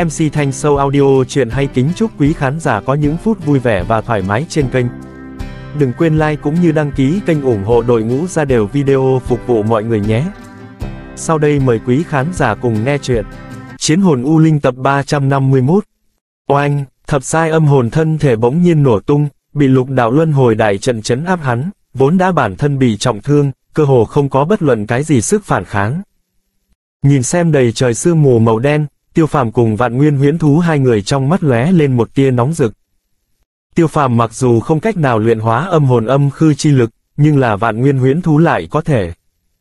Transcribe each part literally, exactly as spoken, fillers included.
em xê Thanh Show Audio truyện hay kính chúc quý khán giả có những phút vui vẻ và thoải mái trên kênh. Đừng quên like cũng như đăng ký kênh ủng hộ đội ngũ ra đều video phục vụ mọi người nhé. Sau đây mời quý khán giả cùng nghe chuyện Chiến hồn U Linh tập ba trăm năm mươi mốt. Oanh, thập giai âm hồn thân thể bỗng nhiên nổ tung, bị lục đạo luân hồi đại trận chấn áp hắn, vốn đã bản thân bị trọng thương, cơ hồ không có bất luận cái gì sức phản kháng. Nhìn xem đầy trời sương mù màu đen, Tiêu Phàm cùng Vạn Nguyên Huyễn Thú hai người trong mắt lóe lên một tia nóng rực. Tiêu Phàm mặc dù không cách nào luyện hóa âm hồn âm khư chi lực, nhưng là Vạn Nguyên Huyễn Thú lại có thể.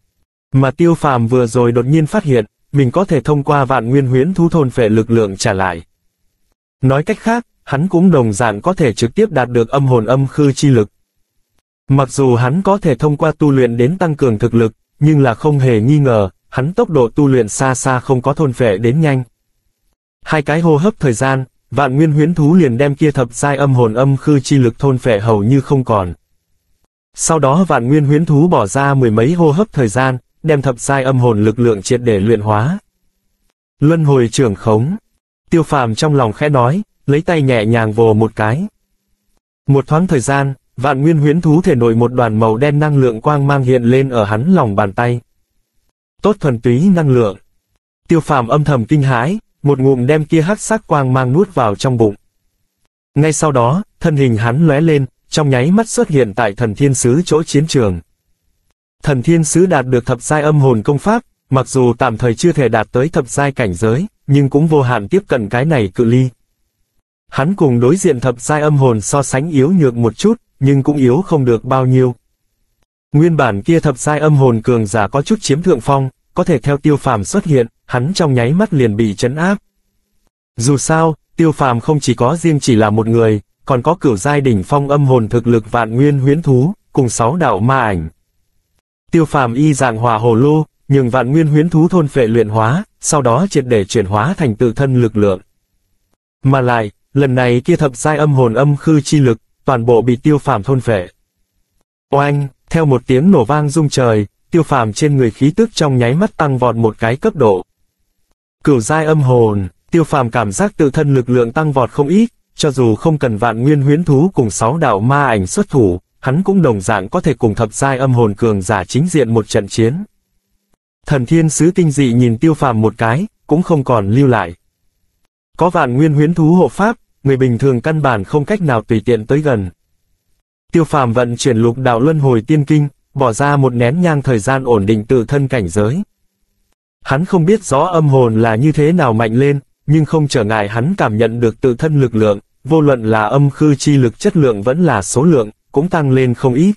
Mà Tiêu Phàm vừa rồi đột nhiên phát hiện, mình có thể thông qua Vạn Nguyên Huyễn Thú thôn phệ lực lượng trả lại. Nói cách khác, hắn cũng đồng dạng có thể trực tiếp đạt được âm hồn âm khư chi lực. Mặc dù hắn có thể thông qua tu luyện đến tăng cường thực lực, nhưng là không hề nghi ngờ, hắn tốc độ tu luyện xa xa không có thôn phệ đến nhanh. Hai cái hô hấp thời gian, Vạn Nguyên Huyễn Thú liền đem kia thập giai âm hồn âm khư chi lực thôn phệ hầu như không còn. Sau đó Vạn Nguyên Huyễn Thú bỏ ra mười mấy hô hấp thời gian, đem thập giai âm hồn lực lượng triệt để luyện hóa. Luân hồi trưởng khống. Tiêu Phàm trong lòng khẽ nói, lấy tay nhẹ nhàng vồ một cái. Một thoáng thời gian, Vạn Nguyên Huyễn Thú thể nội một đoàn màu đen năng lượng quang mang hiện lên ở hắn lòng bàn tay. Tốt thuần túy năng lượng. Tiêu Phàm âm thầm kinh hãi, một ngụm đem kia hắc sắc quang mang nuốt vào trong bụng. Ngay sau đó, thân hình hắn lóe lên, trong nháy mắt xuất hiện tại Thần Thiên Sứ chỗ chiến trường. Thần Thiên Sứ đạt được thập giai âm hồn công pháp, mặc dù tạm thời chưa thể đạt tới thập giai cảnh giới, nhưng cũng vô hạn tiếp cận cái này cự ly. Hắn cùng đối diện thập giai âm hồn so sánh yếu nhược một chút, nhưng cũng yếu không được bao nhiêu. Nguyên bản kia thập giai âm hồn cường giả có chút chiếm thượng phong, có thể theo Tiêu Phàm xuất hiện, hắn trong nháy mắt liền bị trấn áp. Dù sao, Tiêu Phàm không chỉ có riêng chỉ là một người, còn có cửu giai đỉnh phong âm hồn thực lực Vạn Nguyên Huyễn Thú, cùng sáu đạo ma ảnh. Tiêu Phàm y dạng hỏa hồ lô, nhường Vạn Nguyên Huyễn Thú thôn phệ luyện hóa, sau đó triệt để chuyển hóa thành tự thân lực lượng. Mà lại, lần này kia thập giai âm hồn âm khư chi lực, toàn bộ bị Tiêu Phàm thôn phệ. Oanh, theo một tiếng nổ vang rung trời, Tiêu Phàm trên người khí tức trong nháy mắt tăng vọt một cái cấp độ. Cửu giai âm hồn, Tiêu Phàm cảm giác tự thân lực lượng tăng vọt không ít, cho dù không cần Vạn Nguyên Huyễn Thú cùng sáu đạo ma ảnh xuất thủ, hắn cũng đồng dạng có thể cùng thập giai âm hồn cường giả chính diện một trận chiến. Thần Thiên Sứ kinh dị nhìn Tiêu Phàm một cái, cũng không còn lưu lại. Có Vạn Nguyên Huyễn Thú hộ pháp, người bình thường căn bản không cách nào tùy tiện tới gần. Tiêu Phàm vận chuyển lục đạo luân hồi tiên kinh, bỏ ra một nén nhang thời gian ổn định tự thân cảnh giới. Hắn không biết rõ âm hồn là như thế nào mạnh lên, nhưng không trở ngại hắn cảm nhận được tự thân lực lượng, vô luận là âm khư chi lực chất lượng vẫn là số lượng, cũng tăng lên không ít.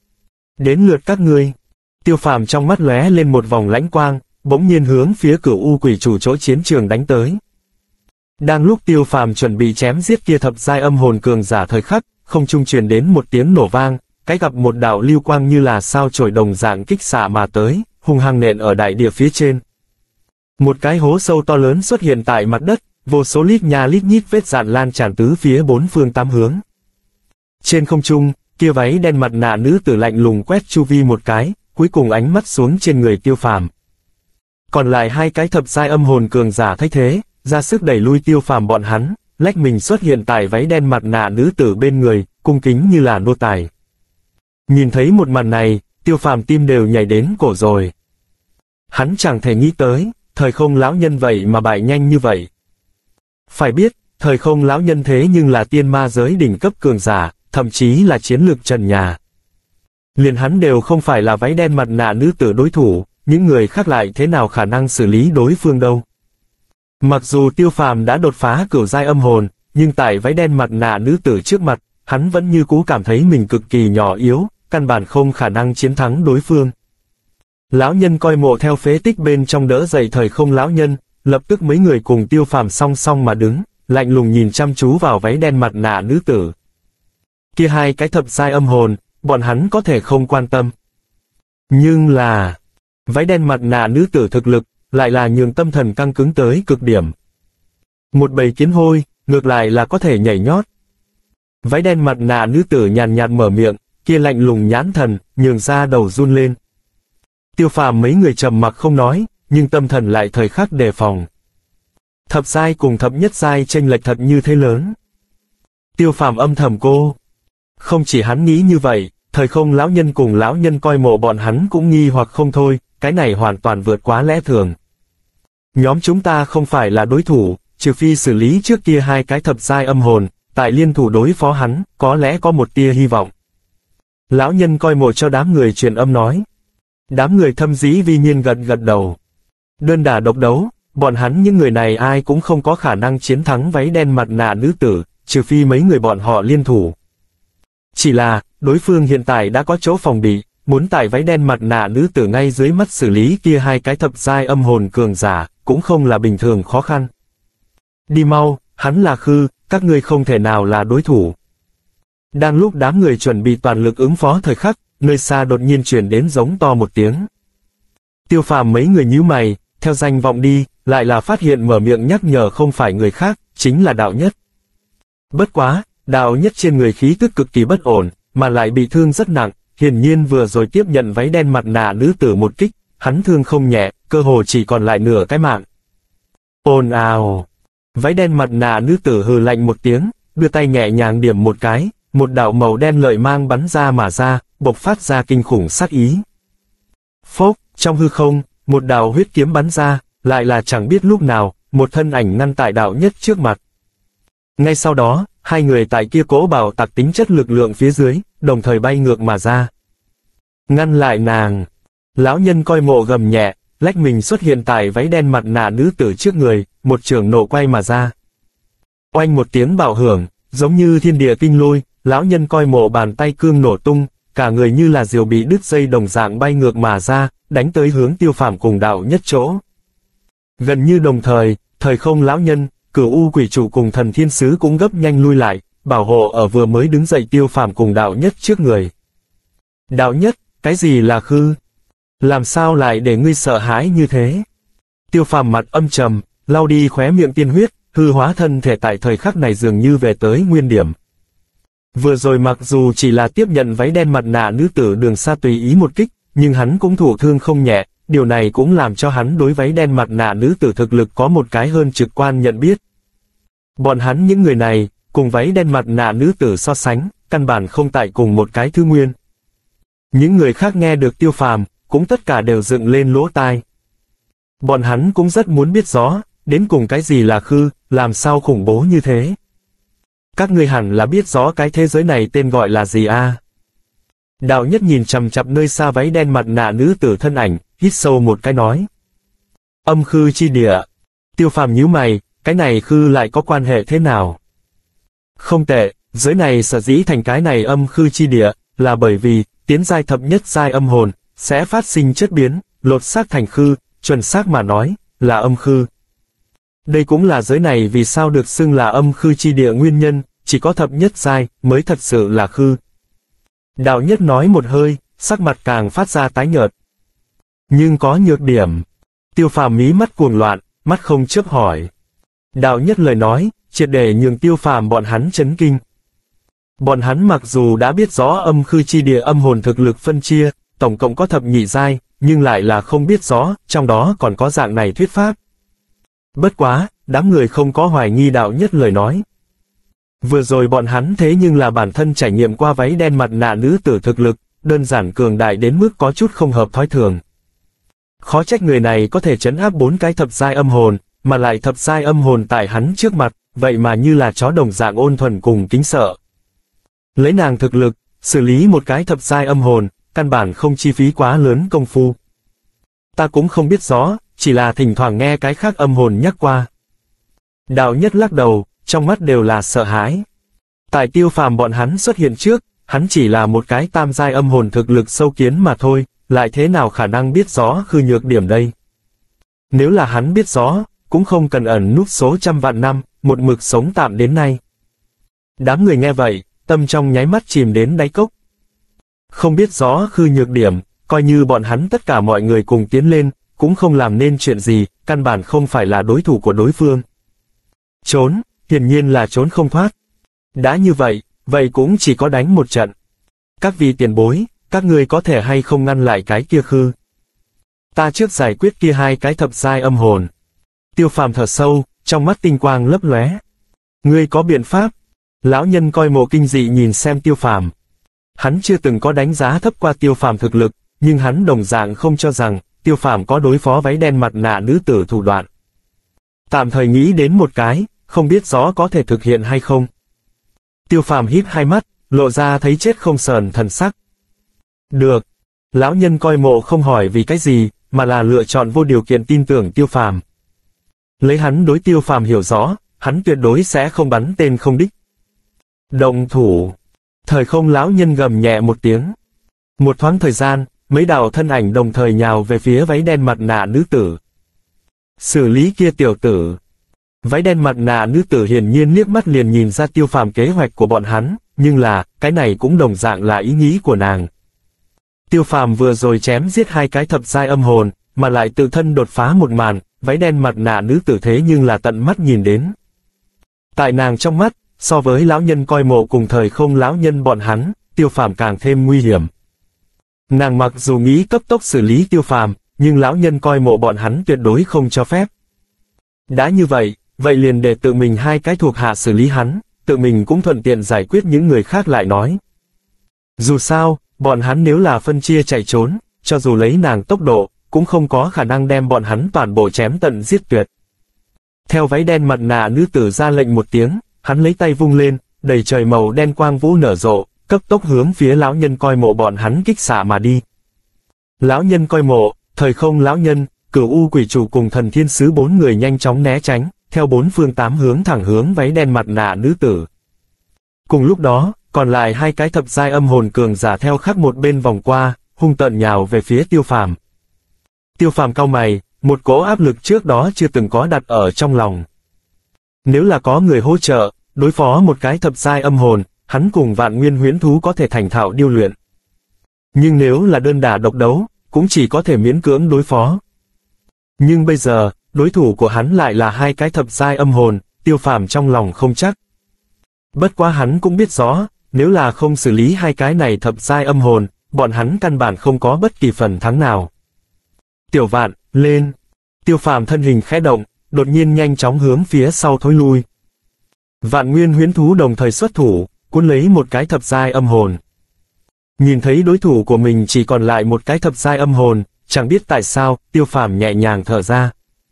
Đến lượt các ngươi. Tiêu Phàm trong mắt lóe lên một vòng lãnh quang, bỗng nhiên hướng phía Cửu U Quỷ Chủ chỗ chiến trường đánh tới. Đang lúc Tiêu Phàm chuẩn bị chém giết kia thập giai âm hồn cường giả thời khắc, không trung truyền đến một tiếng nổ vang, cái gặp một đạo lưu quang như là sao chổi đồng dạng kích xạ mà tới, hung hăng nện ở đại địa phía trên. Một cái hố sâu to lớn xuất hiện tại mặt đất, vô số lít nha lít nhít vết dạn lan tràn tứ phía bốn phương tám hướng. Trên không trung, kia váy đen mặt nạ nữ tử lạnh lùng quét chu vi một cái, cuối cùng ánh mắt xuống trên người Tiêu Phàm. Còn lại hai cái thập giai âm hồn cường giả thấy thế, ra sức đẩy lui Tiêu Phàm bọn hắn, lách mình xuất hiện tại váy đen mặt nạ nữ tử bên người, cung kính như là nô tài. Nhìn thấy một màn này, Tiêu Phàm tim đều nhảy đến cổ rồi. Hắn chẳng thể nghĩ tới, thời không lão nhân vậy mà bại nhanh như vậy. Phải biết, thời không lão nhân thế nhưng là tiên ma giới đỉnh cấp cường giả, thậm chí là chiến lược trần nhà. Liền hắn đều không phải là váy đen mặt nạ nữ tử đối thủ, những người khác lại thế nào khả năng xử lý đối phương đâu. Mặc dù Tiêu Phàm đã đột phá cửu giai âm hồn, nhưng tại váy đen mặt nạ nữ tử trước mặt, hắn vẫn như cũ cảm thấy mình cực kỳ nhỏ yếu, căn bản không khả năng chiến thắng đối phương. Lão nhân coi mộ theo phế tích bên trong đỡ dậy thời không lão nhân, lập tức mấy người cùng Tiêu Phàm song song mà đứng, lạnh lùng nhìn chăm chú vào váy đen mặt nạ nữ tử. Kia hai cái thập giai âm hồn, bọn hắn có thể không quan tâm. Nhưng là, váy đen mặt nạ nữ tử thực lực, lại là nhường tâm thần căng cứng tới cực điểm. Một bầy kiến hôi, ngược lại là có thể nhảy nhót. Váy đen mặt nạ nữ tử nhàn nhạt mở miệng, kia lạnh lùng nhãn thần, nhường ra đầu run lên. Tiêu Phàm mấy người trầm mặc không nói, nhưng tâm thần lại thời khắc đề phòng. Thập giai cùng thập nhất giai chênh lệch thật như thế lớn. Tiêu Phàm âm thầm cô. Không chỉ hắn nghĩ như vậy, thời không lão nhân cùng lão nhân coi mộ bọn hắn cũng nghi hoặc không thôi, cái này hoàn toàn vượt quá lẽ thường. Nhóm chúng ta không phải là đối thủ, trừ phi xử lý trước kia hai cái thập giai âm hồn, tại liên thủ đối phó hắn, có lẽ có một tia hy vọng. Lão nhân coi mộ cho đám người truyền âm nói. Đám người thâm dĩ vi nhiên gật gật đầu. Đơn đả độc đấu, bọn hắn những người này ai cũng không có khả năng chiến thắng váy đen mặt nạ nữ tử, trừ phi mấy người bọn họ liên thủ. Chỉ là, đối phương hiện tại đã có chỗ phòng bị, muốn tại váy đen mặt nạ nữ tử ngay dưới mắt xử lý kia hai cái thập giai âm hồn cường giả, cũng không là bình thường khó khăn. Đi mau, hắn là Khư, các ngươi không thể nào là đối thủ. Đang lúc đám người chuẩn bị toàn lực ứng phó thời khắc, nơi xa đột nhiên truyền đến giống to một tiếng. Tiêu Phàm mấy người nhíu mày, theo danh vọng đi, lại là phát hiện mở miệng nhắc nhở không phải người khác, chính là Đạo Nhất. Bất quá, Đạo Nhất trên người khí tức cực kỳ bất ổn, mà lại bị thương rất nặng, hiển nhiên vừa rồi tiếp nhận váy đen mặt nạ nữ tử một kích, hắn thương không nhẹ, cơ hồ chỉ còn lại nửa cái mạng. Ồn ào! Váy đen mặt nạ nữ tử hừ lạnh một tiếng, đưa tay nhẹ nhàng điểm một cái, một đạo màu đen lợi mang bắn ra mà ra, bộc phát ra kinh khủng sát ý. Phốc, trong hư không, một đạo huyết kiếm bắn ra, lại là chẳng biết lúc nào, một thân ảnh ngăn tại Đạo Nhất trước mặt. Ngay sau đó, hai người tại kia cỗ bảo tạc tính chất lực lượng phía dưới, đồng thời bay ngược mà ra. Ngăn lại nàng. Lão nhân coi mộ gầm nhẹ, lách mình xuất hiện tại váy đen mặt nạ nữ tử trước người, một trường nổ quay mà ra. Oanh một tiếng bạo hưởng, giống như thiên địa kinh lôi, lão nhân coi mộ bàn tay cương nổ tung, cả người như là diều bị đứt dây đồng dạng bay ngược mà ra, đánh tới hướng Tiêu Phàm cùng Đạo Nhất chỗ. Gần như đồng thời, thời không lão nhân, Cửu U quỷ chủ cùng thần thiên sứ cũng gấp nhanh lui lại, bảo hộ ở vừa mới đứng dậy Tiêu Phàm cùng Đạo Nhất trước người. Đạo Nhất, cái gì là Khư? Làm sao lại để ngươi sợ hãi như thế? Tiêu Phàm mặt âm trầm, lau đi khóe miệng tiên huyết, hư hóa thân thể tại thời khắc này dường như về tới nguyên điểm. Vừa rồi mặc dù chỉ là tiếp nhận váy đen mặt nạ nữ tử Đường Sa tùy ý một kích, nhưng hắn cũng thụ thương không nhẹ, điều này cũng làm cho hắn đối váy đen mặt nạ nữ tử thực lực có một cái hơn trực quan nhận biết. Bọn hắn những người này, cùng váy đen mặt nạ nữ tử so sánh, căn bản không tại cùng một cái thứ nguyên. Những người khác nghe được Tiêu Phàm, cũng tất cả đều dựng lên lỗ tai. Bọn hắn cũng rất muốn biết rõ, đến cùng cái gì là Khư, làm sao khủng bố như thế. Các ngươi hẳn là biết rõ cái thế giới này tên gọi là gì a? À? Đạo Nhất nhìn chằm chằm nơi xa váy đen mặt nạ nữ tử thân ảnh, hít sâu một cái nói. Âm Khư chi địa. Tiêu Phàm nhíu mày, cái này Khư lại có quan hệ thế nào? Không tệ, giới này sở dĩ thành cái này âm Khư chi địa, là bởi vì, tiến giai thập nhất giai âm hồn, sẽ phát sinh chất biến, lột xác thành Khư, chuẩn xác mà nói, là âm Khư. Đây cũng là giới này vì sao được xưng là âm Khư chi địa nguyên nhân, chỉ có thập nhất giai, mới thật sự là Khư. Đạo Nhất nói một hơi, sắc mặt càng phát ra tái nhợt. Nhưng có nhược điểm. Tiêu Phàm mí mắt cuồng loạn, mắt không chớp hỏi. Đạo Nhất lời nói, triệt để nhường Tiêu Phàm bọn hắn chấn kinh. Bọn hắn mặc dù đã biết rõ âm Khư chi địa âm hồn thực lực phân chia, tổng cộng có thập nhị giai, nhưng lại là không biết rõ, trong đó còn có dạng này thuyết pháp. Bất quá, đám người không có hoài nghi Đạo Nhất lời nói. Vừa rồi bọn hắn thế nhưng là bản thân trải nghiệm qua váy đen mặt nạ nữ tử thực lực, đơn giản cường đại đến mức có chút không hợp thói thường. Khó trách người này có thể trấn áp bốn cái thập giai âm hồn, mà lại thập giai âm hồn tại hắn trước mặt, vậy mà như là chó đồng dạng ôn thuần cùng kính sợ. Lấy nàng thực lực, xử lý một cái thập giai âm hồn, căn bản không chi phí quá lớn công phu. Ta cũng không biết rõ, chỉ là thỉnh thoảng nghe cái khác âm hồn nhắc qua. Đạo Nhất lắc đầu, trong mắt đều là sợ hãi. Tại Tiêu Phàm bọn hắn xuất hiện trước, hắn chỉ là một cái tam giai âm hồn thực lực sâu kiến mà thôi, lại thế nào khả năng biết rõ Khư nhược điểm đây. Nếu là hắn biết rõ, cũng không cần ẩn núp số trăm vạn năm, một mực sống tạm đến nay. Đám người nghe vậy, tâm trong nháy mắt chìm đến đáy cốc. Không biết rõ Khư nhược điểm, coi như bọn hắn tất cả mọi người cùng tiến lên, cũng không làm nên chuyện gì, căn bản không phải là đối thủ của đối phương. Trốn, hiển nhiên là trốn không thoát. Đã như vậy, vậy cũng chỉ có đánh một trận. Các vị tiền bối, các ngươi có thể hay không ngăn lại cái kia Khư. Ta trước giải quyết kia hai cái thập giai âm hồn. Tiêu Phàm thở sâu, trong mắt tinh quang lấp lóe. Ngươi có biện pháp? Lão nhân coi mộ kinh dị nhìn xem Tiêu Phàm. Hắn chưa từng có đánh giá thấp qua Tiêu Phàm thực lực, nhưng hắn đồng dạng không cho rằng Tiêu Phàm có đối phó váy đen mặt nạ nữ tử thủ đoạn. Tạm thời nghĩ đến một cái, không biết rõ có thể thực hiện hay không. Tiêu Phàm híp hai mắt, lộ ra thấy chết không sờn thần sắc. Được. Lão nhân coi mộ không hỏi vì cái gì, mà là lựa chọn vô điều kiện tin tưởng Tiêu Phàm. Lấy hắn đối Tiêu Phàm hiểu rõ, hắn tuyệt đối sẽ không bắn tên không đích. Động thủ. Thời không lão nhân gầm nhẹ một tiếng. Một thoáng thời gian, mấy đạo thân ảnh đồng thời nhào về phía váy đen mặt nạ nữ tử. Xử lý kia tiểu tử. Váy đen mặt nạ nữ tử hiển nhiên liếc mắt liền nhìn ra Tiêu Phàm kế hoạch của bọn hắn, nhưng là, cái này cũng đồng dạng là ý nghĩ của nàng. Tiêu Phàm vừa rồi chém giết hai cái thập giai âm hồn, mà lại tự thân đột phá một màn, váy đen mặt nạ nữ tử thế nhưng là tận mắt nhìn đến. Tại nàng trong mắt, so với lão nhân coi mộ cùng thời không lão nhân bọn hắn, Tiêu Phàm càng thêm nguy hiểm. Nàng mặc dù nghĩ cấp tốc xử lý Tiêu Phàm, nhưng lão nhân coi mộ bọn hắn tuyệt đối không cho phép. Đã như vậy, vậy liền để tự mình hai cái thuộc hạ xử lý hắn, tự mình cũng thuận tiện giải quyết những người khác lại nói. Dù sao, bọn hắn nếu là phân chia chạy trốn, cho dù lấy nàng tốc độ, cũng không có khả năng đem bọn hắn toàn bộ chém tận giết tuyệt. Theo váy đen mặt nạ nữ tử ra lệnh một tiếng, hắn lấy tay vung lên, đầy trời màu đen quang vũ nở rộ, cấp tốc hướng phía lão nhân coi mộ bọn hắn kích xạ mà đi. Lão nhân coi mộ, thời không lão nhân, Cửu U quỷ chủ cùng thần thiên sứ bốn người nhanh chóng né tránh, theo bốn phương tám hướng thẳng hướng váy đen mặt nạ nữ tử. Cùng lúc đó, còn lại hai cái thập giai âm hồn cường giả theo khắc một bên vòng qua, hung tợn nhào về phía Tiêu Phàm. Tiêu Phàm cau mày, một cỗ áp lực trước đó chưa từng có đặt ở trong lòng. Nếu là có người hỗ trợ, đối phó một cái thập giai âm hồn, hắn cùng vạn nguyên huyễn thú có thể thành thạo điêu luyện. Nhưng nếu là đơn đả độc đấu, cũng chỉ có thể miễn cưỡng đối phó. Nhưng bây giờ, đối thủ của hắn lại là hai cái thập giai âm hồn, Tiêu Phàm trong lòng không chắc. Bất quá hắn cũng biết rõ, nếu là không xử lý hai cái này thập giai âm hồn, bọn hắn căn bản không có bất kỳ phần thắng nào. Tiểu Vạn, lên! Tiêu Phàm thân hình khẽ động, đột nhiên nhanh chóng hướng phía sau thối lui. Vạn nguyên huyễn thú đồng thời xuất thủ, cuốn lấy một cái thập giai âm hồn. Nhìn thấy đối thủ của mình chỉ còn lại một cái thập giai âm hồn, chẳng biết tại sao, Tiêu Phàm nhẹ nhàng thở ra.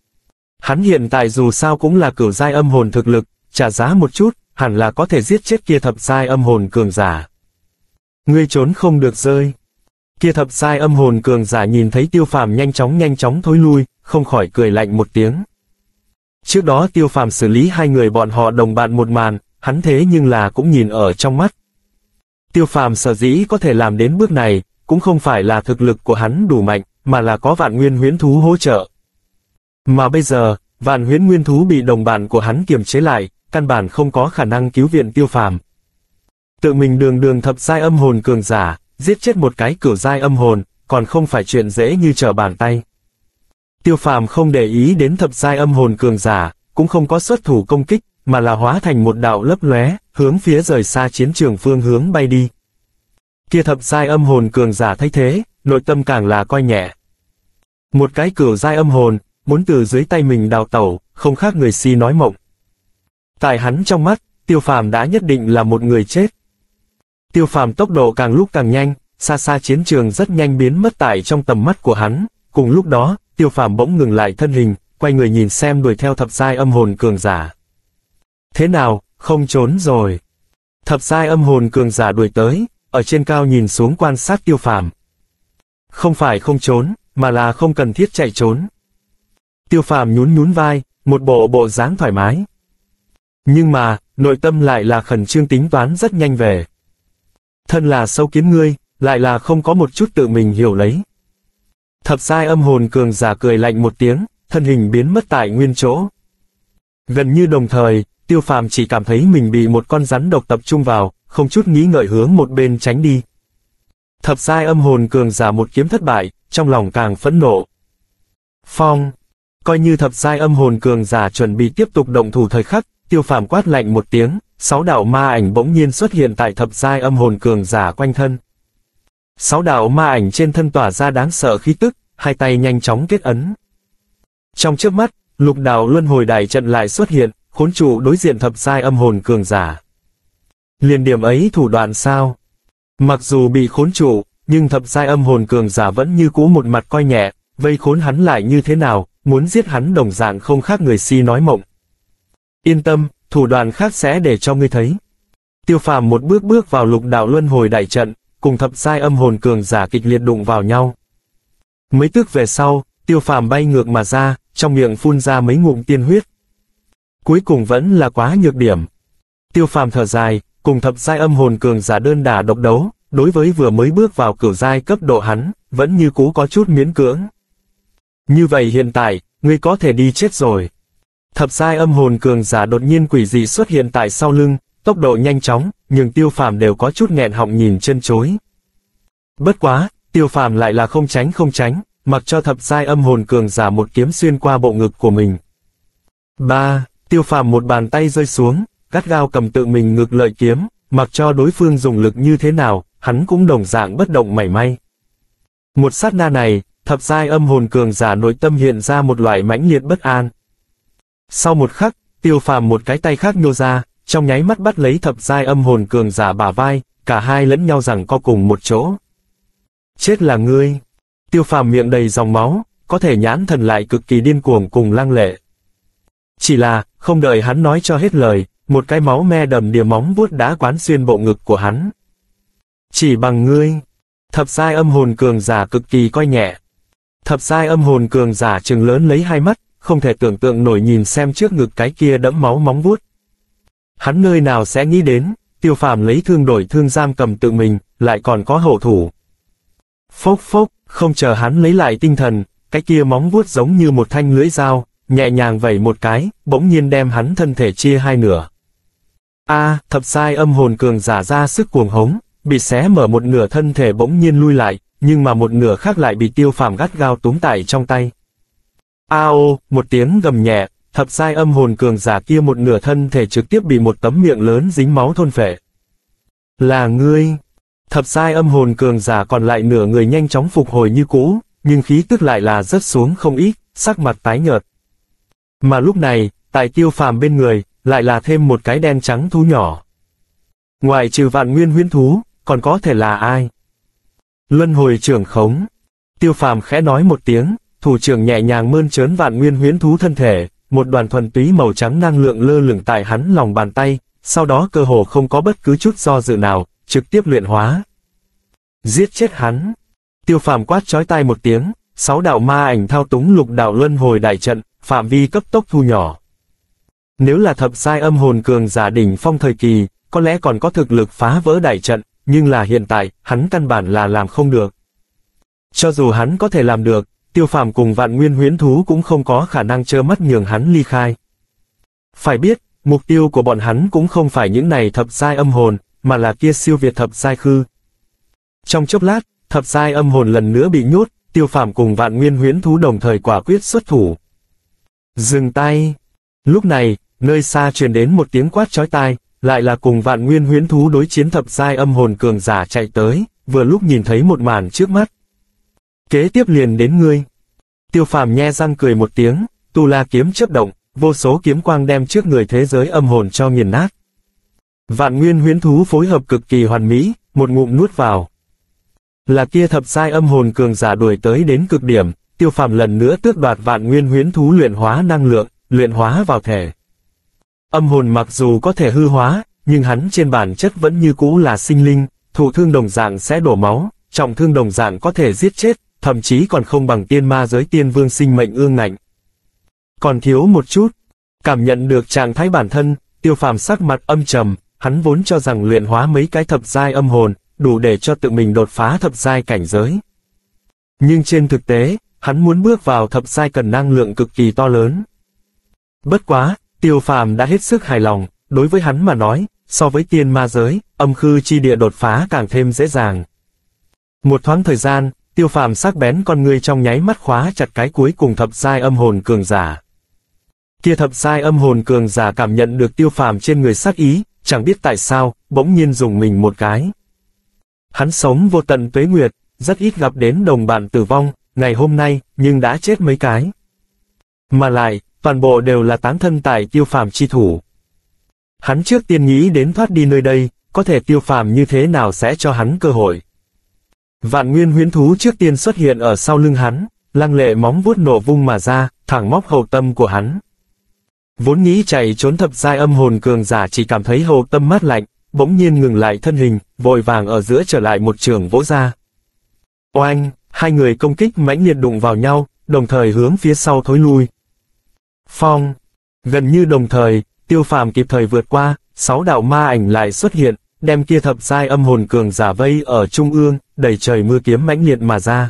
Hắn hiện tại dù sao cũng là cửu giai âm hồn thực lực, trả giá một chút, hẳn là có thể giết chết kia thập giai âm hồn cường giả. Ngươi trốn không được rơi. Kia thập giai âm hồn cường giả nhìn thấy Tiêu Phàm nhanh chóng nhanh chóng thối lui, không khỏi cười lạnh một tiếng. Trước đó Tiêu Phàm xử lý hai người bọn họ đồng bạn một màn, hắn thế nhưng là cũng nhìn ở trong mắt. Tiêu Phàm sở dĩ có thể làm đến bước này, cũng không phải là thực lực của hắn đủ mạnh, mà là có vạn nguyên huyễn thú hỗ trợ. Mà bây giờ, vạn huyễn nguyên thú bị đồng bạn của hắn kiềm chế lại, căn bản không có khả năng cứu viện Tiêu Phàm. Tự mình đường đường thập giai âm hồn cường giả, giết chết một cái cửu giai âm hồn, còn không phải chuyện dễ như trở bàn tay. Tiêu Phàm không để ý đến thập giai âm hồn cường giả, cũng không có xuất thủ công kích, mà là hóa thành một đạo lấp lóe, hướng phía rời xa chiến trường phương hướng bay đi. Kia thập giai âm hồn cường giả thấy thế, nội tâm càng là coi nhẹ. Một cái cửu giai âm hồn, muốn từ dưới tay mình đào tẩu, không khác người si nói mộng. Tại hắn trong mắt, Tiêu Phàm đã nhất định là một người chết. Tiêu Phàm tốc độ càng lúc càng nhanh, xa xa chiến trường rất nhanh biến mất tại trong tầm mắt của hắn. Cùng lúc đó, Tiêu Phàm bỗng ngừng lại thân hình, quay người nhìn xem đuổi theo thập giai âm hồn cường giả. Thế nào, không trốn rồi? Thập giai âm hồn cường giả đuổi tới, ở trên cao nhìn xuống quan sát Tiêu Phàm. Không phải không trốn, mà là không cần thiết chạy trốn. Tiêu Phàm nhún nhún vai, một bộ bộ dáng thoải mái. Nhưng mà, nội tâm lại là khẩn trương tính toán rất nhanh về. Thân là sâu kiến ngươi, lại là không có một chút tự mình hiểu lấy. Thập giai âm hồn cường giả cười lạnh một tiếng, thân hình biến mất tại nguyên chỗ. Gần như đồng thời, Tiêu Phàm chỉ cảm thấy mình bị một con rắn độc tập trung vào, không chút nghĩ ngợi hướng một bên tránh đi. Thập giai âm hồn cường giả một kiếm thất bại, trong lòng càng phẫn nộ. Phong, coi như thập giai âm hồn cường giả chuẩn bị tiếp tục động thủ thời khắc, Tiêu Phàm quát lạnh một tiếng, sáu đạo ma ảnh bỗng nhiên xuất hiện tại thập giai âm hồn cường giả quanh thân. Sáu đạo ma ảnh trên thân tỏa ra đáng sợ khí tức, hai tay nhanh chóng kết ấn. Trong chớp mắt, Lục đạo luân hồi đại trận lại xuất hiện, khốn trụ đối diện thập giai âm hồn cường giả. Liền điểm ấy thủ đoạn sao? Mặc dù bị khốn trụ, nhưng thập giai âm hồn cường giả vẫn như cũ một mặt coi nhẹ, vây khốn hắn lại như thế nào, muốn giết hắn đồng dạng không khác người si nói mộng. Yên tâm, thủ đoạn khác sẽ để cho ngươi thấy. Tiêu Phàm một bước bước vào lục đạo luân hồi đại trận, cùng thập giai âm hồn cường giả kịch liệt đụng vào nhau. Mấy tức về sau, Tiêu Phàm bay ngược mà ra, trong miệng phun ra mấy ngụm tiên huyết. Cuối cùng vẫn là quá nhược điểm. Tiêu Phàm thở dài, cùng thập giai âm hồn cường giả đơn đả độc đấu, đối với vừa mới bước vào cửu giai cấp độ hắn, vẫn như cũ có chút miễn cưỡng. Như vậy hiện tại, ngươi có thể đi chết rồi. Thập giai âm hồn cường giả đột nhiên quỷ dị xuất hiện tại sau lưng, tốc độ nhanh chóng, nhưng Tiêu Phàm đều có chút nghẹn họng nhìn chân chối. Bất quá, Tiêu Phàm lại là không tránh không tránh, mặc cho thập giai âm hồn cường giả một kiếm xuyên qua bộ ngực của mình. ba. Tiêu Phàm một bàn tay rơi xuống, gắt gao cầm tự mình ngực lợi kiếm, mặc cho đối phương dùng lực như thế nào, hắn cũng đồng dạng bất động mảy may. Một sát na này, thập giai âm hồn cường giả nội tâm hiện ra một loại mãnh liệt bất an. Sau một khắc, Tiêu Phàm một cái tay khác nhô ra, trong nháy mắt bắt lấy thập giai âm hồn cường giả bả vai, cả hai lẫn nhau giằng co cùng một chỗ. Chết là ngươi. Tiêu Phàm miệng đầy dòng máu, có thể nhãn thần lại cực kỳ điên cuồng cùng lăng lệ. Chỉ là, không đợi hắn nói cho hết lời, một cái máu me đầm đìa móng vuốt đã quán xuyên bộ ngực của hắn. Chỉ bằng ngươi. Thập giai âm hồn cường giả cực kỳ coi nhẹ. Thập giai âm hồn cường giả trừng lớn lấy hai mắt, không thể tưởng tượng nổi nhìn xem trước ngực cái kia đẫm máu móng vuốt. Hắn nơi nào sẽ nghĩ đến, Tiêu Phàm lấy thương đổi thương giam cầm tự mình, lại còn có hậu thủ. Phốc phốc, không chờ hắn lấy lại tinh thần, cái kia móng vuốt giống như một thanh lưỡi dao, nhẹ nhàng vẩy một cái, bỗng nhiên đem hắn thân thể chia hai nửa. A, thập giai âm hồn cường giả ra sức cuồng hống, bị xé mở một nửa thân thể bỗng nhiên lui lại, nhưng mà một nửa khác lại bị Tiêu Phàm gắt gao túm tại trong tay. A ô, một tiếng gầm nhẹ, thập giai âm hồn cường giả kia một nửa thân thể trực tiếp bị một tấm miệng lớn dính máu thôn phệ. Là ngươi. Thập giai âm hồn cường giả còn lại nửa người nhanh chóng phục hồi như cũ, nhưng khí tức lại là rất xuống không ít, sắc mặt tái nhợt. Mà lúc này, tại Tiêu Phàm bên người, lại là thêm một cái đen trắng thú nhỏ. Ngoại trừ Vạn Nguyên huyễn thú, còn có thể là ai? Luân hồi trưởng khống. Tiêu Phàm khẽ nói một tiếng, thủ trưởng nhẹ nhàng mơn trớn Vạn Nguyên huyễn thú thân thể, một đoàn thuần túy màu trắng năng lượng lơ lửng tại hắn lòng bàn tay, sau đó cơ hồ không có bất cứ chút do dự nào, trực tiếp luyện hóa. Giết chết hắn. Tiêu Phàm quát chói tai một tiếng, sáu đạo ma ảnh thao túng lục đạo luân hồi đại trận, phạm vi cấp tốc thu nhỏ. Nếu là thập giai âm hồn cường giả đỉnh phong thời kỳ, có lẽ còn có thực lực phá vỡ đại trận, nhưng là hiện tại, hắn căn bản là làm không được. Cho dù hắn có thể làm được, Tiêu Phàm cùng Vạn Nguyên huyễn thú cũng không có khả năng trơ mắt nhường hắn ly khai. Phải biết, mục tiêu của bọn hắn cũng không phải những này thập giai âm hồn, mà là kia siêu việt thập giai khư. Trong chốc lát, thập giai âm hồn lần nữa bị nhốt, Tiêu Phàm cùng Vạn Nguyên huyễn thú đồng thời quả quyết xuất thủ. Dừng tay. Lúc này, nơi xa truyền đến một tiếng quát chói tai, lại là cùng Vạn Nguyên huyễn thú đối chiến thập giai âm hồn cường giả chạy tới, vừa lúc nhìn thấy một màn trước mắt. Kế tiếp liền đến ngươi. Tiêu Phàm nhe răng cười một tiếng, tu la kiếm chớp động, vô số kiếm quang đem trước người thế giới âm hồn cho nghiền nát. Vạn Nguyên huyễn thú phối hợp cực kỳ hoàn mỹ, một ngụm nuốt vào. Là kia thập giai âm hồn cường giả đuổi tới đến cực điểm, Tiêu Phàm lần nữa tước đoạt Vạn Nguyên huyễn thú luyện hóa năng lượng, luyện hóa vào thể. Âm hồn mặc dù có thể hư hóa, nhưng hắn trên bản chất vẫn như cũ là sinh linh, thụ thương đồng dạng sẽ đổ máu, trọng thương đồng dạng có thể giết chết, thậm chí còn không bằng tiên ma giới tiên vương sinh mệnh ương ngạnh. Còn thiếu một chút. Cảm nhận được trạng thái bản thân, Tiêu Phàm sắc mặt âm trầm, hắn vốn cho rằng luyện hóa mấy cái thập giai âm hồn, đủ để cho tự mình đột phá thập giai cảnh giới. Nhưng trên thực tế, hắn muốn bước vào thập giai cần năng lượng cực kỳ to lớn. Bất quá, Tiêu Phàm đã hết sức hài lòng, đối với hắn mà nói, so với tiên ma giới, âm khư chi địa đột phá càng thêm dễ dàng. Một thoáng thời gian, Tiêu Phàm sắc bén con ngươi trong nháy mắt khóa chặt cái cuối cùng thập giai âm hồn cường giả. Kia thập giai âm hồn cường giả cảm nhận được Tiêu Phàm trên người sát ý, chẳng biết tại sao, bỗng nhiên dùng mình một cái. Hắn sống vô tận tuế nguyệt, rất ít gặp đến đồng bạn tử vong, ngày hôm nay, nhưng đã chết mấy cái. Mà lại, toàn bộ đều là táng thân tại Tiêu Phàm chi thủ. Hắn trước tiên nghĩ đến thoát đi nơi đây, có thể Tiêu Phàm như thế nào sẽ cho hắn cơ hội. Vạn nguyên huyễn thú trước tiên xuất hiện ở sau lưng hắn, lăng lệ móng vuốt nổ vung mà ra, thẳng móc hậu tâm của hắn. Vốn nghĩ chạy trốn thập giai âm hồn cường giả chỉ cảm thấy hậu tâm mát lạnh, bỗng nhiên ngừng lại thân hình, vội vàng ở giữa trở lại một trường vỗ ra. Oanh, hai người công kích mãnh liệt đụng vào nhau, đồng thời hướng phía sau thối lui. Phong, gần như đồng thời, Tiêu Phàm kịp thời vượt qua, sáu đạo ma ảnh lại xuất hiện, đem kia thập giai âm hồn cường giả vây ở trung ương, đẩy trời mưa kiếm mãnh liệt mà ra.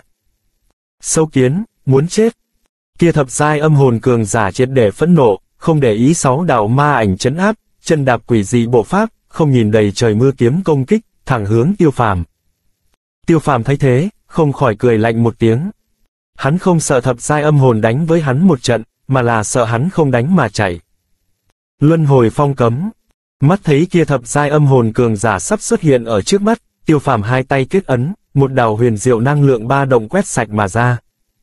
Sâu kiến, muốn chết. Kia thập giai âm hồn cường giả triệt để phẫn nộ, không để ý sáu đạo ma ảnh trấn áp, chân đạp quỷ dị bộ pháp, không nhìn đầy trời mưa kiếm công kích, thẳng hướng Tiêu Phàm. Tiêu Phàm thấy thế, không khỏi cười lạnh một tiếng. Hắn không sợ thập giai âm hồn đánh với hắn một trận, mà là sợ hắn không đánh mà chạy. Luân hồi phong cấm. Mắt thấy kia thập giai âm hồn cường giả sắp xuất hiện ở trước mắt, Tiêu Phàm hai tay kết ấn, một đạo huyền diệu năng lượng ba động quét sạch mà ra.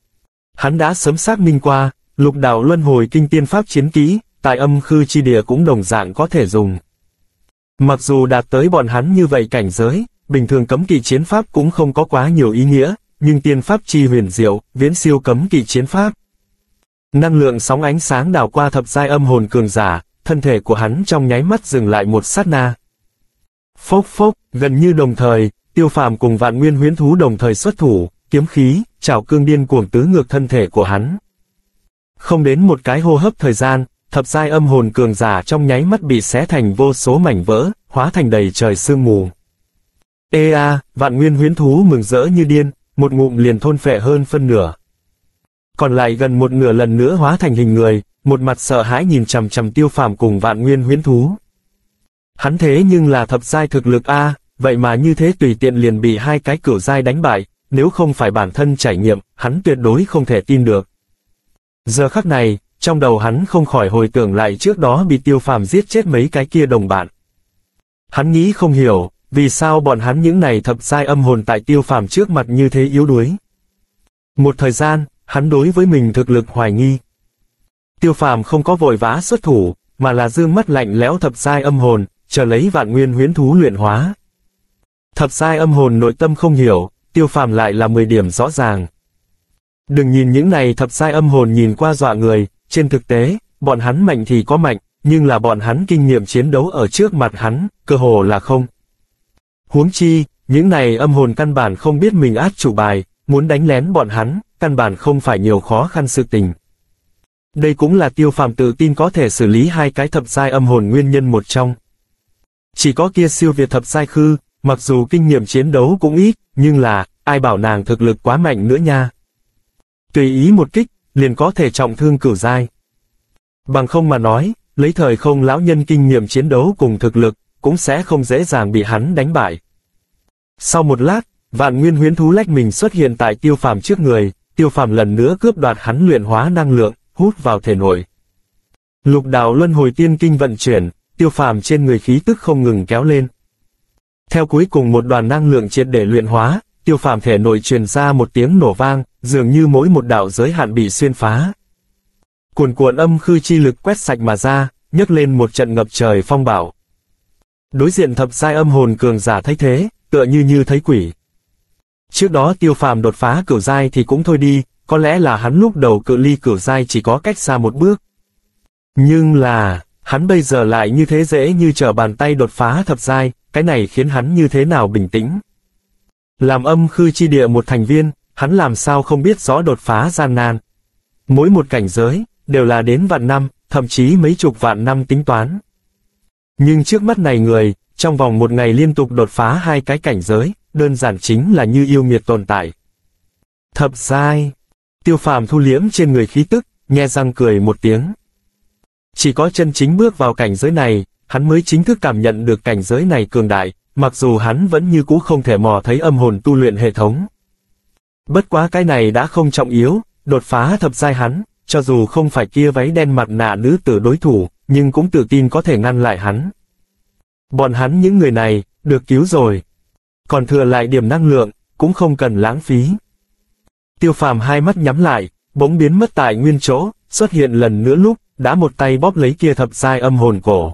Hắn đã sớm xác minh qua, lục đạo luân hồi kinh tiên pháp chiến kỹ, tại âm khư chi địa cũng đồng dạng có thể dùng. Mặc dù đạt tới bọn hắn như vậy cảnh giới, bình thường cấm kỵ chiến pháp cũng không có quá nhiều ý nghĩa, nhưng tiên pháp chi huyền diệu, viễn siêu cấm kỵ chiến pháp. Năng lượng sóng ánh sáng đảo qua thập giai âm hồn cường giả, thân thể của hắn trong nháy mắt dừng lại một sát na. Phốc phốc, gần như đồng thời, Tiêu Phàm cùng vạn nguyên huyễn thú đồng thời xuất thủ, kiếm khí, trảo cương điên cuồng tứ ngược thân thể của hắn. Không đến một cái hô hấp thời gian, thập giai âm hồn cường giả trong nháy mắt bị xé thành vô số mảnh vỡ, hóa thành đầy trời sương mù. Ê a, vạn nguyên huyễn thú mừng rỡ như điên, một ngụm liền thôn phệ hơn phân nửa. Còn lại gần một nửa lần nữa hóa thành hình người, một mặt sợ hãi nhìn chằm chằm Tiêu Phàm cùng vạn nguyên huyễn thú. Hắn thế nhưng là thập giai thực lực a, vậy mà như thế tùy tiện liền bị hai cái cửu giai đánh bại, nếu không phải bản thân trải nghiệm, hắn tuyệt đối không thể tin được. Giờ khắc này, trong đầu hắn không khỏi hồi tưởng lại trước đó bị Tiêu Phàm giết chết mấy cái kia đồng bạn. Hắn nghĩ không hiểu, vì sao bọn hắn những này thập giai âm hồn tại Tiêu Phàm trước mặt như thế yếu đuối. Một thời gian, hắn đối với mình thực lực hoài nghi. Tiêu Phàm không có vội vã xuất thủ, mà là dương mắt lạnh lẽo thập giai âm hồn, chờ lấy vạn nguyên huyễn thú luyện hóa. Thập giai âm hồn nội tâm không hiểu, Tiêu Phàm lại là mười điểm rõ ràng. Đừng nhìn những này thập giai âm hồn nhìn qua dọa người, trên thực tế, bọn hắn mạnh thì có mạnh, nhưng là bọn hắn kinh nghiệm chiến đấu ở trước mặt hắn, cơ hồ là không. Huống chi, những này âm hồn căn bản không biết mình át chủ bài, muốn đánh lén bọn hắn, căn bản không phải nhiều khó khăn sự tình. Đây cũng là Tiêu Phàm tự tin có thể xử lý hai cái thập giai âm hồn nguyên nhân một trong. Chỉ có kia siêu việt thập giai khư, mặc dù kinh nghiệm chiến đấu cũng ít, nhưng là, ai bảo nàng thực lực quá mạnh nữa nha. Tùy ý một kích, liền có thể trọng thương cửu giai. Bằng không mà nói, lấy thời không lão nhân kinh nghiệm chiến đấu cùng thực lực, cũng sẽ không dễ dàng bị hắn đánh bại. Sau một lát, vạn nguyên huyễn thú lách mình xuất hiện tại Tiêu Phàm trước người, Tiêu Phàm lần nữa cướp đoạt hắn luyện hóa năng lượng, hút vào thể nội. Lục đạo luân hồi tiên kinh vận chuyển, Tiêu Phàm trên người khí tức không ngừng kéo lên. Theo cuối cùng một đoàn năng lượng triệt để luyện hóa, Tiêu Phàm thể nội truyền ra một tiếng nổ vang, dường như mỗi một đạo giới hạn bị xuyên phá. Cuồn cuộn âm khư chi lực quét sạch mà ra, nhấc lên một trận ngập trời phong bạo. Đối diện thập giai âm hồn cường giả thấy thế, tựa như như thấy quỷ. Trước đó Tiêu Phàm đột phá cửu giai thì cũng thôi đi, có lẽ là hắn lúc đầu cự ly cửu giai chỉ có cách xa một bước. Nhưng là, hắn bây giờ lại như thế dễ như trở bàn tay đột phá thập giai, cái này khiến hắn như thế nào bình tĩnh. Làm âm khư chi địa một thành viên, hắn làm sao không biết rõ đột phá gian nan. Mỗi một cảnh giới, đều là đến vạn năm, thậm chí mấy chục vạn năm tính toán. Nhưng trước mắt này người, trong vòng một ngày liên tục đột phá hai cái cảnh giới, đơn giản chính là như yêu nghiệt tồn tại. Thập giai. Tiêu Phàm thu liễm trên người khí tức, nhe răng cười một tiếng. Chỉ có chân chính bước vào cảnh giới này, hắn mới chính thức cảm nhận được cảnh giới này cường đại, mặc dù hắn vẫn như cũ không thể mò thấy âm hồn tu luyện hệ thống. Bất quá cái này đã không trọng yếu, đột phá thập giai hắn, cho dù không phải kia váy đen mặt nạ nữ tử đối thủ, nhưng cũng tự tin có thể ngăn lại hắn. Bọn hắn những người này, được cứu rồi. Còn thừa lại điểm năng lượng, cũng không cần lãng phí. Tiêu Phàm hai mắt nhắm lại, bỗng biến mất tại nguyên chỗ, xuất hiện lần nữa lúc, đã một tay bóp lấy kia thập giai âm hồn cổ.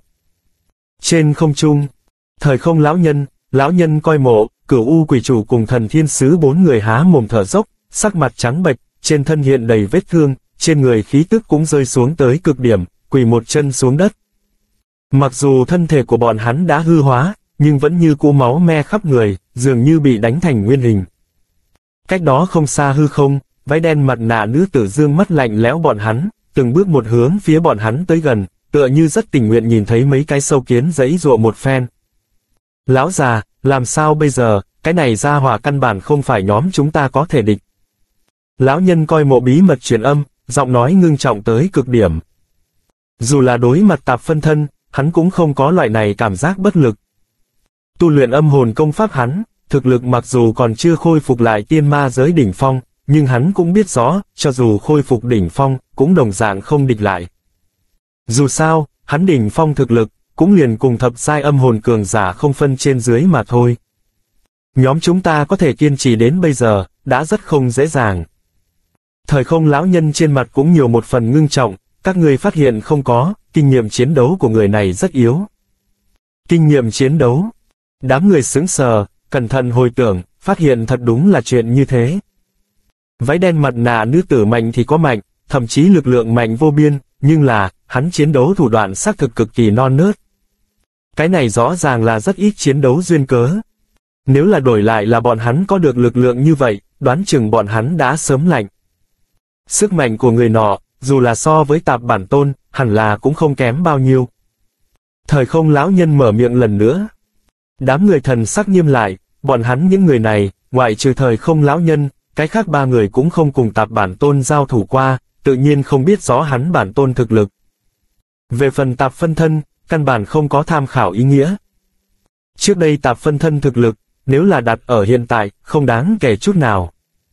Trên không trung, Thời Không lão nhân, lão nhân Coi Mộ, Cửu U quỷ chủ cùng Thần Thiên sứ bốn người há mồm thở dốc, sắc mặt trắng bệch, trên thân hiện đầy vết thương, trên người khí tức cũng rơi xuống tới cực điểm, quỳ một chân xuống đất. Mặc dù thân thể của bọn hắn đã hư hóa, nhưng vẫn như cũ máu me khắp người, dường như bị đánh thành nguyên hình. Cách đó không xa hư không, váy đen mặt nạ nữ tử dương mắt lạnh lẽo bọn hắn, từng bước một hướng phía bọn hắn tới gần, tựa như rất tình nguyện nhìn thấy mấy cái sâu kiến giãy giụa một phen. Lão già, làm sao bây giờ, cái này ra hỏa căn bản không phải nhóm chúng ta có thể địch. Lão nhân Coi Mộ bí mật truyền âm, giọng nói ngưng trọng tới cực điểm. Dù là đối mặt tạp phân thân, hắn cũng không có loại này cảm giác bất lực. Tu luyện âm hồn công pháp hắn, thực lực mặc dù còn chưa khôi phục lại tiên ma giới đỉnh phong, nhưng hắn cũng biết rõ, cho dù khôi phục đỉnh phong, cũng đồng dạng không địch lại. Dù sao, hắn đỉnh phong thực lực, cũng liền cùng thập giai âm hồn cường giả không phân trên dưới mà thôi. Nhóm chúng ta có thể kiên trì đến bây giờ, đã rất không dễ dàng. Thời Không lão nhân trên mặt cũng nhiều một phần ngưng trọng, các người phát hiện không có, kinh nghiệm chiến đấu của người này rất yếu. Kinh nghiệm chiến đấu. Đám người sững sờ, cẩn thận hồi tưởng, phát hiện thật đúng là chuyện như thế. Váy đen mặt nạ nữ tử mạnh thì có mạnh, thậm chí lực lượng mạnh vô biên, nhưng là, hắn chiến đấu thủ đoạn xác thực cực kỳ non nớt. Cái này rõ ràng là rất ít chiến đấu duyên cớ. Nếu là đổi lại là bọn hắn có được lực lượng như vậy, đoán chừng bọn hắn đã sớm lạnh. Sức mạnh của người nọ, dù là so với tạp bản tôn, hẳn là cũng không kém bao nhiêu. Thời Không lão nhân mở miệng lần nữa. Đám người thần sắc nghiêm lại, bọn hắn những người này, ngoại trừ Thời Không lão nhân, cái khác ba người cũng không cùng tạp bản tôn giao thủ qua, tự nhiên không biết rõ hắn bản tôn thực lực. Về phần tạp phân thân, căn bản không có tham khảo ý nghĩa. Trước đây tạp phân thân thực lực, nếu là đặt ở hiện tại, không đáng kể chút nào.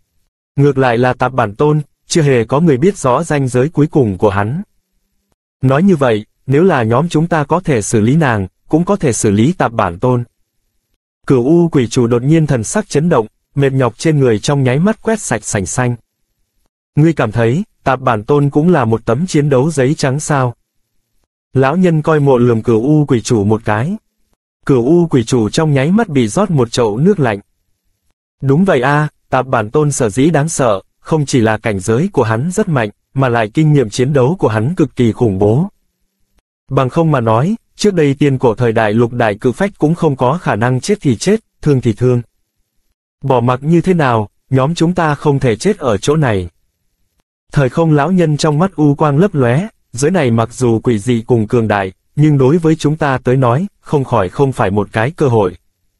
Ngược lại là tạp bản tôn, chưa hề có người biết rõ ranh giới cuối cùng của hắn. Nói như vậy, nếu là nhóm chúng ta có thể xử lý nàng, cũng có thể xử lý tạp bản tôn. Cửu U quỷ chủ đột nhiên thần sắc chấn động, mệt nhọc trên người trong nháy mắt quét sạch sành xanh. Ngươi cảm thấy, tạp bản tôn cũng là một tấm chiến đấu giấy trắng sao? Lão nhân Coi Mộ lườm Cửu U quỷ chủ một cái. Cửu U quỷ chủ trong nháy mắt bị rót một chậu nước lạnh. Đúng vậy a, tạp bản tôn sở dĩ đáng sợ, không chỉ là cảnh giới của hắn rất mạnh, mà lại kinh nghiệm chiến đấu của hắn cực kỳ khủng bố. Bằng không mà nói, trước đây tiên cổ thời đại lục đại cự phách cũng không có khả năng chết thì chết, thương thì thương. Bỏ mặc như thế nào, nhóm chúng ta không thể chết ở chỗ này. Thời Không lão nhân trong mắt u quang lấp lóe, giới này mặc dù quỷ dị cùng cường đại, nhưng đối với chúng ta tới nói, không khỏi không phải một cái cơ hội.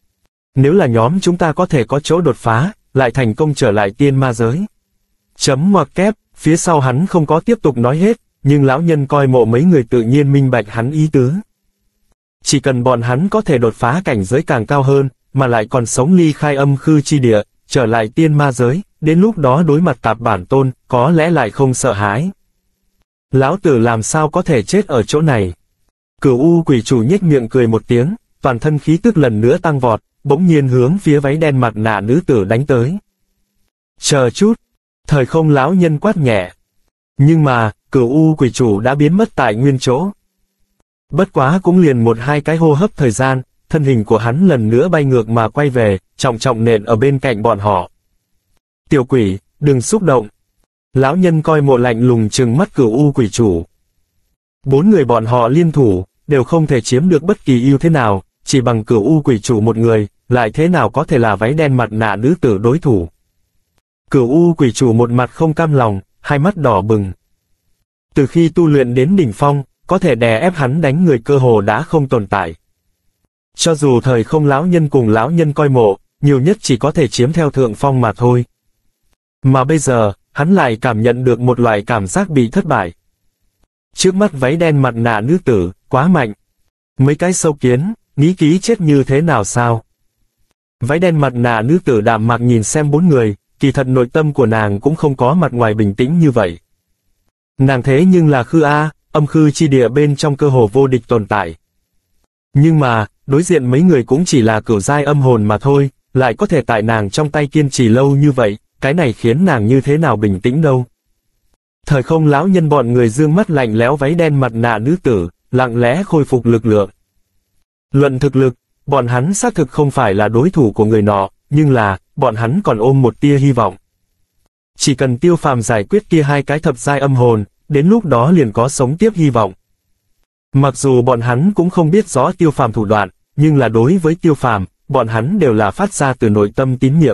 Nếu là nhóm chúng ta có thể có chỗ đột phá, lại thành công trở lại tiên ma giới. Chấm ngoặc kép, phía sau hắn không có tiếp tục nói hết, nhưng lão nhân Coi Mộ mấy người tự nhiên minh bạch hắn ý tứ. Chỉ cần bọn hắn có thể đột phá cảnh giới càng cao hơn, mà lại còn sống ly khai âm khư chi địa, trở lại tiên ma giới, đến lúc đó đối mặt tạp bản tôn, có lẽ lại không sợ hãi. Lão tử làm sao có thể chết ở chỗ này? Cửu U quỷ chủ nhếch miệng cười một tiếng, toàn thân khí tức lần nữa tăng vọt, bỗng nhiên hướng phía váy đen mặt nạ nữ tử đánh tới. Chờ chút, Thời Không lão nhân quát nhẹ. Nhưng mà, Cửu U quỷ chủ đã biến mất tại nguyên chỗ. Bất quá cũng liền một hai cái hô hấp thời gian, thân hình của hắn lần nữa bay ngược mà quay về, trọng trọng nện ở bên cạnh bọn họ. Tiểu quỷ, đừng xúc động. Lão nhân Coi Mộ lạnh lùng trừng mắt Cửu U quỷ chủ. Bốn người bọn họ liên thủ, đều không thể chiếm được bất kỳ ưu thế nào, chỉ bằng Cửu U quỷ chủ một người, lại thế nào có thể là váy đen mặt nạ nữ tử đối thủ. Cửu U quỷ chủ một mặt không cam lòng, hai mắt đỏ bừng. Từ khi tu luyện đến đỉnh phong, có thể đè ép hắn đánh người cơ hồ đã không tồn tại. Cho dù Thời Không lão nhân cùng lão nhân Coi Mộ, nhiều nhất chỉ có thể chiếm theo thượng phong mà thôi. Mà bây giờ, hắn lại cảm nhận được một loại cảm giác bị thất bại. Trước mắt váy đen mặt nạ nữ tử, quá mạnh. Mấy cái sâu kiến, nghĩ kỹ chết như thế nào sao? Váy đen mặt nạ nữ tử đạm mạc nhìn xem bốn người, kỳ thật nội tâm của nàng cũng không có mặt ngoài bình tĩnh như vậy. Nàng thế nhưng là khư A, âm khư chi địa bên trong cơ hồ vô địch tồn tại. Nhưng mà, đối diện mấy người cũng chỉ là cửu giai âm hồn mà thôi, lại có thể tại nàng trong tay kiên trì lâu như vậy, cái này khiến nàng như thế nào bình tĩnh đâu. Thời không lão nhân bọn người dương mắt lạnh lẽo váy đen mặt nạ nữ tử, lặng lẽ khôi phục lực lượng. Luận thực lực, bọn hắn xác thực không phải là đối thủ của người nọ, nhưng là, bọn hắn còn ôm một tia hy vọng. Chỉ cần Tiêu Phàm giải quyết kia hai cái thập giai âm hồn, đến lúc đó liền có sống tiếp hy vọng. Mặc dù bọn hắn cũng không biết rõ Tiêu Phàm thủ đoạn, nhưng là đối với Tiêu Phàm, bọn hắn đều là phát ra từ nội tâm tín nhiệm.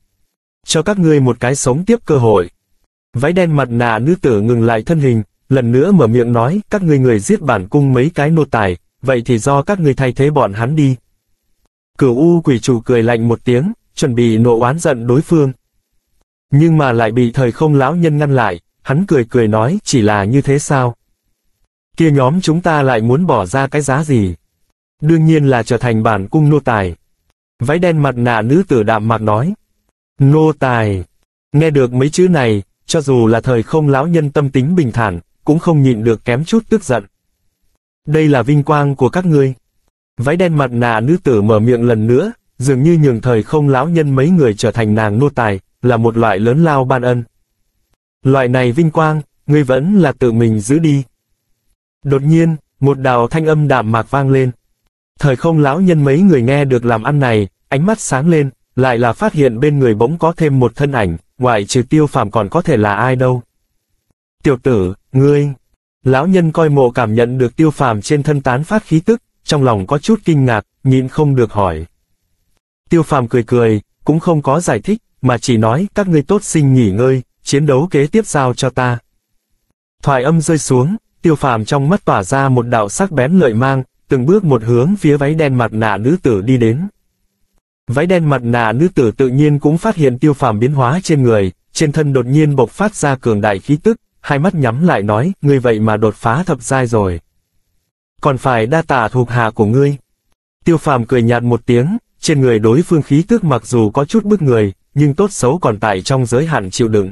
Cho các ngươi một cái sống tiếp cơ hội. Váy đen mặt nạ nữ tử ngừng lại thân hình, lần nữa mở miệng nói, các ngươi người giết bản cung mấy cái nô tài, vậy thì do các ngươi thay thế bọn hắn đi. Cửu U quỷ chủ cười lạnh một tiếng, chuẩn bị nộ oán giận đối phương. Nhưng mà lại bị thời không lão nhân ngăn lại, hắn cười cười nói, chỉ là như thế sao? Kia nhóm chúng ta lại muốn bỏ ra cái giá gì? Đương nhiên là trở thành bản cung nô tài. Váy đen mặt nạ nữ tử đạm mạc nói. Nô tài. Nghe được mấy chữ này, cho dù là thời không lão nhân tâm tính bình thản, cũng không nhịn được kém chút tức giận. Đây là vinh quang của các ngươi. Váy đen mặt nạ nữ tử mở miệng lần nữa, dường như nhường thời không lão nhân mấy người trở thành nàng nô tài, là một loại lớn lao ban ân. Loại này vinh quang, ngươi vẫn là tự mình giữ đi. Đột nhiên, một đạo thanh âm đạm mạc vang lên. Thời không lão nhân mấy người nghe được làm ăn này, ánh mắt sáng lên, lại là phát hiện bên người bỗng có thêm một thân ảnh, ngoại trừ Tiêu Phàm còn có thể là ai đâu. Tiểu tử, ngươi. Lão nhân coi mộ cảm nhận được Tiêu Phàm trên thân tán phát khí tức, trong lòng có chút kinh ngạc, nhịn không được hỏi. Tiêu Phàm cười cười, cũng không có giải thích, mà chỉ nói các ngươi tốt sinh nghỉ ngơi, chiến đấu kế tiếp giao cho ta. Thoại âm rơi xuống, Tiêu Phàm trong mắt tỏa ra một đạo sắc bén lợi mang, từng bước một hướng phía váy đen mặt nạ nữ tử đi đến. Váy đen mặt nạ nữ tử tự nhiên cũng phát hiện Tiêu Phàm biến hóa trên người, trên thân đột nhiên bộc phát ra cường đại khí tức, hai mắt nhắm lại nói, ngươi vậy mà đột phá thập giai rồi. Còn phải đa tạ thuộc hạ của ngươi. Tiêu Phàm cười nhạt một tiếng, trên người đối phương khí tức mặc dù có chút bức người, nhưng tốt xấu còn tại trong giới hạn chịu đựng.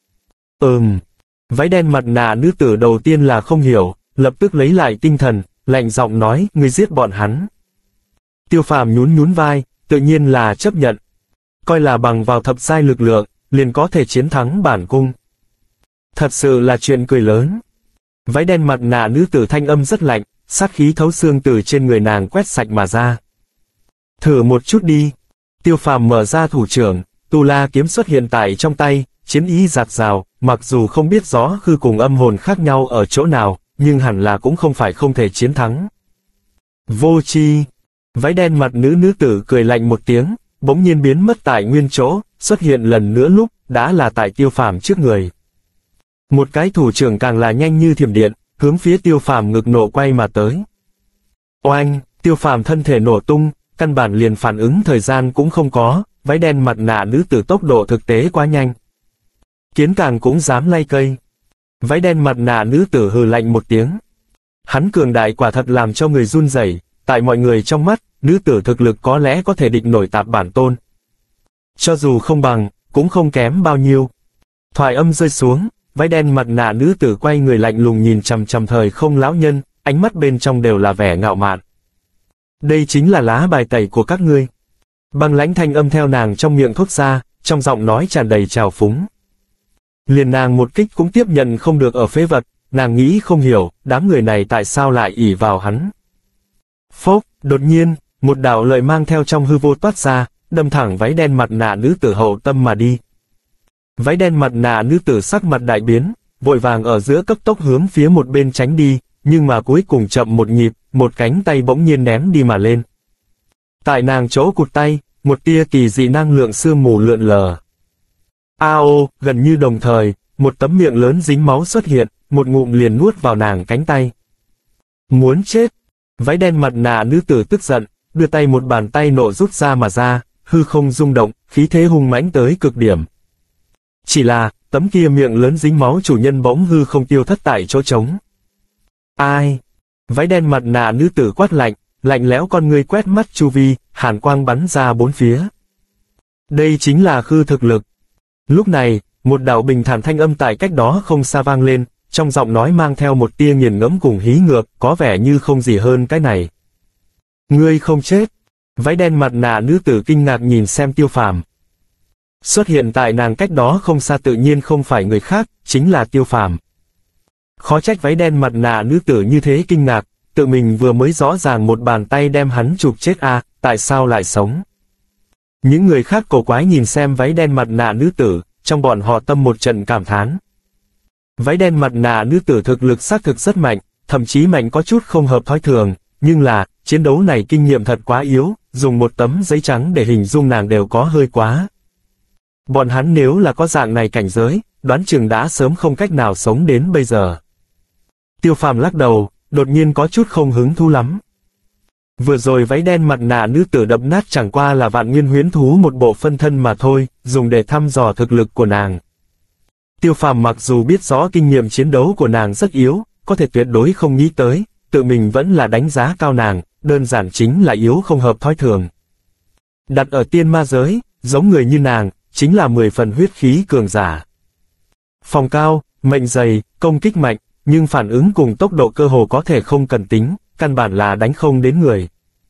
Ừm. Váy đen mặt nạ nữ tử đầu tiên là không hiểu, lập tức lấy lại tinh thần, lạnh giọng nói, ngươi giết bọn hắn. Tiêu Phàm nhún nhún vai, tự nhiên là chấp nhận. Coi là bằng vào thập giai lực lượng, liền có thể chiến thắng bản cung. Thật sự là chuyện cười lớn. Váy đen mặt nạ nữ tử thanh âm rất lạnh, sát khí thấu xương từ trên người nàng quét sạch mà ra. Thử một chút đi. Tiêu Phàm mở ra thủ trưởng, Tu La kiếm xuất hiện tại trong tay, chiến ý dạt dào, mặc dù không biết rõ hư cùng âm hồn khác nhau ở chỗ nào, nhưng hẳn là cũng không phải không thể chiến thắng. Vô tri. Váy đen mặt nữ nữ tử cười lạnh một tiếng, bỗng nhiên biến mất tại nguyên chỗ, xuất hiện lần nữa lúc, đã là tại Tiêu Phàm trước người. Một cái thủ trưởng càng là nhanh như thiểm điện, hướng phía Tiêu Phàm ngực nổ quay mà tới. Oanh, Tiêu Phàm thân thể nổ tung, căn bản liền phản ứng thời gian cũng không có, váy đen mặt nạ nữ tử tốc độ thực tế quá nhanh. Kiến càng cũng dám lay cây. Váy đen mặt nạ nữ tử hừ lạnh một tiếng. Hắn cường đại quả thật làm cho người run rẩy, tại mọi người trong mắt, nữ tử thực lực có lẽ có thể địch nổi Tạp Bản Tôn. Cho dù không bằng, cũng không kém bao nhiêu. Thoại âm rơi xuống, váy đen mặt nạ nữ tử quay người lạnh lùng nhìn chằm chằm thời không lão nhân, ánh mắt bên trong đều là vẻ ngạo mạn. Đây chính là lá bài tẩy của các ngươi. Băng lãnh thanh âm theo nàng trong miệng thốt ra, trong giọng nói tràn đầy trào phúng. Liền nàng một kích cũng tiếp nhận không được ở phế vật, nàng nghĩ không hiểu, đám người này tại sao lại ỷ vào hắn. Phốc, đột nhiên, một đạo lợi mang theo trong hư vô toát ra, đâm thẳng váy đen mặt nạ nữ tử hậu tâm mà đi. Váy đen mặt nạ nữ tử sắc mặt đại biến, vội vàng ở giữa cấp tốc hướng phía một bên tránh đi, nhưng mà cuối cùng chậm một nhịp, một cánh tay bỗng nhiên ném đi mà lên. Tại nàng chỗ cụt tay, một tia kỳ dị năng lượng sương mù lượn lờ. Ao, gần như đồng thời, một tấm miệng lớn dính máu xuất hiện, một ngụm liền nuốt vào nàng cánh tay. Muốn chết! Váy đen mặt nạ nữ tử tức giận, đưa tay một bàn tay nộ rút ra mà ra, hư không rung động, khí thế hung mãnh tới cực điểm. Chỉ là, tấm kia miệng lớn dính máu chủ nhân bỗng hư không tiêu thất tại chỗ trống. Ai? Váy đen mặt nạ nữ tử quát lạnh, lạnh lẽo con ngươi quét mắt chu vi, hàn quang bắn ra bốn phía. Đây chính là khư thực lực. Lúc này, một đạo bình thản thanh âm tại cách đó không xa vang lên, trong giọng nói mang theo một tia nghiền ngẫm cùng hí ngược, có vẻ như không gì hơn cái này. Ngươi không chết. Váy đen mặt nạ nữ tử kinh ngạc nhìn xem Tiêu Phàm. Xuất hiện tại nàng cách đó không xa tự nhiên không phải người khác, chính là Tiêu Phàm. Khó trách váy đen mặt nạ nữ tử như thế kinh ngạc, tự mình vừa mới rõ ràng một bàn tay đem hắn chụp chết a, à, tại sao lại sống? Những người khác cổ quái nhìn xem váy đen mặt nạ nữ tử, trong bọn họ tâm một trận cảm thán. Váy đen mặt nạ nữ tử thực lực xác thực rất mạnh, thậm chí mạnh có chút không hợp thói thường, nhưng là, chiến đấu này kinh nghiệm thật quá yếu, dùng một tấm giấy trắng để hình dung nàng đều có hơi quá. Bọn hắn nếu là có dạng này cảnh giới, đoán chừng đã sớm không cách nào sống đến bây giờ. Tiêu Phàm lắc đầu, đột nhiên có chút không hứng thú lắm. Vừa rồi váy đen mặt nạ nữ tử đập nát chẳng qua là vạn nguyên huyễn thú một bộ phân thân mà thôi, dùng để thăm dò thực lực của nàng. Tiêu Phàm mặc dù biết rõ kinh nghiệm chiến đấu của nàng rất yếu, có thể tuyệt đối không nghĩ tới, tự mình vẫn là đánh giá cao nàng, đơn giản chính là yếu không hợp thói thường. Đặt ở tiên ma giới, giống người như nàng, chính là mười phần huyết khí cường giả. Phòng cao, mệnh dày, công kích mạnh, nhưng phản ứng cùng tốc độ cơ hồ có thể không cần tính, căn bản là đánh không đến người.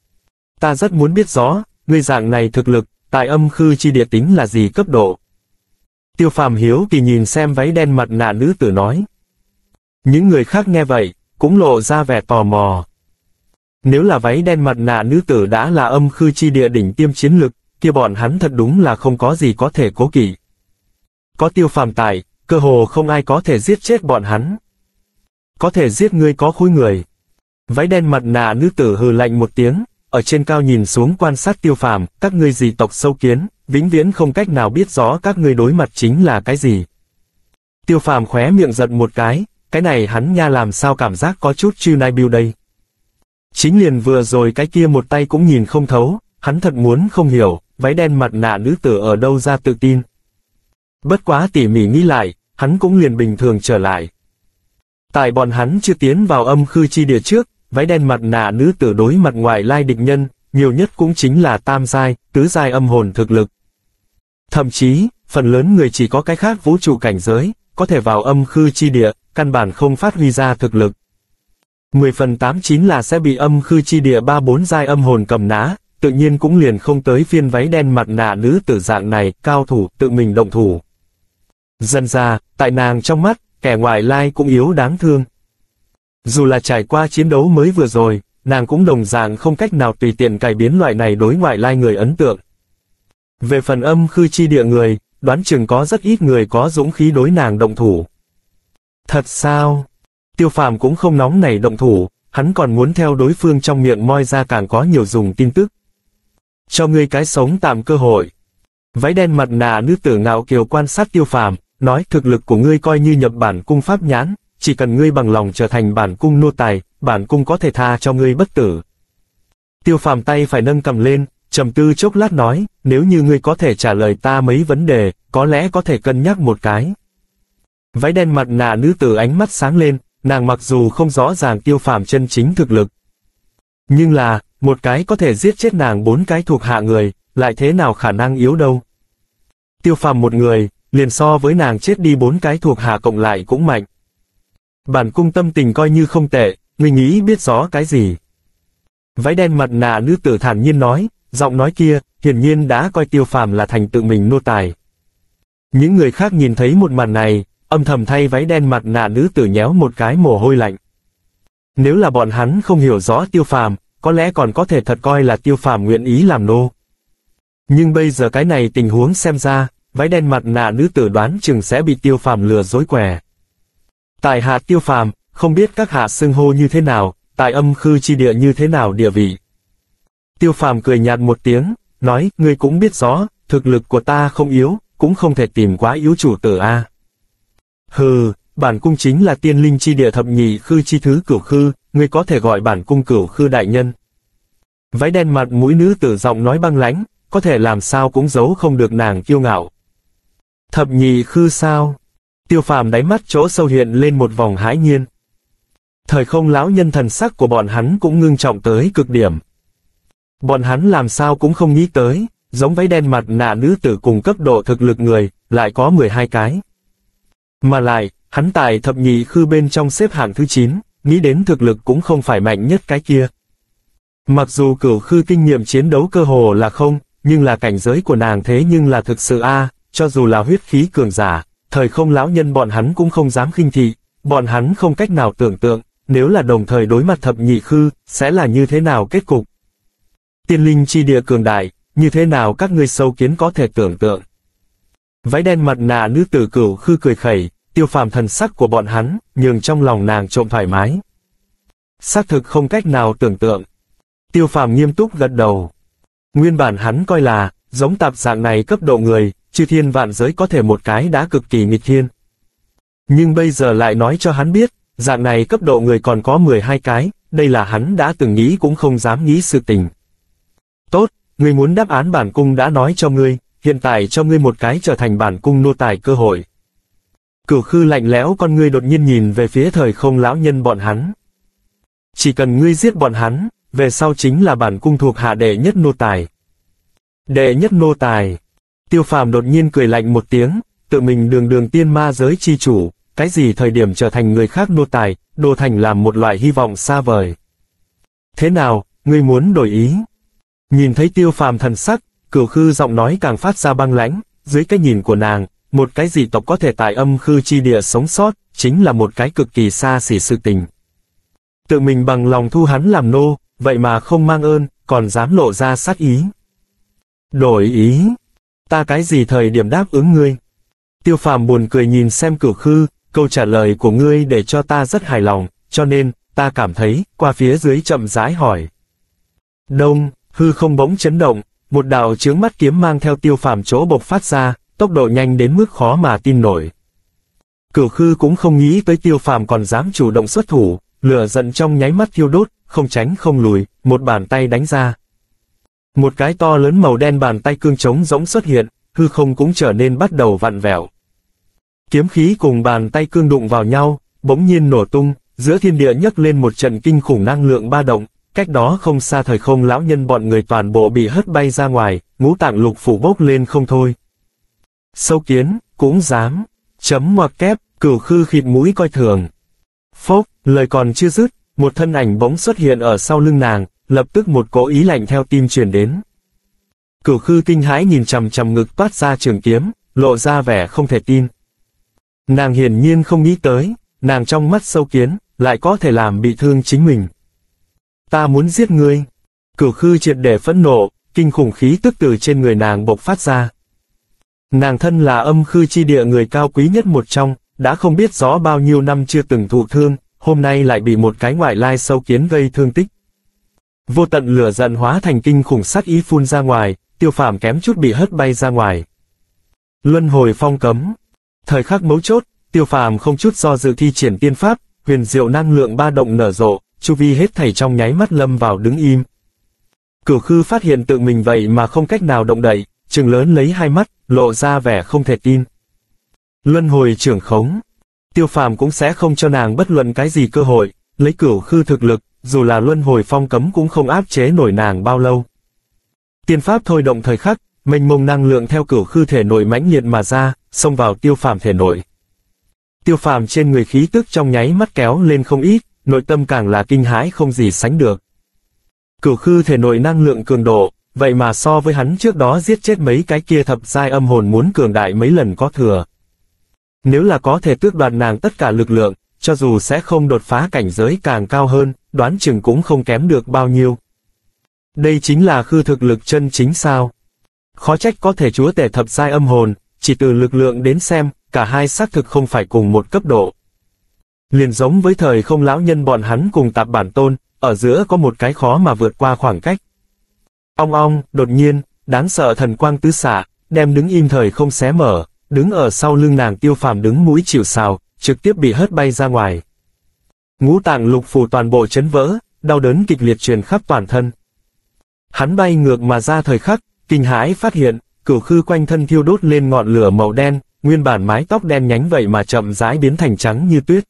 Ta rất muốn biết rõ, ngươi dạng này thực lực, tại âm khư chi địa tính là gì cấp độ. Tiêu Phàm hiếu kỳ nhìn xem váy đen mặt nạ nữ tử nói. Những người khác nghe vậy, cũng lộ ra vẻ tò mò. Nếu là váy đen mặt nạ nữ tử đã là âm khư chi địa đỉnh tiêm chiến lực, kia bọn hắn thật đúng là không có gì có thể cố kỵ. Có Tiêu Phàm tại, cơ hồ không ai có thể giết chết bọn hắn. Có thể giết ngươi có khối người. Váy đen mặt nạ nữ tử hừ lạnh một tiếng, ở trên cao nhìn xuống quan sát Tiêu Phàm, các ngươi dị tộc sâu kiến, vĩnh viễn không cách nào biết rõ các ngươi đối mặt chính là cái gì. Tiêu Phàm khóe miệng giật một cái, cái này hắn nha làm sao cảm giác có chút chư nai biêu đây. Chính liền vừa rồi cái kia một tay cũng nhìn không thấu, hắn thật muốn không hiểu, váy đen mặt nạ nữ tử ở đâu ra tự tin. Bất quá tỉ mỉ nghĩ lại, hắn cũng liền bình thường trở lại. Tại bọn hắn chưa tiến vào âm khư chi địa trước, váy đen mặt nạ nữ tử đối mặt ngoại lai địch nhân, nhiều nhất cũng chính là tam giai, tứ giai âm hồn thực lực. Thậm chí, phần lớn người chỉ có cái khác vũ trụ cảnh giới, có thể vào âm khư chi địa, căn bản không phát huy ra thực lực. mười phần tám chín là sẽ bị âm khư chi địa ba bốn giai âm hồn cầm nã, tự nhiên cũng liền không tới phiên váy đen mặt nạ nữ tử dạng này, cao thủ, tự mình động thủ. Dần ra, tại nàng trong mắt, kẻ ngoại lai cũng yếu đáng thương. Dù là trải qua chiến đấu mới vừa rồi, nàng cũng đồng dạng không cách nào tùy tiện cải biến loại này đối ngoại lai người ấn tượng. Về phần âm khư chi địa người, đoán chừng có rất ít người có dũng khí đối nàng động thủ. Thật sao? Tiêu Phàm cũng không nóng nảy động thủ, hắn còn muốn theo đối phương trong miệng moi ra càng có nhiều dùng tin tức. Cho ngươi cái sống tạm cơ hội. Váy đen mặt nạ nữ tử ngạo kiều quan sát Tiêu Phàm, nói thực lực của ngươi coi như nhập bản cung pháp nhãn, chỉ cần ngươi bằng lòng trở thành bản cung nô tài, bản cung có thể tha cho ngươi bất tử. Tiêu Phàm tay phải nâng cầm lên, trầm tư chốc lát nói, nếu như ngươi có thể trả lời ta mấy vấn đề, có lẽ có thể cân nhắc một cái. Váy đen mặt nạ nữ tử ánh mắt sáng lên, nàng mặc dù không rõ ràng Tiêu Phàm chân chính thực lực. Nhưng là, một cái có thể giết chết nàng bốn cái thuộc hạ người, lại thế nào khả năng yếu đâu. Tiêu Phàm một người, liền so với nàng chết đi bốn cái thuộc hạ cộng lại cũng mạnh. Bản cung tâm tình coi như không tệ, ngươi nghĩ biết rõ cái gì. Váy đen mặt nạ nữ tử thản nhiên nói, giọng nói kia, hiển nhiên đã coi Tiêu Phàm là thành tự mình nô tài. Những người khác nhìn thấy một màn này, âm thầm thay váy đen mặt nạ nữ tử nhéo một cái mồ hôi lạnh. Nếu là bọn hắn không hiểu rõ Tiêu Phàm, có lẽ còn có thể thật coi là Tiêu Phàm nguyện ý làm nô. Nhưng bây giờ cái này tình huống xem ra, váy đen mặt nạ nữ tử đoán chừng sẽ bị Tiêu Phàm lừa dối què. Tại hạ Tiêu Phàm, không biết các hạ xưng hô như thế nào, tại âm khư chi địa như thế nào địa vị. Tiêu Phàm cười nhạt một tiếng, nói, ngươi cũng biết rõ, thực lực của ta không yếu, cũng không thể tìm quá yếu chủ tử a. Hừ, bản cung chính là tiên linh chi địa thập nhị khư chi thứ cửu khư, ngươi có thể gọi bản cung cửu khư đại nhân. Váy đen mặt mũi nữ tử giọng nói băng lãnh, có thể làm sao cũng giấu không được nàng kiêu ngạo. Thập nhị khư sao? Tiêu Phàm đáy mắt chỗ sâu hiện lên một vòng hãi nhiên. Thời không lão nhân thần sắc của bọn hắn cũng ngưng trọng tới cực điểm. Bọn hắn làm sao cũng không nghĩ tới, giống váy đen mặt nạ nữ tử cùng cấp độ thực lực người, lại có mười hai cái. Mà lại, hắn tại thập nhị khư bên trong xếp hạng thứ chín, nghĩ đến thực lực cũng không phải mạnh nhất cái kia. Mặc dù cửu khư kinh nghiệm chiến đấu cơ hồ là không, nhưng là cảnh giới của nàng thế nhưng là thực sự a, cho dù là huyết khí cường giả, thời không lão nhân bọn hắn cũng không dám khinh thị, bọn hắn không cách nào tưởng tượng, nếu là đồng thời đối mặt thập nhị khư, sẽ là như thế nào kết cục. Tiên linh chi địa cường đại, như thế nào các ngươi sâu kiến có thể tưởng tượng. Váy đen mặt nạ nữ tử Cửu Khư cười khẩy, Tiêu Phàm thần sắc của bọn hắn, nhường trong lòng nàng trộm thoải mái. Xác thực không cách nào tưởng tượng. Tiêu Phàm nghiêm túc gật đầu. Nguyên bản hắn coi là, giống tạp dạng này cấp độ người, chư thiên vạn giới có thể một cái đã cực kỳ nghịch thiên. Nhưng bây giờ lại nói cho hắn biết, dạng này cấp độ người còn có mười hai cái, đây là hắn đã từng nghĩ cũng không dám nghĩ sự tình. Tốt, ngươi muốn đáp án bản cung đã nói cho ngươi, hiện tại cho ngươi một cái trở thành bản cung nô tài cơ hội. Cửu Khư lạnh lẽo con ngươi đột nhiên nhìn về phía thời không lão nhân bọn hắn. Chỉ cần ngươi giết bọn hắn, về sau chính là bản cung thuộc hạ đệ nhất nô tài. Đệ nhất nô tài. Tiêu Phàm đột nhiên cười lạnh một tiếng, tự mình đường đường tiên ma giới chi chủ, cái gì thời điểm trở thành người khác nô tài, đồ thành làm một loại hy vọng xa vời. Thế nào, ngươi muốn đổi ý? Nhìn thấy Tiêu Phàm thần sắc, Cửu Khư giọng nói càng phát ra băng lãnh, dưới cái nhìn của nàng, một cái dị tộc có thể tại âm khư chi địa sống sót, chính là một cái cực kỳ xa xỉ sự tình. Tự mình bằng lòng thu hắn làm nô, vậy mà không mang ơn, còn dám lộ ra sát ý. Đổi ý? Ta cái gì thời điểm đáp ứng ngươi? Tiêu Phàm buồn cười nhìn xem Cửu Khư, câu trả lời của ngươi để cho ta rất hài lòng, cho nên, ta cảm thấy, qua phía dưới chậm rãi hỏi. Đông, hư không bỗng chấn động, một đạo chướng mắt kiếm mang theo Tiêu Phàm chỗ bộc phát ra, tốc độ nhanh đến mức khó mà tin nổi. Cửu Khư cũng không nghĩ tới Tiêu Phàm còn dám chủ động xuất thủ, lửa giận trong nháy mắt thiêu đốt, không tránh không lùi, một bàn tay đánh ra. Một cái to lớn màu đen bàn tay cương trống rỗng xuất hiện, hư không cũng trở nên bắt đầu vặn vẹo. Kiếm khí cùng bàn tay cương đụng vào nhau, bỗng nhiên nổ tung, giữa thiên địa nhấc lên một trận kinh khủng năng lượng ba động, cách đó không xa thời không lão nhân bọn người toàn bộ bị hất bay ra ngoài, ngũ tạng lục phủ bốc lên không thôi. Sâu kiến, cũng dám, chấm ngoặc kép, Cửu Khư khịt mũi coi thường. Phốc, lời còn chưa dứt, một thân ảnh bỗng xuất hiện ở sau lưng nàng, lập tức một cỗ ý lạnh theo tim truyền đến. Cửu Khư kinh hãi nhìn chằm chằm ngực toát ra trường kiếm, lộ ra vẻ không thể tin. Nàng hiển nhiên không nghĩ tới, nàng trong mắt sâu kiến, lại có thể làm bị thương chính mình. Ta muốn giết ngươi. Cửu Khư triệt để phẫn nộ, kinh khủng khí tức từ trên người nàng bộc phát ra. Nàng thân là âm khư chi địa người cao quý nhất một trong, đã không biết rõ bao nhiêu năm chưa từng thụ thương, hôm nay lại bị một cái ngoại lai sâu kiến gây thương tích. Vô tận lửa giận hóa thành kinh khủng sát ý phun ra ngoài, Tiêu Phàm kém chút bị hất bay ra ngoài. Luân hồi phong cấm. Thời khắc mấu chốt, Tiêu Phàm không chút do dự thi triển tiên pháp, huyền diệu năng lượng ba động nở rộ, chu vi hết thảy trong nháy mắt lâm vào đứng im. Cửu Khư phát hiện tự mình vậy mà không cách nào động đậy, trừng lớn lấy hai mắt, lộ ra vẻ không thể tin. Luân hồi trưởng khống. Tiêu Phàm cũng sẽ không cho nàng bất luận cái gì cơ hội, lấy Cửu Khư thực lực, dù là luân hồi phong cấm cũng không áp chế nổi nàng bao lâu. Tiên pháp thôi động thời khắc, mênh mông năng lượng theo Cửu Khư thể nội mãnh liệt mà ra, xông vào Tiêu Phàm thể nội. Tiêu Phàm trên người khí tức trong nháy mắt kéo lên không ít, nội tâm càng là kinh hãi không gì sánh được. Cửu Khư thể nội năng lượng cường độ, vậy mà so với hắn trước đó giết chết mấy cái kia thập giai âm hồn muốn cường đại mấy lần có thừa. Nếu là có thể tước đoạt nàng tất cả lực lượng, cho dù sẽ không đột phá cảnh giới càng cao hơn, đoán chừng cũng không kém được bao nhiêu. Đây chính là khư thực lực chân chính sao? Khó trách có thể chúa tể thập giai âm hồn, chỉ từ lực lượng đến xem, cả hai xác thực không phải cùng một cấp độ. Liền giống với thời không lão nhân bọn hắn cùng tạp bản tôn, ở giữa có một cái khó mà vượt qua khoảng cách. Ong ong, đột nhiên, đáng sợ thần quang tứ xạ, đem đứng im thời không xé mở, đứng ở sau lưng nàng Tiêu Phàm đứng mũi chịu sào, trực tiếp bị hất bay ra ngoài. Ngũ tạng lục phủ toàn bộ chấn vỡ, đau đớn kịch liệt truyền khắp toàn thân. Hắn bay ngược mà ra thời khắc, kinh hãi phát hiện, Cửu Khư quanh thân thiêu đốt lên ngọn lửa màu đen, nguyên bản mái tóc đen nhánh vậy mà chậm rãi biến thành trắng như tuyết.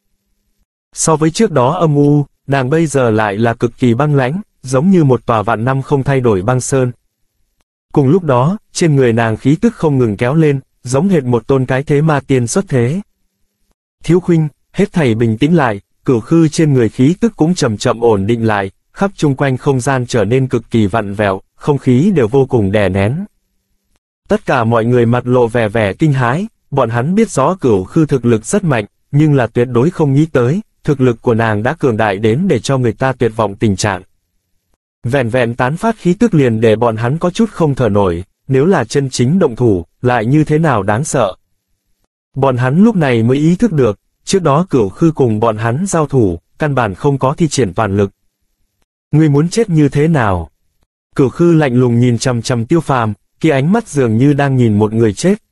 So với trước đó âm u, nàng bây giờ lại là cực kỳ băng lãnh, giống như một tòa vạn năm không thay đổi băng sơn. Cùng lúc đó, trên người nàng khí tức không ngừng kéo lên, giống hệt một tôn cái thế ma tiên xuất thế. Thiếu khuynh, hết thảy bình tĩnh lại, Cửu Khư trên người khí tức cũng chậm chậm ổn định lại, khắp chung quanh không gian trở nên cực kỳ vặn vẹo, không khí đều vô cùng đè nén. Tất cả mọi người mặt lộ vẻ vẻ kinh hãi, bọn hắn biết rõ Cửu Khư thực lực rất mạnh, nhưng là tuyệt đối không nghĩ tới, thực lực của nàng đã cường đại đến để cho người ta tuyệt vọng tình trạng. Vẹn vẹn tán phát khí tức liền để bọn hắn có chút không thở nổi, nếu là chân chính động thủ, lại như thế nào đáng sợ. Bọn hắn lúc này mới ý thức được, trước đó Cửu Khư cùng bọn hắn giao thủ, căn bản không có thi triển toàn lực. Ngươi muốn chết như thế nào? Cửu Khư lạnh lùng nhìn chằm chằm Tiêu Phàm, kia ánh mắt dường như đang nhìn một người chết.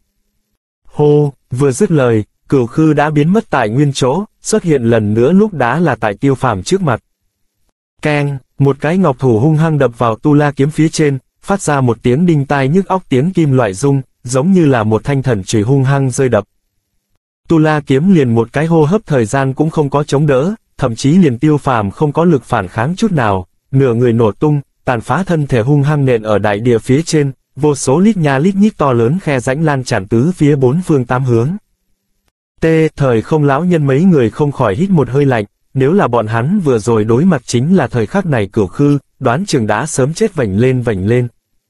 Hô, vừa dứt lời, Cửu Khư đã biến mất tại nguyên chỗ, xuất hiện lần nữa lúc đã là tại Tiêu Phàm trước mặt. Keng, một cái ngọc thủ hung hăng đập vào tu la kiếm phía trên, phát ra một tiếng đinh tai nhức óc tiếng kim loại rung, giống như là một thanh thần chùy hung hăng rơi đập. Tu la kiếm liền một cái hô hấp thời gian cũng không có chống đỡ, thậm chí liền Tiêu Phàm không có lực phản kháng chút nào, nửa người nổ tung, tàn phá thân thể hung hăng nện ở đại địa phía trên, vô số lít nha lít nhít to lớn khe rãnh lan tràn tứ phía bốn phương tám hướng. Tê, thời không lão nhân mấy người không khỏi hít một hơi lạnh, nếu là bọn hắn vừa rồi đối mặt chính là thời khắc này Cửu Khư, đoán chừng đã sớm chết vảnh lên vảnh lên.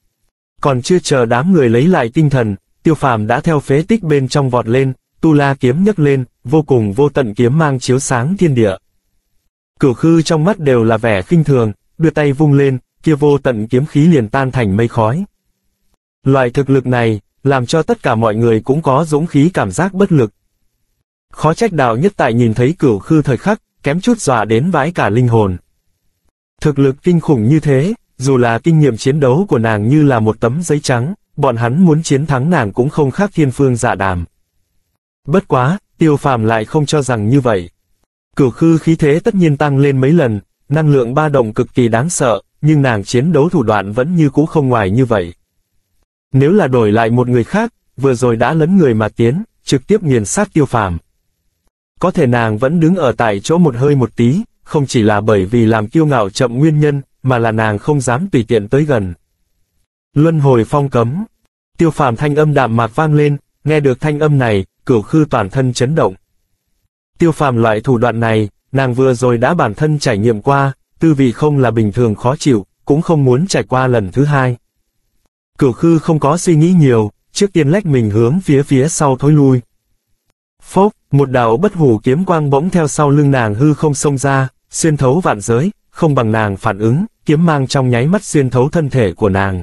Còn chưa chờ đám người lấy lại tinh thần, Tiêu Phàm đã theo phế tích bên trong vọt lên, tu la kiếm nhấc lên, vô cùng vô tận kiếm mang chiếu sáng thiên địa. Cửu Khư trong mắt đều là vẻ khinh thường, đưa tay vung lên, kia vô tận kiếm khí liền tan thành mây khói. Loại thực lực này, làm cho tất cả mọi người cũng có dũng khí cảm giác bất lực. Khó trách Đạo Nhất Tại nhìn thấy Cửu Khư thời khắc, kém chút dọa đến vãi cả linh hồn. Thực lực kinh khủng như thế, dù là kinh nghiệm chiến đấu của nàng như là một tấm giấy trắng, bọn hắn muốn chiến thắng nàng cũng không khác thiên phương dạ đàm. Bất quá, Tiêu Phàm lại không cho rằng như vậy. Cửu Khư khí thế tất nhiên tăng lên mấy lần, năng lượng ba động cực kỳ đáng sợ, nhưng nàng chiến đấu thủ đoạn vẫn như cũ không ngoài như vậy. Nếu là đổi lại một người khác, vừa rồi đã lấn người mà tiến, trực tiếp nghiền sát Tiêu Phàm. Có thể nàng vẫn đứng ở tại chỗ một hơi một tí, không chỉ là bởi vì làm kiêu ngạo chậm nguyên nhân, mà là nàng không dám tùy tiện tới gần. Luân hồi phong cấm. Tiêu Phàm thanh âm đạm mạc vang lên, nghe được thanh âm này, Cửu Khư toàn thân chấn động. Tiêu Phàm loại thủ đoạn này, nàng vừa rồi đã bản thân trải nghiệm qua, tư vị không là bình thường khó chịu, cũng không muốn trải qua lần thứ hai. Cửu Khư không có suy nghĩ nhiều, trước tiên lách mình hướng phía phía sau thối lui. Phốc, một đạo bất hủ kiếm quang bỗng theo sau lưng nàng hư không xông ra, xuyên thấu vạn giới, không bằng nàng phản ứng, kiếm mang trong nháy mắt xuyên thấu thân thể của nàng.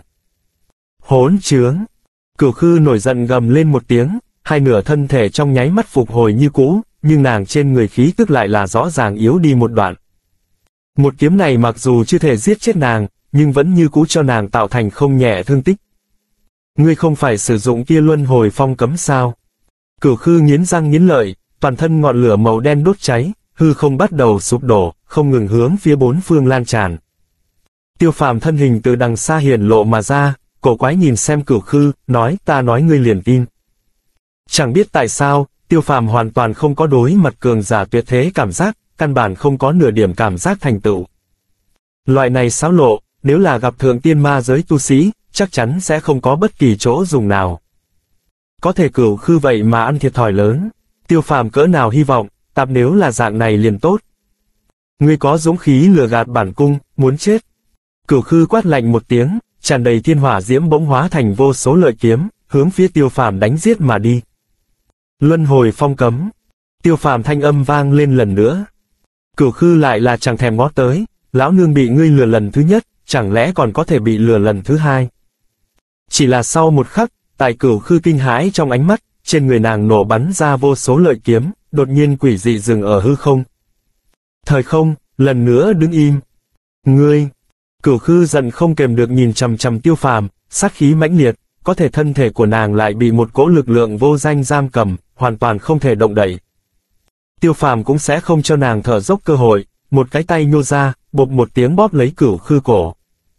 Hỗn trướng! Cửu Khư nổi giận gầm lên một tiếng, hai nửa thân thể trong nháy mắt phục hồi như cũ, nhưng nàng trên người khí tức lại là rõ ràng yếu đi một đoạn. Một kiếm này mặc dù chưa thể giết chết nàng, nhưng vẫn như cũ cho nàng tạo thành không nhẹ thương tích. Ngươi không phải sử dụng kia luân hồi phong cấm sao? Cửu Khư nghiến răng nghiến lợi, toàn thân ngọn lửa màu đen đốt cháy, hư không bắt đầu sụp đổ, không ngừng hướng phía bốn phương lan tràn. Tiêu Phàm thân hình từ đằng xa hiển lộ mà ra, cổ quái nhìn xem Cửu Khư, nói ta nói ngươi liền tin. Chẳng biết tại sao, Tiêu Phàm hoàn toàn không có đối mặt cường giả tuyệt thế cảm giác, căn bản không có nửa điểm cảm giác thành tựu. Loại này xáo lộ, nếu là gặp thượng tiên ma giới tu sĩ, chắc chắn sẽ không có bất kỳ chỗ dùng nào. Có thể Cửu Khư vậy mà ăn thiệt thòi lớn, Tiêu Phàm cỡ nào hy vọng, tạp nếu là dạng này liền tốt. Ngươi có dũng khí lừa gạt bản cung, muốn chết. Cửu Khư quát lạnh một tiếng, tràn đầy thiên hỏa diễm bỗng hóa thành vô số lợi kiếm, hướng phía Tiêu Phàm đánh giết mà đi. Luân hồi phong cấm. Tiêu Phàm thanh âm vang lên lần nữa. Cửu Khư lại là chẳng thèm ngó tới, lão nương bị ngươi lừa lần thứ nhất, chẳng lẽ còn có thể bị lừa lần thứ hai. Chỉ là sau một khắc, tại Cửu Khư kinh hãi trong ánh mắt, trên người nàng nổ bắn ra vô số lợi kiếm, đột nhiên quỷ dị dừng ở hư không. Thời không, lần nữa đứng im. Ngươi! Cửu Khư giận không kềm được nhìn chằm chằm Tiêu Phàm, sát khí mãnh liệt, có thể thân thể của nàng lại bị một cỗ lực lượng vô danh giam cầm, hoàn toàn không thể động đậy. Tiêu Phàm cũng sẽ không cho nàng thở dốc cơ hội, một cái tay nhô ra, bộp một tiếng bóp lấy Cửu Khư cổ.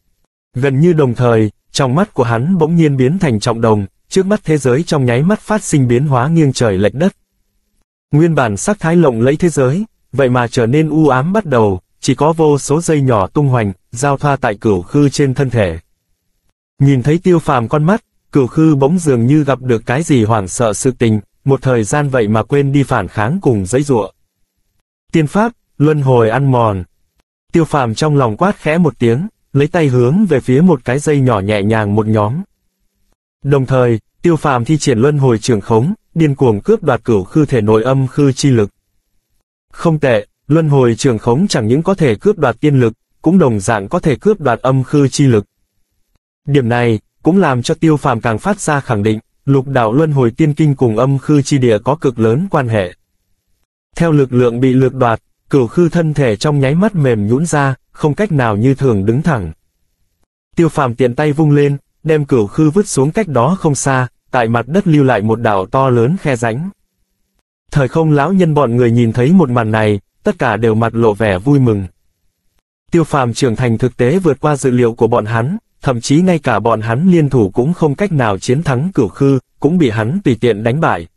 Gần như đồng thời, trong mắt của hắn bỗng nhiên biến thành trọng đồng, trước mắt thế giới trong nháy mắt phát sinh biến hóa nghiêng trời lệch đất. Nguyên bản sắc thái lộng lẫy thế giới, vậy mà trở nên u ám bắt đầu, chỉ có vô số dây nhỏ tung hoành, giao thoa tại Cửu Khư trên thân thể. Nhìn thấy Tiêu Phàm con mắt, Cửu Khư bỗng dường như gặp được cái gì hoảng sợ sự tình, một thời gian vậy mà quên đi phản kháng cùng giãy giụa. Tiên pháp, luân hồi ăn mòn. Tiêu Phàm trong lòng quát khẽ một tiếng, lấy tay hướng về phía một cái dây nhỏ nhẹ nhàng một nhóm. Đồng thời, Tiêu Phàm thi triển luân hồi trường khống, điên cuồng cướp đoạt cửu khư thể nội âm khư chi lực. Không tệ, luân hồi trường khống chẳng những có thể cướp đoạt tiên lực, cũng đồng dạng có thể cướp đoạt âm khư chi lực. Điểm này, cũng làm cho Tiêu Phàm càng phát ra khẳng định, lục đạo luân hồi tiên kinh cùng âm khư chi địa có cực lớn quan hệ. Theo lực lượng bị lược đoạt, cửu khư thân thể trong nháy mắt mềm nhũn ra, không cách nào như thường đứng thẳng. Tiêu Phàm tiện tay vung lên, đem cửu khư vứt xuống cách đó không xa, tại mặt đất lưu lại một đạo to lớn khe rãnh. Thời Không lão nhân bọn người nhìn thấy một màn này, tất cả đều mặt lộ vẻ vui mừng. Tiêu Phàm trưởng thành thực tế vượt qua dự liệu của bọn hắn, thậm chí ngay cả bọn hắn liên thủ cũng không cách nào chiến thắng cửu khư, cũng bị hắn tùy tiện đánh bại.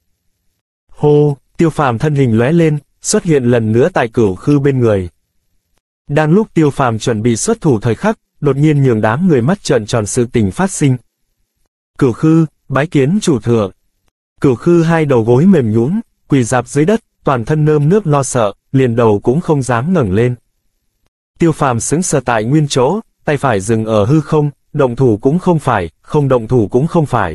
Hô, Tiêu Phàm thân hình lóe lên, xuất hiện lần nữa tại cửu khư bên người. Đang lúc Tiêu Phàm chuẩn bị xuất thủ thời khắc, đột nhiên nhường đám người mắt trợn tròn sự tình phát sinh. Cửu khư, bái kiến chủ thượng. Cửu khư hai đầu gối mềm nhũn, quỳ rạp dưới đất, toàn thân nơm nớp lo sợ, liền đầu cũng không dám ngẩng lên. Tiêu Phàm sững sờ tại nguyên chỗ, tay phải dừng ở hư không, động thủ cũng không phải, không động thủ cũng không phải.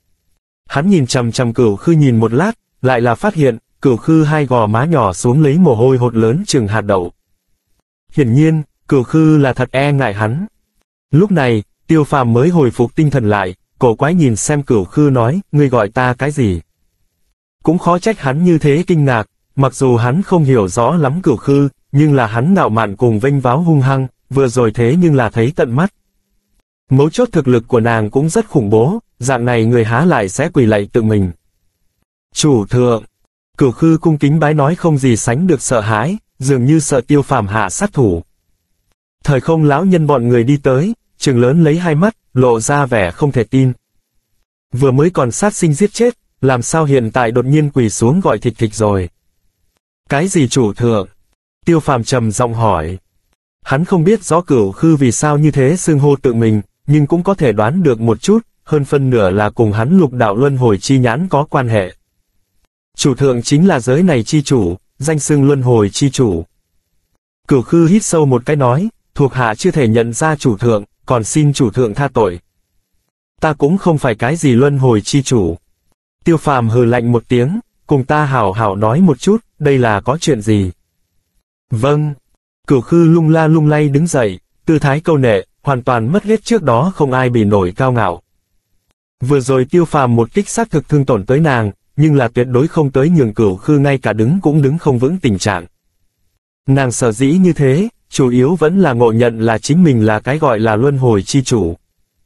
Hắn nhìn chằm chằm cửu khư nhìn một lát, lại là phát hiện, cửu khư hai gò má nhỏ xuống lấy mồ hôi hột lớn chừng hạt đậu. Hiển nhiên, cửu khư là thật e ngại hắn. Lúc này, Tiêu Phàm mới hồi phục tinh thần lại, cổ quái nhìn xem cửu khư nói, ngươi gọi ta cái gì? Cũng khó trách hắn như thế kinh ngạc, mặc dù hắn không hiểu rõ lắm cửu khư, nhưng là hắn ngạo mạn cùng vênh váo hung hăng, vừa rồi thế nhưng là thấy tận mắt. Mấu chốt thực lực của nàng cũng rất khủng bố, dạng này người há lại sẽ quỳ lạy tự mình. Chủ thượng, cửu khư cung kính bái nói không gì sánh được sợ hãi, dường như sợ Tiêu Phàm hạ sát thủ. Thời Không lão nhân bọn người đi tới, trừng lớn lấy hai mắt, lộ ra vẻ không thể tin. Vừa mới còn sát sinh giết chết, làm sao hiện tại đột nhiên quỳ xuống gọi thịch thịch rồi? Cái gì chủ thượng? Tiêu Phàm trầm giọng hỏi. Hắn không biết rõ cửu khư vì sao như thế xưng hô tự mình, nhưng cũng có thể đoán được một chút, hơn phân nửa là cùng hắn lục đạo luân hồi chi nhãn có quan hệ. Chủ thượng chính là giới này chi chủ, danh xưng luân hồi chi chủ. Cửu khư hít sâu một cái nói, thuộc hạ chưa thể nhận ra chủ thượng, còn xin chủ thượng tha tội. Ta cũng không phải cái gì luân hồi chi chủ. Tiêu Phàm hừ lạnh một tiếng, cùng ta hảo hảo nói một chút, đây là có chuyện gì? Vâng. Cửu khư lung la lung lay đứng dậy, tư thái câu nệ, hoàn toàn mất hết trước đó không ai bì nổi cao ngạo. Vừa rồi Tiêu Phàm một kích sát thực thương tổn tới nàng, nhưng là tuyệt đối không tới nhường cửu khư ngay cả đứng cũng đứng không vững tình trạng. Nàng sở dĩ như thế, chủ yếu vẫn là ngộ nhận là chính mình là cái gọi là luân hồi chi chủ.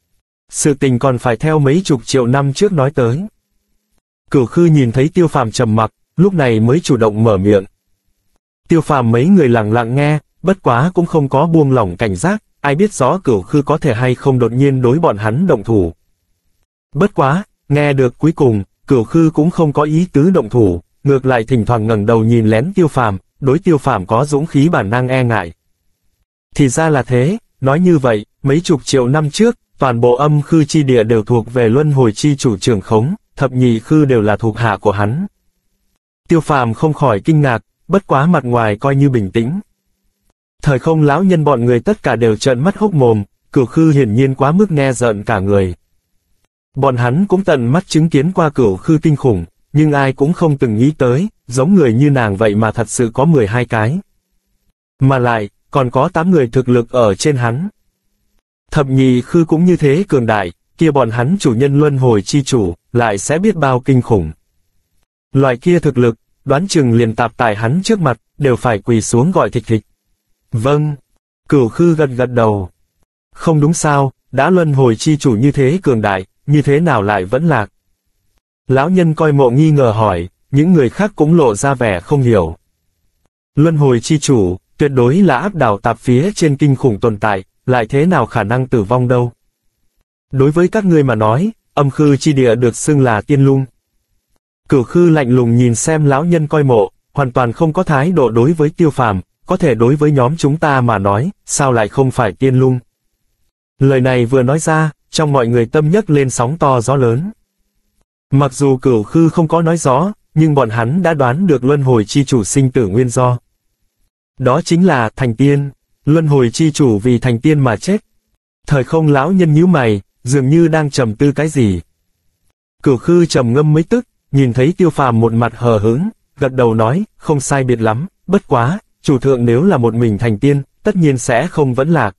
Sự tình còn phải theo mấy chục triệu năm trước nói tới. Cửu khư nhìn thấy Tiêu Phàm trầm mặc, lúc này mới chủ động mở miệng. Tiêu Phàm mấy người lặng lặng nghe, bất quá cũng không có buông lỏng cảnh giác, ai biết rõ cửu khư có thể hay không đột nhiên đối bọn hắn động thủ. Bất quá, nghe được cuối cùng, cửu khư cũng không có ý tứ động thủ, ngược lại thỉnh thoảng ngẩng đầu nhìn lén Tiêu Phàm, đối Tiêu Phàm có dũng khí bản năng e ngại. Thì ra là thế, nói như vậy, mấy chục triệu năm trước, toàn bộ âm khư chi địa đều thuộc về luân hồi chi chủ trưởng khống, thập nhị khư đều là thuộc hạ của hắn. Tiêu Phàm không khỏi kinh ngạc, bất quá mặt ngoài coi như bình tĩnh. Thời Không lão nhân bọn người tất cả đều trợn mắt hốc mồm, cửu khư hiển nhiên quá mức nghe rợn cả người. Bọn hắn cũng tận mắt chứng kiến qua cửu khư kinh khủng, nhưng ai cũng không từng nghĩ tới, giống người như nàng vậy mà thật sự có mười hai cái. Mà lại, còn có tám người thực lực ở trên hắn. Thập nhị khư cũng như thế cường đại, kia bọn hắn chủ nhân luân hồi chi chủ, lại sẽ biết bao kinh khủng. Loại kia thực lực, đoán chừng liền tạp tại hắn trước mặt, đều phải quỳ xuống gọi thịch thịch. Vâng. Cửu khư gật gật đầu. Không đúng sao, đã luân hồi chi chủ như thế cường đại, như thế nào lại vẫn lạc? Lão nhân coi mộ nghi ngờ hỏi, những người khác cũng lộ ra vẻ không hiểu. Luân hồi chi chủ, tuyệt đối là áp đảo tạp phía trên kinh khủng tồn tại, lại thế nào khả năng tử vong đâu? Đối với các ngươi mà nói, âm khư chi địa được xưng là tiên lung. Cửu khư lạnh lùng nhìn xem lão nhân coi mộ, hoàn toàn không có thái độ đối với Tiêu Phàm, có thể đối với nhóm chúng ta mà nói, sao lại không phải tiên lung? Lời này vừa nói ra, trong mọi người tâm nhấc lên sóng to gió lớn. Mặc dù cửu khư không có nói rõ, nhưng bọn hắn đã đoán được luân hồi chi chủ sinh tử nguyên do. Đó chính là thành tiên, luân hồi chi chủ vì thành tiên mà chết. Thời Không lão nhân nhíu mày, dường như đang trầm tư cái gì. Cửu Khư trầm ngâm mấy tức, nhìn thấy Tiêu Phàm một mặt hờ hững, gật đầu nói, không sai biệt lắm, bất quá, chủ thượng nếu là một mình thành tiên, tất nhiên sẽ không vẫn lạc.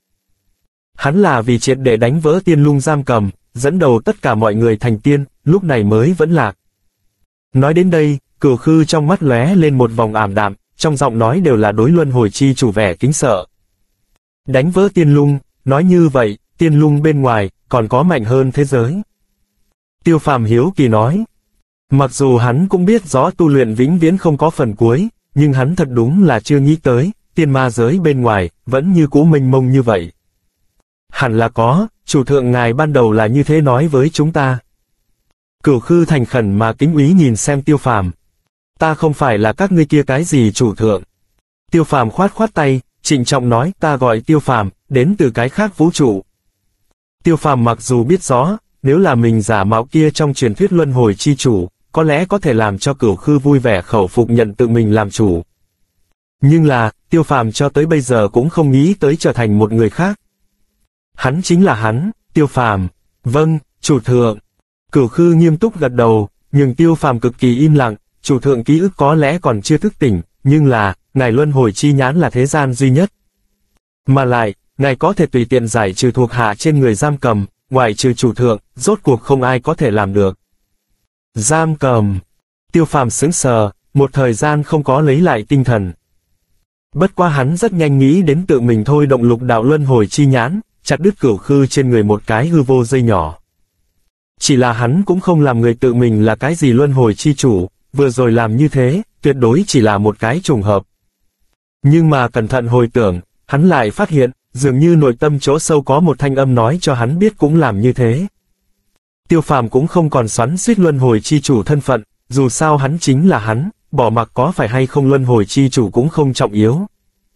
Hắn là vì triệt để đánh vỡ tiên lung giam cầm, dẫn đầu tất cả mọi người thành tiên, lúc này mới vẫn lạc. Nói đến đây, Cửu Khư trong mắt lóe lên một vòng ảm đạm, trong giọng nói đều là đối luân hồi chi chủ vẻ kính sợ. Đánh vỡ tiên lung, nói như vậy, tiên lung bên ngoài, còn có mạnh hơn thế giới. Tiêu Phàm hiếu kỳ nói. Mặc dù hắn cũng biết rõ tu luyện vĩnh viễn không có phần cuối, nhưng hắn thật đúng là chưa nghĩ tới, tiên ma giới bên ngoài, vẫn như cũ mênh mông như vậy. Hẳn là có, chủ thượng ngài ban đầu là như thế nói với chúng ta. Cửu Khư thành khẩn mà kính úy nhìn xem Tiêu Phàm. Ta không phải là các ngươi kia cái gì chủ thượng. Tiêu Phàm khoát khoát tay, trịnh trọng nói, ta gọi Tiêu Phàm, đến từ cái khác vũ trụ. Tiêu Phàm mặc dù biết rõ, nếu là mình giả mạo kia trong truyền thuyết luân hồi chi chủ, có lẽ có thể làm cho Cửu Khư vui vẻ khẩu phục nhận tự mình làm chủ. Nhưng là, Tiêu Phàm cho tới bây giờ cũng không nghĩ tới trở thành một người khác. Hắn chính là hắn, Tiêu Phàm. Vâng, chủ thượng. Cửu Khư nghiêm túc gật đầu, nhưng Tiêu Phàm cực kỳ im lặng, chủ thượng ký ức có lẽ còn chưa thức tỉnh, nhưng là, ngài luân hồi chi nhãn là thế gian duy nhất. Mà lại, ngài có thể tùy tiện giải trừ thuộc hạ trên người giam cầm, ngoại trừ chủ thượng, rốt cuộc không ai có thể làm được. Giam cầm. Tiêu Phàm sững sờ, một thời gian không có lấy lại tinh thần. Bất quá hắn rất nhanh nghĩ đến tự mình thôi động lục đạo luân hồi chi nhãn, chặt đứt Cửu Khư trên người một cái hư vô dây nhỏ. Chỉ là hắn cũng không làm người tự mình là cái gì luân hồi chi chủ, vừa rồi làm như thế, tuyệt đối chỉ là một cái trùng hợp. Nhưng mà cẩn thận hồi tưởng, hắn lại phát hiện, dường như nội tâm chỗ sâu có một thanh âm nói cho hắn biết cũng làm như thế. Tiêu Phàm cũng không còn xoắn xuýt luân hồi chi chủ thân phận, dù sao hắn chính là hắn, bỏ mặc có phải hay không luân hồi chi chủ cũng không trọng yếu.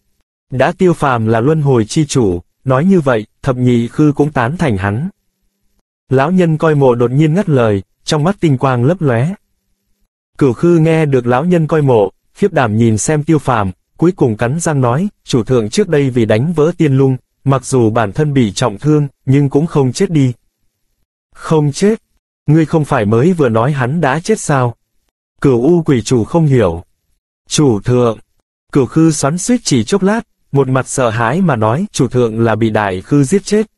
Đã Tiêu Phàm là luân hồi chi chủ, nói như vậy, thập nhị khư cũng tán thành hắn. Lão nhân coi mộ đột nhiên ngắt lời, trong mắt tinh quang lấp lóe. Cửu Khư nghe được lão nhân coi mộ, khiếp đảm nhìn xem Tiêu Phàm, cuối cùng cắn răng nói, chủ thượng trước đây vì đánh vỡ tiên lung, mặc dù bản thân bị trọng thương, nhưng cũng không chết đi. Không chết? Ngươi không phải mới vừa nói hắn đã chết sao? Cửu U quỷ chủ không hiểu. Chủ thượng. Cửu Khư xoắn xuýt chỉ chốc lát, một mặt sợ hãi mà nói, chủ thượng là bị Đại Khư giết chết.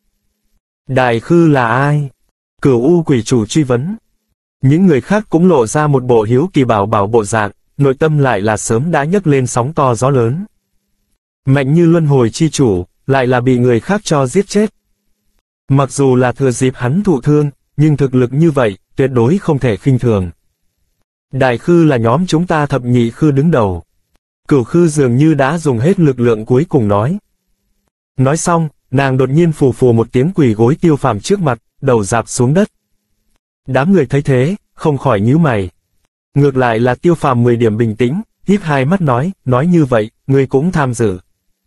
Đại Khư là ai? Cửu U quỷ chủ truy vấn. Những người khác cũng lộ ra một bộ hiếu kỳ bảo bảo bộ dạng, nội tâm lại là sớm đã nhấc lên sóng to gió lớn. Mạnh như luân hồi chi chủ, lại là bị người khác cho giết chết. Mặc dù là thừa dịp hắn thụ thương, nhưng thực lực như vậy, tuyệt đối không thể khinh thường. Đại Khư là nhóm chúng ta thập nhị khư đứng đầu. Cửu Khư dường như đã dùng hết lực lượng cuối cùng nói. Nói xong, nàng đột nhiên phù phù một tiếng quỳ gối Tiêu Phàm trước mặt, đầu rạp xuống đất. Đám người thấy thế, không khỏi nhíu mày. Ngược lại là Tiêu Phàm mười điểm bình tĩnh, híp hai mắt nói, nói như vậy, ngươi cũng tham dự.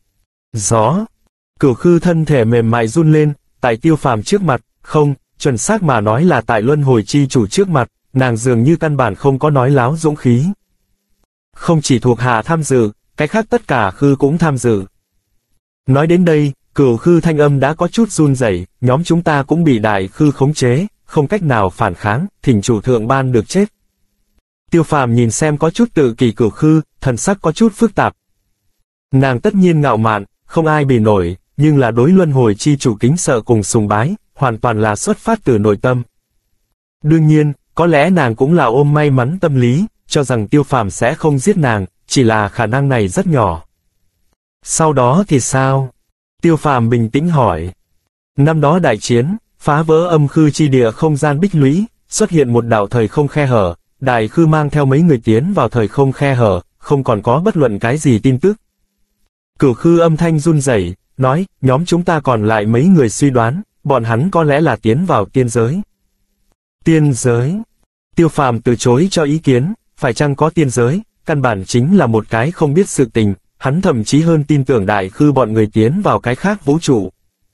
Gió. Cửu Khư thân thể mềm mại run lên, tại Tiêu Phàm trước mặt, không, chuẩn xác mà nói là tại luân hồi chi chủ trước mặt, nàng dường như căn bản không có nói láo dũng khí. Không chỉ thuộc hạ tham dự, cái khác tất cả khư cũng tham dự. Nói đến đây, Cửu Khư thanh âm đã có chút run rẩy, nhóm chúng ta cũng bị Đại Khư khống chế, không cách nào phản kháng, thỉnh chủ thượng ban được chết. Tiêu Phàm nhìn xem có chút tự kỳ Cửu Khư, thần sắc có chút phức tạp. Nàng tất nhiên ngạo mạn, không ai bì nổi, nhưng là đối luân hồi chi chủ kính sợ cùng sùng bái, hoàn toàn là xuất phát từ nội tâm. Đương nhiên, có lẽ nàng cũng là ôm may mắn tâm lý, cho rằng Tiêu Phàm sẽ không giết nàng, chỉ là khả năng này rất nhỏ. Sau đó thì sao? Tiêu Phàm bình tĩnh hỏi. Năm đó đại chiến, phá vỡ âm khư chi địa không gian bích lũy, xuất hiện một đạo thời không khe hở, Đại Khư mang theo mấy người tiến vào thời không khe hở, không còn có bất luận cái gì tin tức. Cửu Khư âm thanh run rẩy, nói, nhóm chúng ta còn lại mấy người suy đoán, bọn hắn có lẽ là tiến vào tiên giới. Tiên giới? Tiêu Phàm từ chối cho ý kiến, phải chăng có tiên giới, căn bản chính là một cái không biết sự tình, hắn thậm chí hơn tin tưởng Đại Khư bọn người tiến vào cái khác vũ trụ.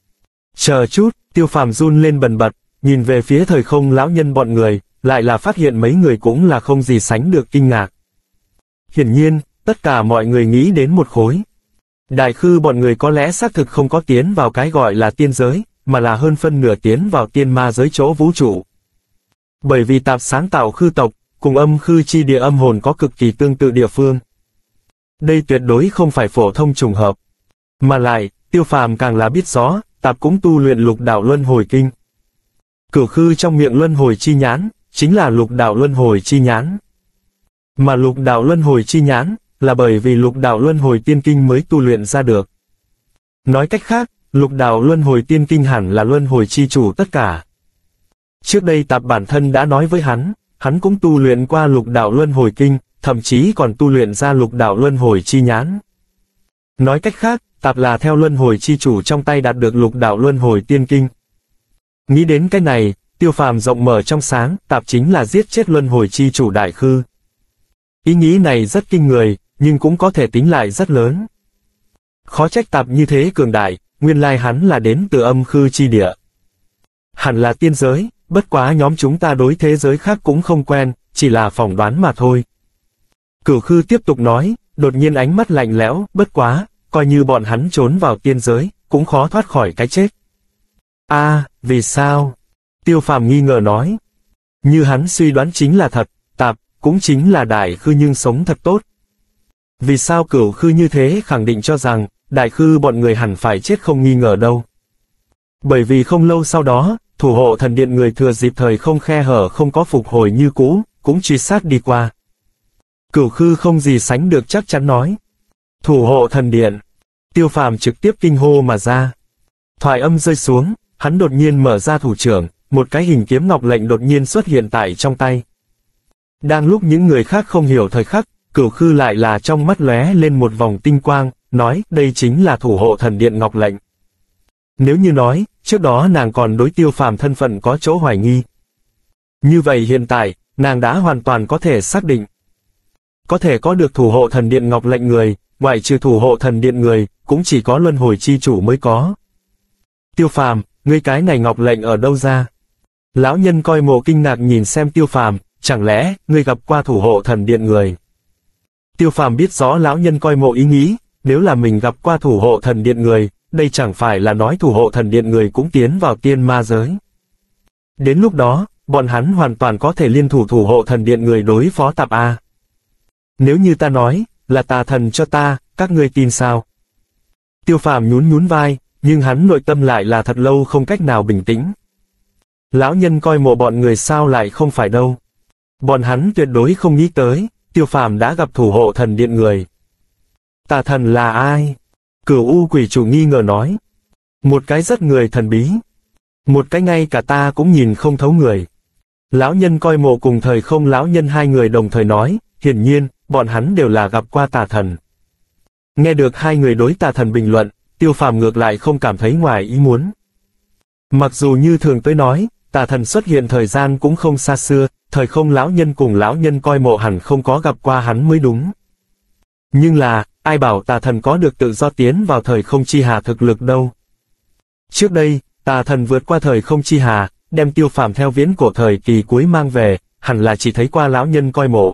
Chờ chút, Tiêu Phàm run lên bần bật, nhìn về phía thời không lão nhân bọn người, lại là phát hiện mấy người cũng là không gì sánh được kinh ngạc. Hiển nhiên, tất cả mọi người nghĩ đến một khối. Đại Khư bọn người có lẽ xác thực không có tiến vào cái gọi là tiên giới, mà là hơn phân nửa tiến vào tiên ma giới chỗ vũ trụ. Bởi vì tạp sáng tạo khư tộc, cùng âm khư chi địa âm hồn có cực kỳ tương tự địa phương. Đây tuyệt đối không phải phổ thông trùng hợp. Mà lại, Tiêu Phàm càng là biết rõ, tạp cũng tu luyện lục đạo luân hồi kinh. Cửu khư trong miệng luân hồi chi nhãn, chính là lục đạo luân hồi chi nhãn. Mà lục đạo luân hồi chi nhãn, là bởi vì lục đạo luân hồi tiên kinh mới tu luyện ra được. Nói cách khác, lục đạo luân hồi tiên kinh hẳn là luân hồi chi chủ tất cả. Trước đây tạp bản thân đã nói với hắn, hắn cũng tu luyện qua lục đạo luân hồi kinh, thậm chí còn tu luyện ra lục đạo luân hồi chi nhãn. Nói cách khác, tạp là theo luân hồi chi chủ trong tay đạt được lục đạo luân hồi tiên kinh. Nghĩ đến cái này, Tiêu Phàm rộng mở trong sáng, tạp chính là giết chết luân hồi chi chủ đại khư. Ý nghĩ này rất kinh người, nhưng cũng có thể tính lại rất lớn. Khó trách tạp như thế cường đại, nguyên lai hắn là đến từ âm khư chi địa. Hẳn là tiên giới, bất quá nhóm chúng ta đối thế giới khác cũng không quen, chỉ là phỏng đoán mà thôi. Cửu khư tiếp tục nói, đột nhiên ánh mắt lạnh lẽo, bất quá, coi như bọn hắn trốn vào tiên giới, cũng khó thoát khỏi cái chết. A, à, vì sao? Tiêu Phàm nghi ngờ nói. Như hắn suy đoán chính là thật, tạp, cũng chính là đại khư nhưng sống thật tốt. Vì sao cửu khư như thế khẳng định cho rằng, đại khư bọn người hẳn phải chết không nghi ngờ đâu. Bởi vì không lâu sau đó, thủ hộ thần điện người thừa dịp thời không khe hở không có phục hồi như cũ, cũng truy sát đi qua. Cửu khư không gì sánh được chắc chắn nói. Thủ hộ thần điện. Tiêu Phàm trực tiếp kinh hô mà ra. Thoại âm rơi xuống, hắn đột nhiên mở ra thủ trưởng, một cái hình kiếm ngọc lệnh đột nhiên xuất hiện tại trong tay. Đang lúc những người khác không hiểu thời khắc, Cửu khư lại là trong mắt lóe lên một vòng tinh quang, nói đây chính là thủ hộ thần điện ngọc lệnh. Nếu như nói, trước đó nàng còn đối Tiêu Phàm thân phận có chỗ hoài nghi. Như vậy hiện tại, nàng đã hoàn toàn có thể xác định. Có thể có được thủ hộ thần điện ngọc lệnh người, ngoại trừ thủ hộ thần điện người, cũng chỉ có luân hồi chi chủ mới có. Tiêu Phàm, ngươi cái này ngọc lệnh ở đâu ra? Lão nhân coi mộ kinh ngạc nhìn xem Tiêu Phàm, chẳng lẽ, ngươi gặp qua thủ hộ thần điện người? Tiêu Phàm biết rõ lão nhân coi mộ ý nghĩ, nếu là mình gặp qua thủ hộ thần điện người, đây chẳng phải là nói thủ hộ thần điện người cũng tiến vào tiên ma giới. Đến lúc đó, bọn hắn hoàn toàn có thể liên thủ thủ hộ thần điện người đối phó tạp A. Nếu như ta nói, là tà thần cho ta, các ngươi tin sao? Tiêu Phàm nhún nhún vai, nhưng hắn nội tâm lại là thật lâu không cách nào bình tĩnh. Lão nhân coi mộ bọn người sao lại không phải đâu. Bọn hắn tuyệt đối không nghĩ tới, Tiêu Phàm đã gặp thủ hộ thần điện người. Tà thần là ai? Cửu U quỷ chủ nghi ngờ nói. Một cái rất người thần bí. Một cái ngay cả ta cũng nhìn không thấu người. Lão nhân coi mộ cùng thời không lão nhân hai người đồng thời nói, hiển nhiên, bọn hắn đều là gặp qua tà thần. Nghe được hai người đối tà thần bình luận, Tiêu Phàm ngược lại không cảm thấy ngoài ý muốn. Mặc dù như thường tới nói, tà thần xuất hiện thời gian cũng không xa xưa, thời không lão nhân cùng lão nhân coi mộ hẳn không có gặp qua hắn mới đúng. Nhưng là, ai bảo tà thần có được tự do tiến vào thời không chi hà thực lực đâu. Trước đây, tà thần vượt qua thời không chi hà, đem Tiêu Phàm theo viễn cổ thời kỳ cuối mang về, hẳn là chỉ thấy qua lão nhân coi mộ.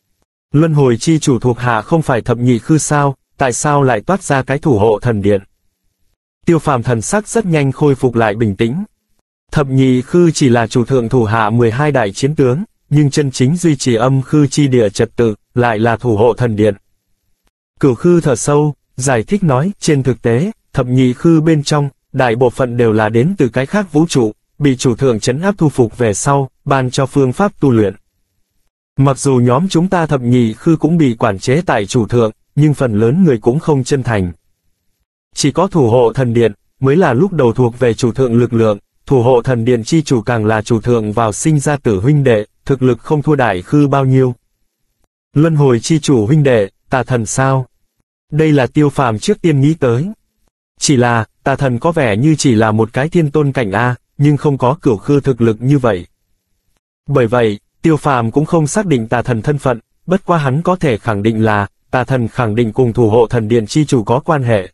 Luân hồi chi chủ thuộc hạ không phải thập nhị khư sao, tại sao lại toát ra cái thủ hộ thần điện? Tiêu Phàm thần sắc rất nhanh khôi phục lại bình tĩnh. Thập nhị khư chỉ là chủ thượng thủ hạ mười hai đại chiến tướng, nhưng chân chính duy trì âm khư chi địa trật tự, lại là thủ hộ thần điện. Cửu khư thở sâu, giải thích nói, trên thực tế, thập nhị khư bên trong, đại bộ phận đều là đến từ cái khác vũ trụ, bị chủ thượng trấn áp thu phục về sau, ban cho phương pháp tu luyện. Mặc dù nhóm chúng ta thập nhị khư cũng bị quản chế tại chủ thượng, nhưng phần lớn người cũng không chân thành. Chỉ có thủ hộ thần điện, mới là lúc đầu thuộc về chủ thượng lực lượng, thủ hộ thần điện chi chủ càng là chủ thượng vào sinh ra tử huynh đệ, thực lực không thua đại khư bao nhiêu. Luân hồi chi chủ huynh đệ, tà thần sao? Đây là Tiêu Phàm trước tiên nghĩ tới. Chỉ là, tà thần có vẻ như chỉ là một cái thiên tôn cảnh A, nhưng không có cửu khư thực lực như vậy. Bởi vậy, Tiêu Phàm cũng không xác định tà thần thân phận, bất quá hắn có thể khẳng định là, tà thần khẳng định cùng thủ hộ thần điện chi chủ có quan hệ.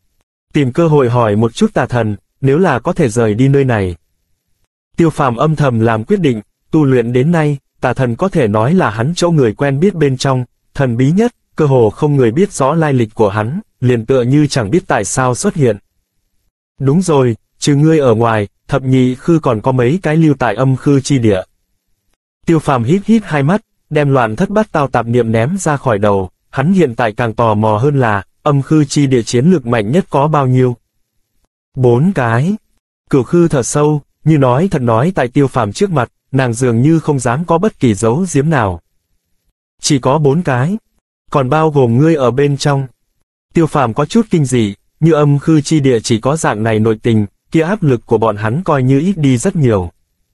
Tìm cơ hội hỏi một chút tà thần, nếu là có thể rời đi nơi này. Tiêu Phàm âm thầm làm quyết định, tu luyện đến nay, tà thần có thể nói là hắn chỗ người quen biết bên trong, thần bí nhất, cơ hồ không người biết rõ lai lịch của hắn, liền tựa như chẳng biết tại sao xuất hiện. Đúng rồi, trừ ngươi ở ngoài, thập nhị khư còn có mấy cái lưu tại âm khư chi địa. Tiêu Phàm hít hít hai mắt, đem loạn thất bát tao tạp niệm ném ra khỏi đầu, hắn hiện tại càng tò mò hơn là, âm khư chi địa chiến lực mạnh nhất có bao nhiêu? Bốn cái. Cửu Khư thở sâu, như nói thật nói tại Tiêu Phàm trước mặt, nàng dường như không dám có bất kỳ giấu giếm nào. Chỉ có bốn cái. Còn bao gồm ngươi ở bên trong. Tiêu Phàm có chút kinh dị, như âm khư chi địa chỉ có dạng này nội tình, kia áp lực của bọn hắn coi như ít đi rất nhiều.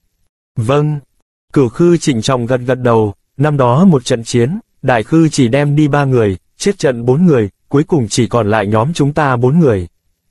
Vâng. Cửu Khư trịnh trọng gật gật đầu, năm đó một trận chiến, Đại Khư chỉ đem đi ba người, chết trận bốn người, cuối cùng chỉ còn lại nhóm chúng ta bốn người.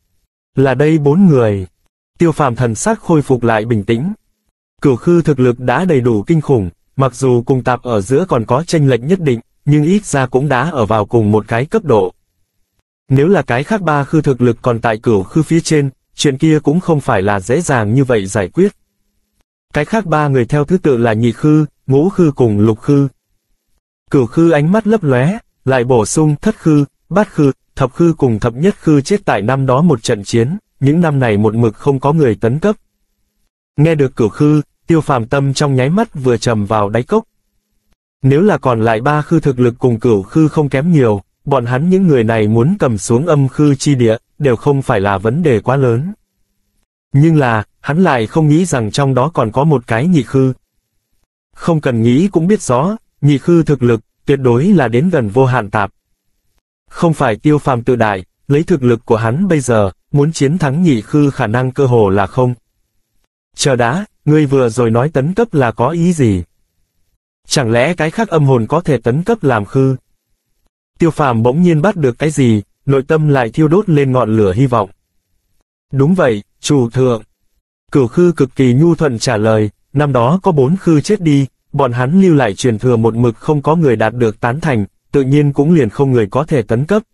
Là đây bốn người. Tiêu Phàm thần sắc khôi phục lại bình tĩnh. Cửu Khư thực lực đã đầy đủ kinh khủng, mặc dù cùng tạp ở giữa còn có chênh lệch nhất định, nhưng ít ra cũng đã ở vào cùng một cái cấp độ. Nếu là cái khác ba khư thực lực còn tại Cửu Khư phía trên, chuyện kia cũng không phải là dễ dàng như vậy giải quyết. Cái khác ba người theo thứ tự là Nhị Khư, Ngũ Khư cùng Lục Khư. Cửu Khư ánh mắt lấp lóe, lại bổ sung Thất Khư, Bát Khư, Thập Khư cùng Thập Nhất Khư chết tại năm đó một trận chiến, những năm này một mực không có người tấn cấp. Nghe được Cửu Khư, Tiêu Phàm tâm trong nháy mắt vừa trầm vào đáy cốc. Nếu là còn lại ba khư thực lực cùng Cửu Khư không kém nhiều, bọn hắn những người này muốn cầm xuống âm khư chi địa, đều không phải là vấn đề quá lớn. Nhưng là, hắn lại không nghĩ rằng trong đó còn có một cái Nhị Khư. Không cần nghĩ cũng biết rõ, Nhị Khư thực lực, tuyệt đối là đến gần vô hạn tạp. Không phải Tiêu Phàm tự đại, lấy thực lực của hắn bây giờ, muốn chiến thắng Nhị Khư khả năng cơ hồ là không. Chờ đã, ngươi vừa rồi nói tấn cấp là có ý gì? Chẳng lẽ cái khác âm hồn có thể tấn cấp làm khư? Tiêu Phàm bỗng nhiên bắt được cái gì, nội tâm lại thiêu đốt lên ngọn lửa hy vọng. Đúng vậy, chủ thượng. Cửu Khư cực kỳ nhu thuận trả lời, năm đó có bốn khư chết đi, bọn hắn lưu lại truyền thừa một mực không có người đạt được tán thành, tự nhiên cũng liền không người có thể tấn cấp.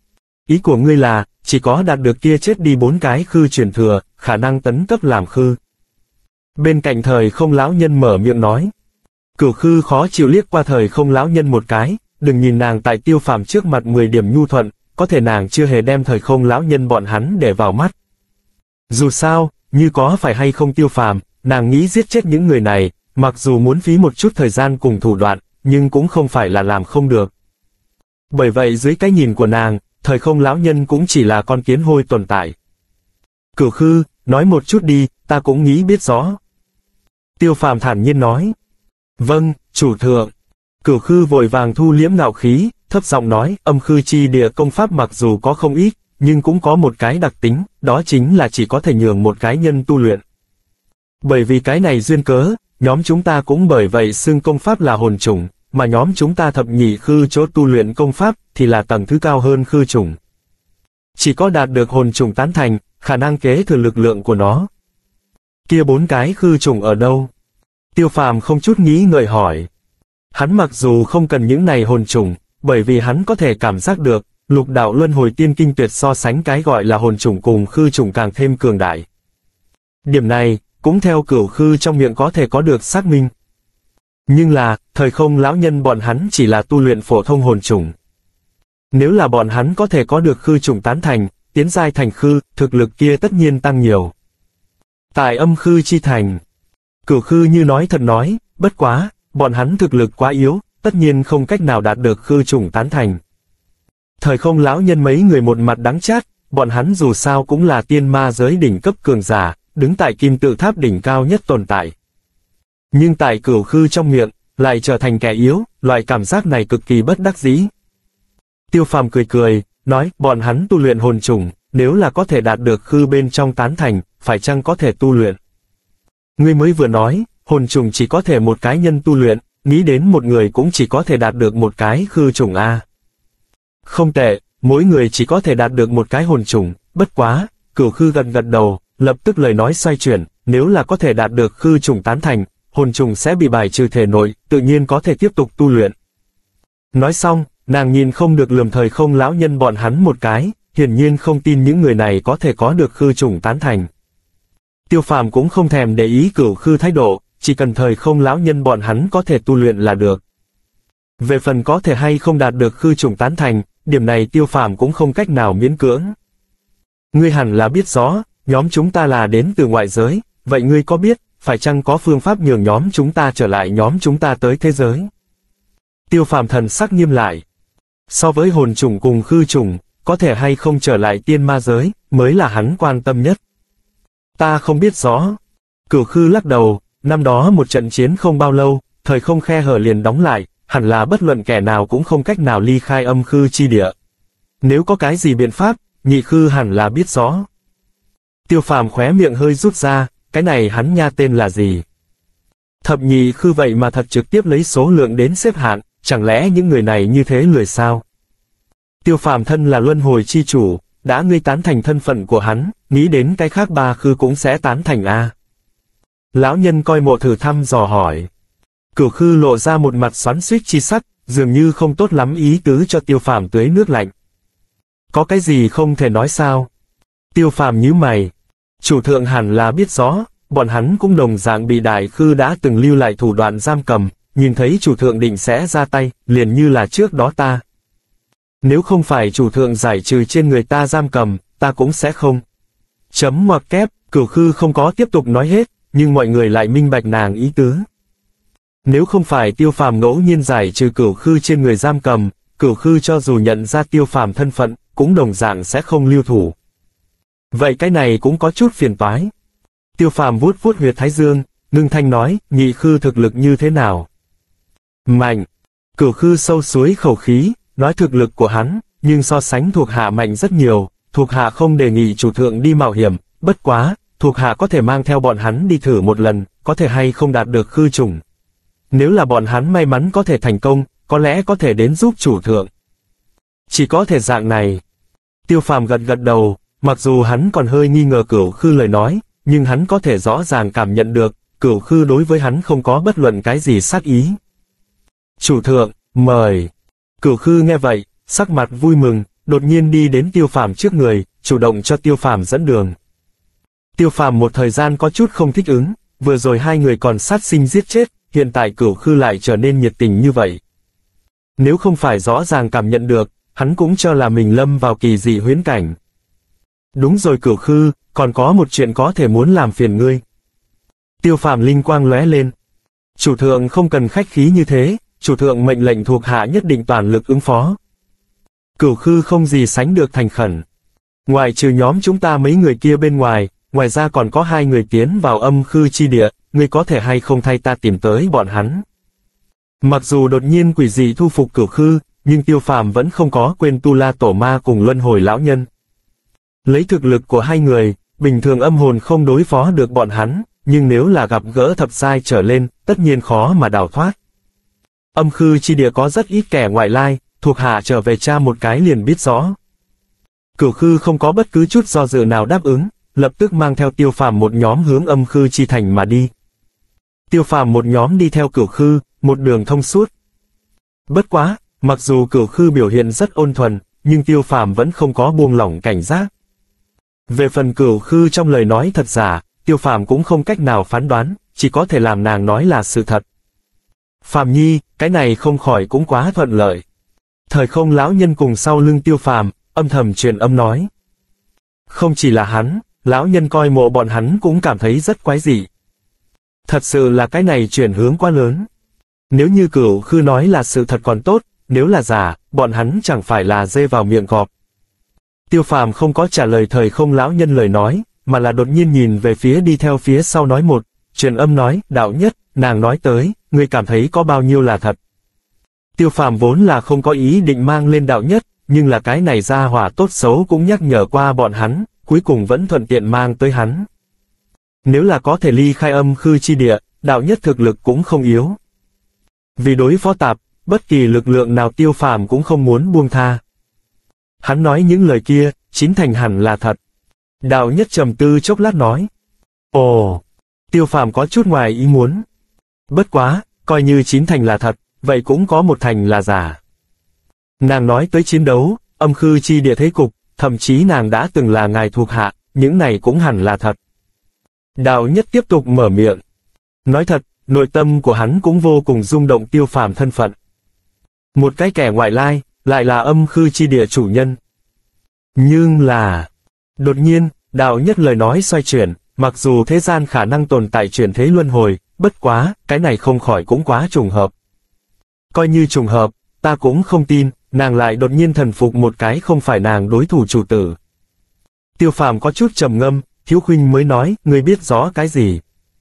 Ý của ngươi là, chỉ có đạt được kia chết đi bốn cái khư truyền thừa, khả năng tấn cấp làm khư. Bên cạnh Thời Không lão nhân mở miệng nói. Cửu Khư khó chịu liếc qua Thời Không lão nhân một cái, đừng nhìn nàng tại Tiêu Phàm trước mặt mười điểm nhu thuận, có thể nàng chưa hề đem Thời Không lão nhân bọn hắn để vào mắt. Dù sao, như có phải hay không Tiêu Phàm, nàng nghĩ giết chết những người này, mặc dù muốn phí một chút thời gian cùng thủ đoạn, nhưng cũng không phải là làm không được. Bởi vậy dưới cái nhìn của nàng, Thời Không lão nhân cũng chỉ là con kiến hôi tồn tại. Cửu Khư, nói một chút đi, ta cũng nghĩ biết rõ. Tiêu Phàm thản nhiên nói. Vâng, chủ thượng. Cửu Khư vội vàng thu liễm ngạo khí, thấp giọng nói, âm khư chi địa công pháp mặc dù có không ít, nhưng cũng có một cái đặc tính, đó chính là chỉ có thể nhường một cái nhân tu luyện. Bởi vì cái này duyên cớ, nhóm chúng ta cũng bởi vậy xưng công pháp là hồn chủng, mà nhóm chúng ta thập nhị khư chỗ tu luyện công pháp thì là tầng thứ cao hơn khư chủng. Chỉ có đạt được hồn chủng tán thành, khả năng kế thừa lực lượng của nó. Kia bốn cái khư chủng ở đâu? Tiêu Phàm không chút nghĩ ngợi hỏi. Hắn mặc dù không cần những này hồn chủng, bởi vì hắn có thể cảm giác được, lục đạo luân hồi tiên kinh tuyệt so sánh cái gọi là hồn chủng cùng khư chủng càng thêm cường đại. Điểm này, cũng theo Cửu Khư trong miệng có thể có được xác minh. Nhưng là, Thời Không lão nhân bọn hắn chỉ là tu luyện phổ thông hồn chủng. Nếu là bọn hắn có thể có được khư chủng tán thành, tiến giai thành khư, thực lực kia tất nhiên tăng nhiều. Tại âm khư chi thành, Cửu Khư như nói thật nói, bất quá, bọn hắn thực lực quá yếu, tất nhiên không cách nào đạt được khư chủng tán thành. Thời Không lão nhân mấy người một mặt đắng chát, bọn hắn dù sao cũng là tiên ma giới đỉnh cấp cường giả, đứng tại kim tự tháp đỉnh cao nhất tồn tại. Nhưng tại Cửu Khư trong miệng, lại trở thành kẻ yếu, loại cảm giác này cực kỳ bất đắc dĩ. Tiêu Phàm cười cười, nói, bọn hắn tu luyện hồn chủng, nếu là có thể đạt được khư bên trong tán thành, phải chăng có thể tu luyện? Ngươi mới vừa nói, hồn chủng chỉ có thể một cái nhân tu luyện, nghĩ đến một người cũng chỉ có thể đạt được một cái khư chủng a. Không tệ, mỗi người chỉ có thể đạt được một cái hồn chủng, bất quá, Cửu Khư gật gật đầu, lập tức lời nói xoay chuyển, nếu là có thể đạt được khư chủng tán thành, hồn trùng sẽ bị bài trừ thể nội, tự nhiên có thể tiếp tục tu luyện. Nói xong, nàng nhìn không được lườm Thời Không lão nhân bọn hắn một cái, hiển nhiên không tin những người này có thể có được khư chủng tán thành. Tiêu Phàm cũng không thèm để ý Cửu Khư thái độ, chỉ cần Thời Không lão nhân bọn hắn có thể tu luyện là được. Về phần có thể hay không đạt được khư chủng tán thành, điểm này Tiêu Phàm cũng không cách nào miễn cưỡng. Ngươi hẳn là biết rõ, nhóm chúng ta là đến từ ngoại giới, vậy ngươi có biết, phải chăng có phương pháp nhường nhóm chúng ta trở lại nhóm chúng ta tới thế giới? Tiêu Phàm thần sắc nghiêm lại. So với hồn trùng cùng khư trùng, có thể hay không trở lại tiên ma giới, mới là hắn quan tâm nhất. Ta không biết rõ. Cửu Khư lắc đầu, năm đó một trận chiến không bao lâu, thời không khe hở liền đóng lại, hẳn là bất luận kẻ nào cũng không cách nào ly khai âm khư chi địa. Nếu có cái gì biện pháp, Nhị Khư hẳn là biết rõ. Tiêu Phàm khóe miệng hơi rút ra, cái này hắn nha tên là gì? Thập Nhị Khư vậy mà thật trực tiếp lấy số lượng đến xếp hạng, chẳng lẽ những người này như thế lười sao? Tiêu Phàm thân là luân hồi chi chủ, đã ngươi tán thành thân phận của hắn, nghĩ đến cái khác ba khư cũng sẽ tán thành a. Lão nhân coi mộ thử thăm dò hỏi. Cửu Khư lộ ra một mặt xoắn xuýt chi sắc, dường như không tốt lắm ý tứ cho Tiêu Phàm tưới nước lạnh. Có cái gì không thể nói sao? Tiêu Phàm nhíu mày. Chủ thượng hẳn là biết rõ, bọn hắn cũng đồng dạng bị Đại Khư đã từng lưu lại thủ đoạn giam cầm, nhìn thấy chủ thượng định sẽ ra tay, liền như là trước đó ta. Nếu không phải chủ thượng giải trừ trên người ta giam cầm, ta cũng sẽ không. Chấm ngoặc kép, Cửu Khư không có tiếp tục nói hết, nhưng mọi người lại minh bạch nàng ý tứ. Nếu không phải Tiêu Phàm ngẫu nhiên giải trừ Cửu Khư trên người giam cầm, Cửu Khư cho dù nhận ra Tiêu Phàm thân phận, cũng đồng dạng sẽ không lưu thủ. Vậy cái này cũng có chút phiền toái. Tiêu Phàm vuốt vuốt huyệt thái dương, ngưng thanh nói, Nhị Khư thực lực như thế nào? Mạnh. Cửu Khư sâu suối khẩu khí, nói thực lực của hắn, nhưng so sánh thuộc hạ mạnh rất nhiều, thuộc hạ không đề nghị chủ thượng đi mạo hiểm, bất quá, thuộc hạ có thể mang theo bọn hắn đi thử một lần, có thể hay không đạt được khư trùng. Nếu là bọn hắn may mắn có thể thành công, có lẽ có thể đến giúp chủ thượng. Chỉ có thể dạng này. Tiêu Phàm gật gật đầu, mặc dù hắn còn hơi nghi ngờ Cửu Khư lời nói, nhưng hắn có thể rõ ràng cảm nhận được, Cửu Khư đối với hắn không có bất luận cái gì sát ý. Chủ thượng, mời. Cửu Khư nghe vậy, sắc mặt vui mừng, đột nhiên đi đến Tiêu Phàm trước người, chủ động cho Tiêu Phàm dẫn đường. Tiêu Phàm một thời gian có chút không thích ứng, vừa rồi hai người còn sát sinh giết chết, hiện tại Cửu Khư lại trở nên nhiệt tình như vậy. Nếu không phải rõ ràng cảm nhận được, hắn cũng cho là mình lâm vào kỳ dị huyễn cảnh. Đúng rồi Cửu Khư, còn có một chuyện có thể muốn làm phiền ngươi. Tiêu Phàm linh quang lóe lên. Chủ thượng không cần khách khí như thế, chủ thượng mệnh lệnh thuộc hạ nhất định toàn lực ứng phó. Cửu Khư không gì sánh được thành khẩn. Ngoài trừ nhóm chúng ta mấy người kia bên ngoài, ngoài ra còn có hai người tiến vào âm khư chi địa, ngươi có thể hay không thay ta tìm tới bọn hắn. Mặc dù đột nhiên quỷ dị thu phục Cửu Khư, nhưng Tiêu Phàm vẫn không có quên Tu La Tổ Ma cùng Luân Hồi lão nhân. Lấy thực lực của hai người, bình thường âm hồn không đối phó được bọn hắn, nhưng nếu là gặp gỡ thập giai trở lên, tất nhiên khó mà đào thoát. Âm khư chi địa có rất ít kẻ ngoại lai, thuộc hạ trở về tra một cái liền biết rõ. Cửu Khư không có bất cứ chút do dự nào đáp ứng, lập tức mang theo Tiêu Phàm một nhóm hướng âm khư chi thành mà đi. Tiêu Phàm một nhóm đi theo Cửu Khư, một đường thông suốt. Bất quá, mặc dù Cửu Khư biểu hiện rất ôn thuần, nhưng Tiêu Phàm vẫn không có buông lỏng cảnh giác. Về phần Cửu Khư trong lời nói thật giả, Tiêu Phàm cũng không cách nào phán đoán, chỉ có thể làm nàng nói là sự thật. Phàm nhi, cái này không khỏi cũng quá thuận lợi. Thời không lão nhân cùng sau lưng Tiêu Phàm, âm thầm truyền âm nói. Không chỉ là hắn, lão nhân coi mộ bọn hắn cũng cảm thấy rất quái dị. Thật sự là cái này chuyển hướng quá lớn. Nếu như Cửu Khư nói là sự thật còn tốt, nếu là giả, bọn hắn chẳng phải là dê vào miệng cọp. Tiêu Phàm không có trả lời thời không lão nhân lời nói, mà là đột nhiên nhìn về phía đi theo phía sau nói một, truyền âm nói, đạo nhất, nàng nói tới, ngươi cảm thấy có bao nhiêu là thật. Tiêu Phàm vốn là không có ý định mang lên đạo nhất, nhưng là cái này ra hỏa tốt xấu cũng nhắc nhở qua bọn hắn, cuối cùng vẫn thuận tiện mang tới hắn. Nếu là có thể ly khai âm khư chi địa, đạo nhất thực lực cũng không yếu. Vì đối phó tạp, bất kỳ lực lượng nào Tiêu Phàm cũng không muốn buông tha. Hắn nói những lời kia, chín thành hẳn là thật. Đạo nhất trầm tư chốc lát nói. Ồ, Tiêu Phàm có chút ngoài ý muốn. Bất quá, coi như chín thành là thật, vậy cũng có một thành là giả. Nàng nói tới chiến đấu, âm khư chi địa thế cục, thậm chí nàng đã từng là ngài thuộc hạ, những này cũng hẳn là thật. Đạo nhất tiếp tục mở miệng. Nói thật, nội tâm của hắn cũng vô cùng rung động Tiêu Phàm thân phận. Một cái kẻ ngoại lai, lại là âm khư chi địa chủ nhân. Nhưng là... Đột nhiên, đạo nhất lời nói xoay chuyển, mặc dù thế gian khả năng tồn tại chuyển thế luân hồi, bất quá, cái này không khỏi cũng quá trùng hợp. Coi như trùng hợp, ta cũng không tin, nàng lại đột nhiên thần phục một cái không phải nàng đối thủ chủ tử. Tiêu Phàm có chút trầm ngâm, Thiếu Khuynh mới nói, ngươi biết rõ cái gì?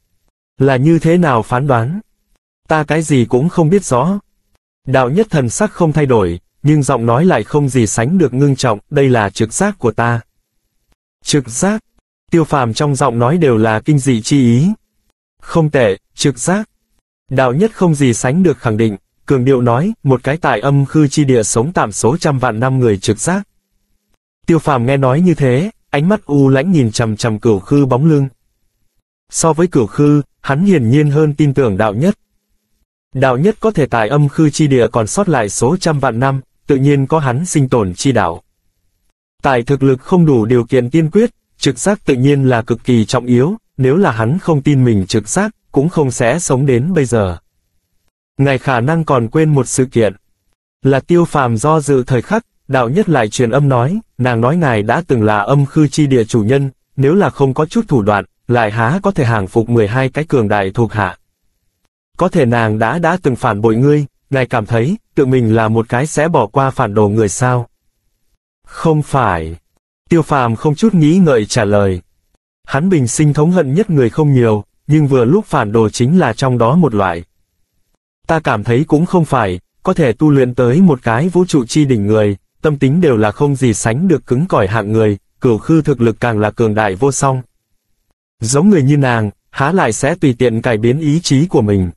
Là như thế nào phán đoán? Ta cái gì cũng không biết rõ. Đạo Nhất thần sắc không thay đổi, nhưng giọng nói lại không gì sánh được ngưng trọng, đây là trực giác của ta. Trực giác? Tiêu Phàm trong giọng nói đều là kinh dị chi ý. Không tệ, trực giác. Đạo Nhất không gì sánh được khẳng định, cường điệu nói, một cái tại âm khư chi địa sống tạm số trăm vạn năm người trực giác. Tiêu Phàm nghe nói như thế, ánh mắt u lãnh nhìn chằm chằm Cửu Khư bóng lưng. So với Cửu Khư, hắn hiển nhiên hơn tin tưởng Đạo Nhất. Đạo Nhất có thể tại âm khư chi địa còn sót lại số trăm vạn năm, tự nhiên có hắn sinh tồn chi đạo. Tại thực lực không đủ điều kiện tiên quyết, trực giác tự nhiên là cực kỳ trọng yếu, nếu là hắn không tin mình trực giác, cũng không sẽ sống đến bây giờ. Ngài khả năng còn quên một sự kiện. Là Tiêu Phàm do dự thời khắc, Đạo Nhất lại truyền âm nói, nàng nói ngài đã từng là âm khư chi địa chủ nhân, nếu là không có chút thủ đoạn, lại há có thể hàng phục mười hai cái cường đại thuộc hạ. Có thể nàng đã đã từng phản bội ngươi, ngài cảm thấy, tự mình là một cái sẽ bỏ qua phản đồ người sao? Không phải. Tiêu Phàm không chút nghĩ ngợi trả lời. Hắn bình sinh thống hận nhất người không nhiều, nhưng vừa lúc phản đồ chính là trong đó một loại. Ta cảm thấy cũng không phải, có thể tu luyện tới một cái vũ trụ chi đỉnh người, tâm tính đều là không gì sánh được cứng cỏi hạng người, Cửu Khư thực lực càng là cường đại vô song. Giống người như nàng, há lại sẽ tùy tiện cải biến ý chí của mình.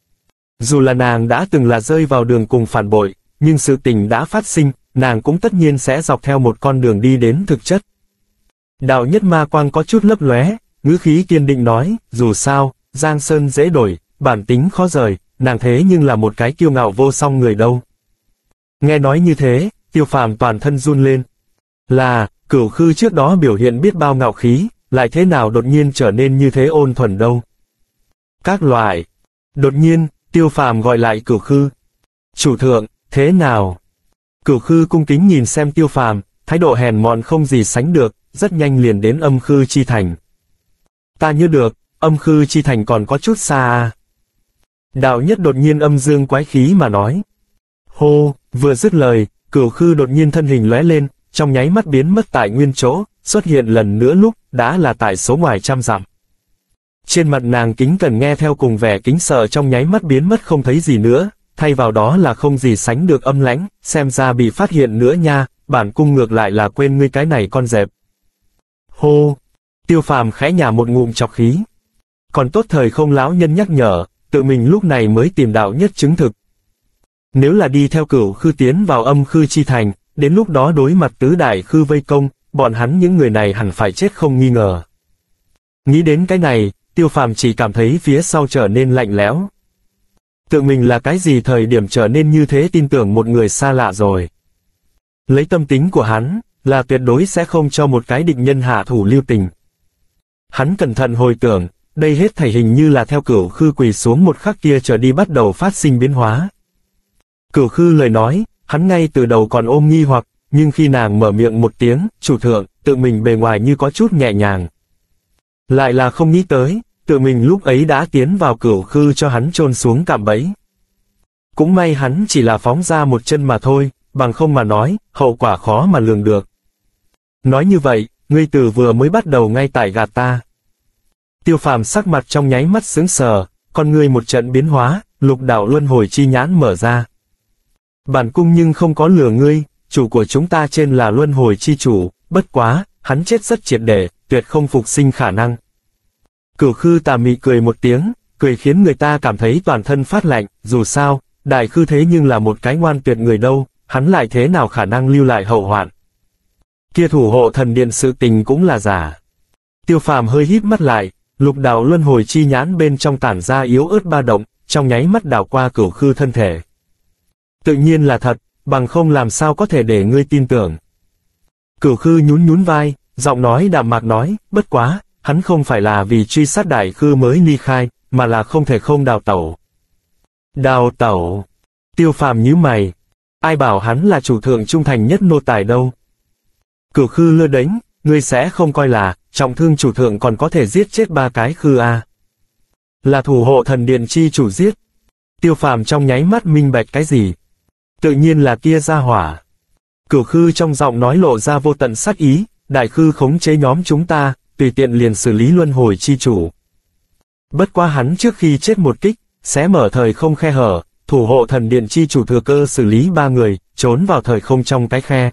Dù là nàng đã từng là rơi vào đường cùng phản bội, nhưng sự tình đã phát sinh, nàng cũng tất nhiên sẽ dọc theo một con đường đi đến thực chất. Đạo Nhất ma quang có chút lấp lóe, ngữ khí kiên định nói, dù sao, Giang Sơn dễ đổi, bản tính khó rời, nàng thế nhưng là một cái kiêu ngạo vô song người đâu. Nghe nói như thế, Tiêu Phàm toàn thân run lên. Là, Cửu Khư trước đó biểu hiện biết bao ngạo khí, lại thế nào đột nhiên trở nên như thế ôn thuần đâu. Các loại. Đột nhiên, Tiêu Phàm gọi lại Cửu Khư. Chủ thượng, thế nào? Cửu Khư cung kính nhìn xem Tiêu Phàm, thái độ hèn mọn không gì sánh được, rất nhanh liền đến âm khư chi thành. Ta nhớ được, âm khư chi thành còn có chút xa à. Đạo Nhất đột nhiên âm dương quái khí mà nói. Hô, vừa dứt lời, Cửu Khư đột nhiên thân hình lóe lên, trong nháy mắt biến mất tại nguyên chỗ, xuất hiện lần nữa lúc, đã là tại số ngoài trăm dặm. Trên mặt nàng kính cẩn nghe theo cùng vẻ kính sợ trong nháy mắt biến mất không thấy gì nữa, thay vào đó là không gì sánh được âm lãnh, xem ra bị phát hiện nữa nha, bản cung ngược lại là quên ngươi cái này con dẹp. Hô, Tiêu Phàm khẽ nhả một ngụm chọc khí. Còn tốt thời không lão nhân nhắc nhở, tự mình lúc này mới tìm Đạo Nhất chứng thực. Nếu là đi theo Cửu Khư tiến vào âm khư chi thành, đến lúc đó đối mặt tứ đại khư vây công, bọn hắn những người này hẳn phải chết không nghi ngờ. Nghĩ đến cái này, Tiêu Phàm chỉ cảm thấy phía sau trở nên lạnh lẽo. Tự mình là cái gì thời điểm trở nên như thế tin tưởng một người xa lạ rồi. Lấy tâm tính của hắn, là tuyệt đối sẽ không cho một cái địch nhân hạ thủ lưu tình. Hắn cẩn thận hồi tưởng, đây hết thảy hình như là theo Cửu Khư quỳ xuống một khắc kia trở đi bắt đầu phát sinh biến hóa. Cửu Khư lời nói, hắn ngay từ đầu còn ôm nghi hoặc, nhưng khi nàng mở miệng một tiếng, chủ thượng, tự mình bề ngoài như có chút nhẹ nhàng. Lại là không nghĩ tới, tự mình lúc ấy đã tiến vào Cửu Khư cho hắn chôn xuống cạm bẫy. Cũng may hắn chỉ là phóng ra một chân mà thôi, bằng không mà nói, hậu quả khó mà lường được. Nói như vậy, ngươi từ vừa mới bắt đầu ngay tại gạt ta. Tiêu Phàm sắc mặt trong nháy mắt sững sờ, con ngươi một trận biến hóa, lục đạo luân hồi chi nhãn mở ra. Bản cung nhưng không có lừa ngươi, chủ của chúng ta trên là luân hồi chi chủ, bất quá, hắn chết rất triệt để, tuyệt không phục sinh khả năng. Cửu Khư tà mị cười một tiếng, cười khiến người ta cảm thấy toàn thân phát lạnh, dù sao, Đại Khư thế nhưng là một cái ngoan tuyệt người đâu, hắn lại thế nào khả năng lưu lại hậu hoạn. Kia thủ hộ thần điện sự tình cũng là giả. Tiêu Phàm hơi híp mắt lại, lục đạo luân hồi chi nhãn bên trong tản ra yếu ớt ba động, trong nháy mắt đảo qua Cửu Khư thân thể. Tự nhiên là thật, bằng không làm sao có thể để ngươi tin tưởng. Cửu Khư nhún nhún vai, giọng nói đạm mạc nói, bất quá, hắn không phải là vì truy sát Đại Khư mới ly khai, mà là không thể không đào tẩu. Đào tẩu? Tiêu Phàm nhíu mày. Ai bảo hắn là chủ thượng trung thành nhất nô tài đâu? Cửu Khư lơ đánh, ngươi sẽ không coi là, trọng thương chủ thượng còn có thể giết chết ba cái khư a. Là thủ hộ thần điện chi chủ giết. Tiêu Phàm trong nháy mắt minh bạch cái gì? Tự nhiên là kia gia hỏa. Cửu khư trong giọng nói lộ ra vô tận sát ý, đại khư khống chế nhóm chúng ta, tùy tiện liền xử lý luân hồi chi chủ. Bất quá hắn trước khi chết một kích, sẽ mở thời không khe hở, thủ hộ thần điện chi chủ thừa cơ xử lý ba người, trốn vào thời không trong cái khe.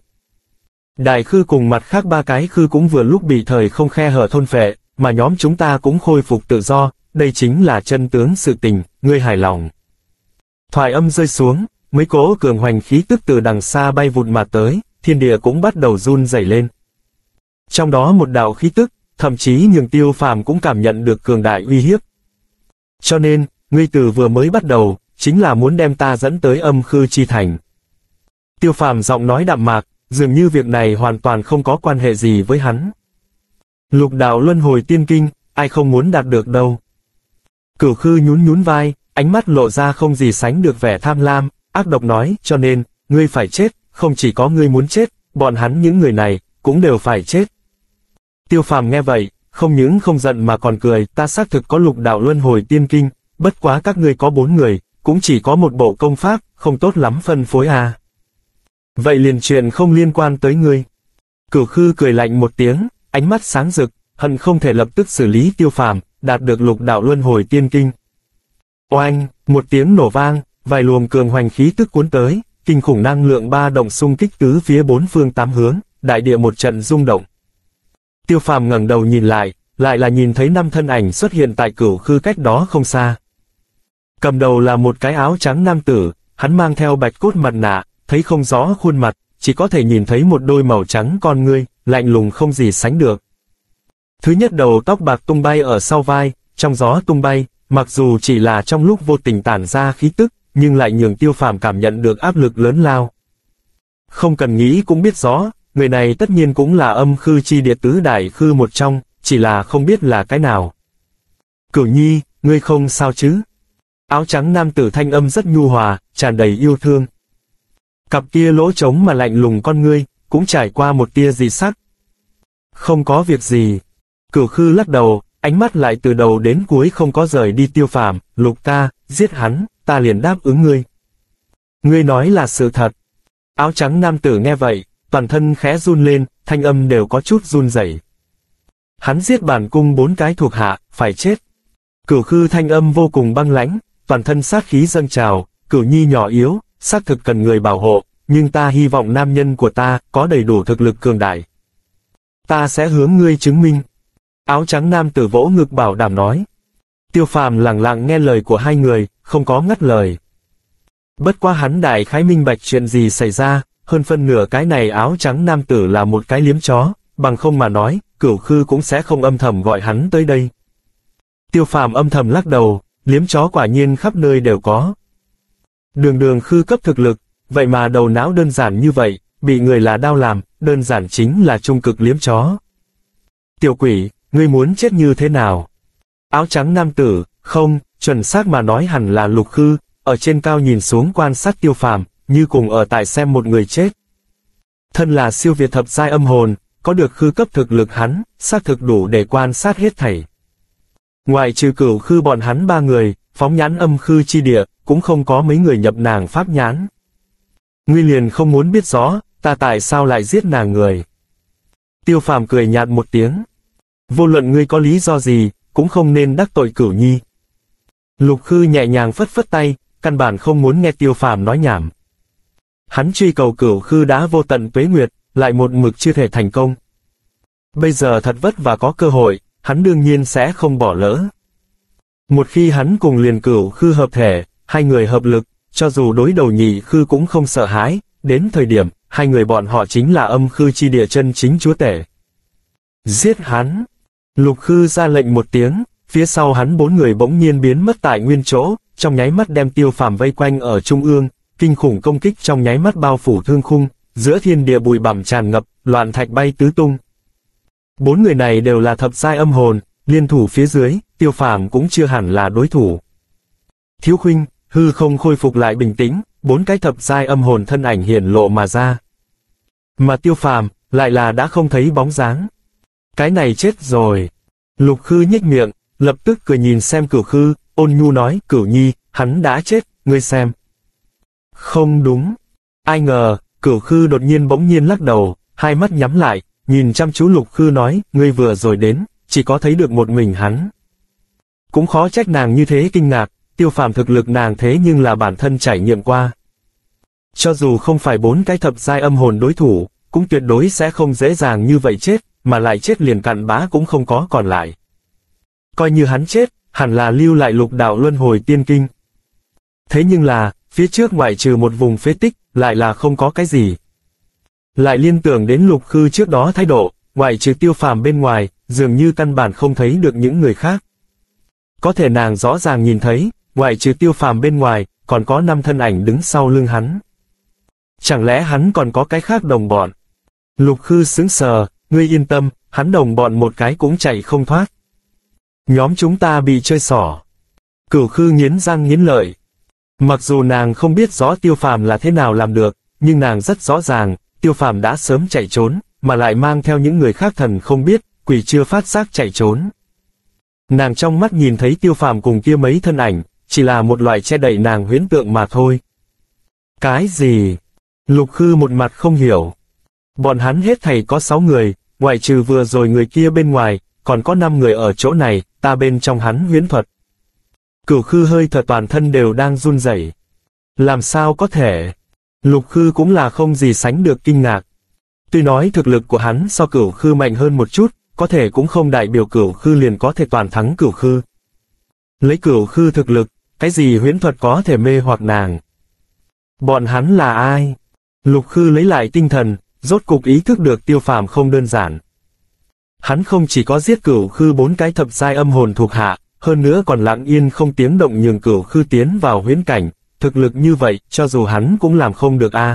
Đại khư cùng mặt khác ba cái khư cũng vừa lúc bị thời không khe hở thôn phệ, mà nhóm chúng ta cũng khôi phục tự do, đây chính là chân tướng sự tình, ngươi hài lòng. Thoại âm rơi xuống, mấy cỗ cường hoành khí tức từ đằng xa bay vụt mà tới, thiên địa cũng bắt đầu run rẩy lên. Trong đó một đạo khí tức, thậm chí nhường Tiêu Phàm cũng cảm nhận được cường đại uy hiếp. Cho nên, ngươi từ vừa mới bắt đầu, chính là muốn đem ta dẫn tới âm khư chi thành. Tiêu Phàm giọng nói đạm mạc, dường như việc này hoàn toàn không có quan hệ gì với hắn. Lục đạo luân hồi tiên kinh, ai không muốn đạt được đâu. Cửu khư nhún nhún vai, ánh mắt lộ ra không gì sánh được vẻ tham lam, ác độc nói, cho nên, ngươi phải chết, không chỉ có ngươi muốn chết, bọn hắn những người này, cũng đều phải chết. Tiêu Phàm nghe vậy, không những không giận mà còn cười, ta xác thực có lục đạo luân hồi tiên kinh, bất quá các ngươi có bốn người, cũng chỉ có một bộ công pháp, không tốt lắm phân phối à. Vậy liền chuyện không liên quan tới ngươi. Cửu khư cười lạnh một tiếng, ánh mắt sáng rực, hận không thể lập tức xử lý Tiêu Phàm, đạt được lục đạo luân hồi tiên kinh. Oanh, một tiếng nổ vang, vài luồng cường hoành khí tức cuốn tới, kinh khủng năng lượng ba động xung kích tứ phía bốn phương tám hướng, đại địa một trận rung động. Tiêu Phàm ngẩng đầu nhìn lại, lại là nhìn thấy năm thân ảnh xuất hiện tại cửu khư cách đó không xa. Cầm đầu là một cái áo trắng nam tử, hắn mang theo bạch cốt mặt nạ, thấy không rõ khuôn mặt, chỉ có thể nhìn thấy một đôi màu trắng con ngươi, lạnh lùng không gì sánh được. Thứ nhất đầu tóc bạc tung bay ở sau vai, trong gió tung bay, mặc dù chỉ là trong lúc vô tình tản ra khí tức, nhưng lại nhường Tiêu Phàm cảm nhận được áp lực lớn lao. Không cần nghĩ cũng biết rõ, người này tất nhiên cũng là âm khư chi địa tứ đại khư một trong, chỉ là không biết là cái nào. Cửu Nhi, ngươi không sao chứ? Áo trắng nam tử thanh âm rất nhu hòa, tràn đầy yêu thương. Cặp kia lỗ trống mà lạnh lùng con ngươi, cũng trải qua một tia dị sắc. Không có việc gì. Cửu khư lắc đầu, ánh mắt lại từ đầu đến cuối không có rời đi Tiêu Phàm, lục ta, giết hắn, ta liền đáp ứng ngươi. Ngươi nói là sự thật. Áo trắng nam tử nghe vậy, toàn thân khẽ run lên, thanh âm đều có chút run rẩy. Hắn giết bản cung bốn cái thuộc hạ, phải chết. Cửu khư thanh âm vô cùng băng lãnh, toàn thân sát khí dâng trào, Cửu Nhi nhỏ yếu, xác thực cần người bảo hộ, nhưng ta hy vọng nam nhân của ta có đầy đủ thực lực cường đại. Ta sẽ hướng ngươi chứng minh. Áo trắng nam tử vỗ ngực bảo đảm nói. Tiêu Phàm lặng lặng nghe lời của hai người, không có ngắt lời. Bất quá hắn đại khái minh bạch chuyện gì xảy ra, hơn phân nửa cái này áo trắng nam tử là một cái liếm chó, bằng không mà nói, Cửu khư cũng sẽ không âm thầm gọi hắn tới đây. Tiêu Phàm âm thầm lắc đầu, liếm chó quả nhiên khắp nơi đều có. Đường đường khư cấp thực lực, vậy mà đầu não đơn giản như vậy, bị người là đao làm, đơn giản chính là trung cực liếm chó. Tiểu quỷ, ngươi muốn chết như thế nào? Áo trắng nam tử, không, chuẩn xác mà nói hẳn là lục khư, ở trên cao nhìn xuống quan sát Tiêu Phàm, như cùng ở tại xem một người chết. Thân là siêu việt thập giai âm hồn, có được khư cấp thực lực hắn, xác thực đủ để quan sát hết thảy. Ngoại trừ cửu khư bọn hắn ba người, phóng nhãn âm khư chi địa, cũng không có mấy người nhập nàng pháp nhãn. Ngươi liền không muốn biết rõ, ta tại sao lại giết nàng người. Tiêu Phàm cười nhạt một tiếng. Vô luận ngươi có lý do gì, cũng không nên đắc tội Cửu Nhi. Lục khư nhẹ nhàng phất phất tay, căn bản không muốn nghe Tiêu Phàm nói nhảm. Hắn truy cầu Cửu khư đã vô tận tuế nguyệt, lại một mực chưa thể thành công. Bây giờ thật vất vả có cơ hội, hắn đương nhiên sẽ không bỏ lỡ. Một khi hắn cùng liền Cửu khư hợp thể, hai người hợp lực, cho dù đối đầu nhị khư cũng không sợ hãi, đến thời điểm, hai người bọn họ chính là âm khư chi địa chân chính chúa tể. Giết hắn! Lục khư ra lệnh một tiếng, phía sau hắn bốn người bỗng nhiên biến mất tại nguyên chỗ, trong nháy mắt đem Tiêu Phàm vây quanh ở trung ương, kinh khủng công kích trong nháy mắt bao phủ thương khung, giữa thiên địa bụi bặm tràn ngập, loạn thạch bay tứ tung. Bốn người này đều là thập giai âm hồn, liên thủ phía dưới, Tiêu Phàm cũng chưa hẳn là đối thủ. Thiếu khuynh, hư không khôi phục lại bình tĩnh, bốn cái thập giai âm hồn thân ảnh hiển lộ mà ra. Mà Tiêu Phàm lại là đã không thấy bóng dáng. Cái này chết rồi. Lục Khư nhếch miệng, lập tức cười nhìn xem Cửu Khư, ôn nhu nói, Cửu Nhi, hắn đã chết, ngươi xem. Không đúng. Ai ngờ, Cửu Khư đột nhiên bỗng nhiên lắc đầu, hai mắt nhắm lại, nhìn chăm chú Lục Khư nói, ngươi vừa rồi đến, chỉ có thấy được một mình hắn. Cũng khó trách nàng như thế kinh ngạc, Tiêu Phàm thực lực nàng thế nhưng là bản thân trải nghiệm qua. Cho dù không phải bốn cái thập giai âm hồn đối thủ, cũng tuyệt đối sẽ không dễ dàng như vậy chết, mà lại chết liền cặn bã cũng không có còn lại. Coi như hắn chết, hẳn là lưu lại lục đạo luân hồi tiên kinh. Thế nhưng là, phía trước ngoại trừ một vùng phế tích, lại là không có cái gì. Lại liên tưởng đến Lục Khư trước đó thái độ, ngoại trừ Tiêu Phàm bên ngoài, dường như căn bản không thấy được những người khác. Có thể nàng rõ ràng nhìn thấy, ngoại trừ Tiêu Phàm bên ngoài, còn có năm thân ảnh đứng sau lưng hắn. Chẳng lẽ hắn còn có cái khác đồng bọn? Lục Khư sững sờ, ngươi yên tâm, hắn đồng bọn một cái cũng chạy không thoát. Nhóm chúng ta bị chơi xỏ. Cửu Khư nghiến răng nghiến lợi. Mặc dù nàng không biết rõ Tiêu Phàm là thế nào làm được, nhưng nàng rất rõ ràng, Tiêu Phàm đã sớm chạy trốn, mà lại mang theo những người khác thần không biết, quỷ chưa phát giác chạy trốn. Nàng trong mắt nhìn thấy Tiêu Phàm cùng kia mấy thân ảnh, chỉ là một loại che đậy nàng huyễn tượng mà thôi. Cái gì? Lục Khư một mặt không hiểu. Bọn hắn hết thảy có sáu người, ngoại trừ vừa rồi người kia bên ngoài, còn có năm người ở chỗ này, ta bên trong hắn huyễn thuật. Cửu Khư hơi thở toàn thân đều đang run rẩy. Làm sao có thể? Lục Khư cũng là không gì sánh được kinh ngạc. Tuy nói thực lực của hắn so Cửu Khư mạnh hơn một chút, có thể cũng không đại biểu Cửu Khư liền có thể toàn thắng Cửu Khư. Lấy Cửu Khư thực lực, cái gì huyễn thuật có thể mê hoặc nàng? Bọn hắn là ai? Lục Khư lấy lại tinh thần, rốt cục ý thức được Tiêu Phàm không đơn giản. Hắn không chỉ có giết Cửu Khư bốn cái thập giai âm hồn thuộc hạ, hơn nữa còn lặng yên không tiếng động nhường Cửu Khư tiến vào huyễn cảnh, thực lực như vậy, cho dù hắn cũng làm không được a. À.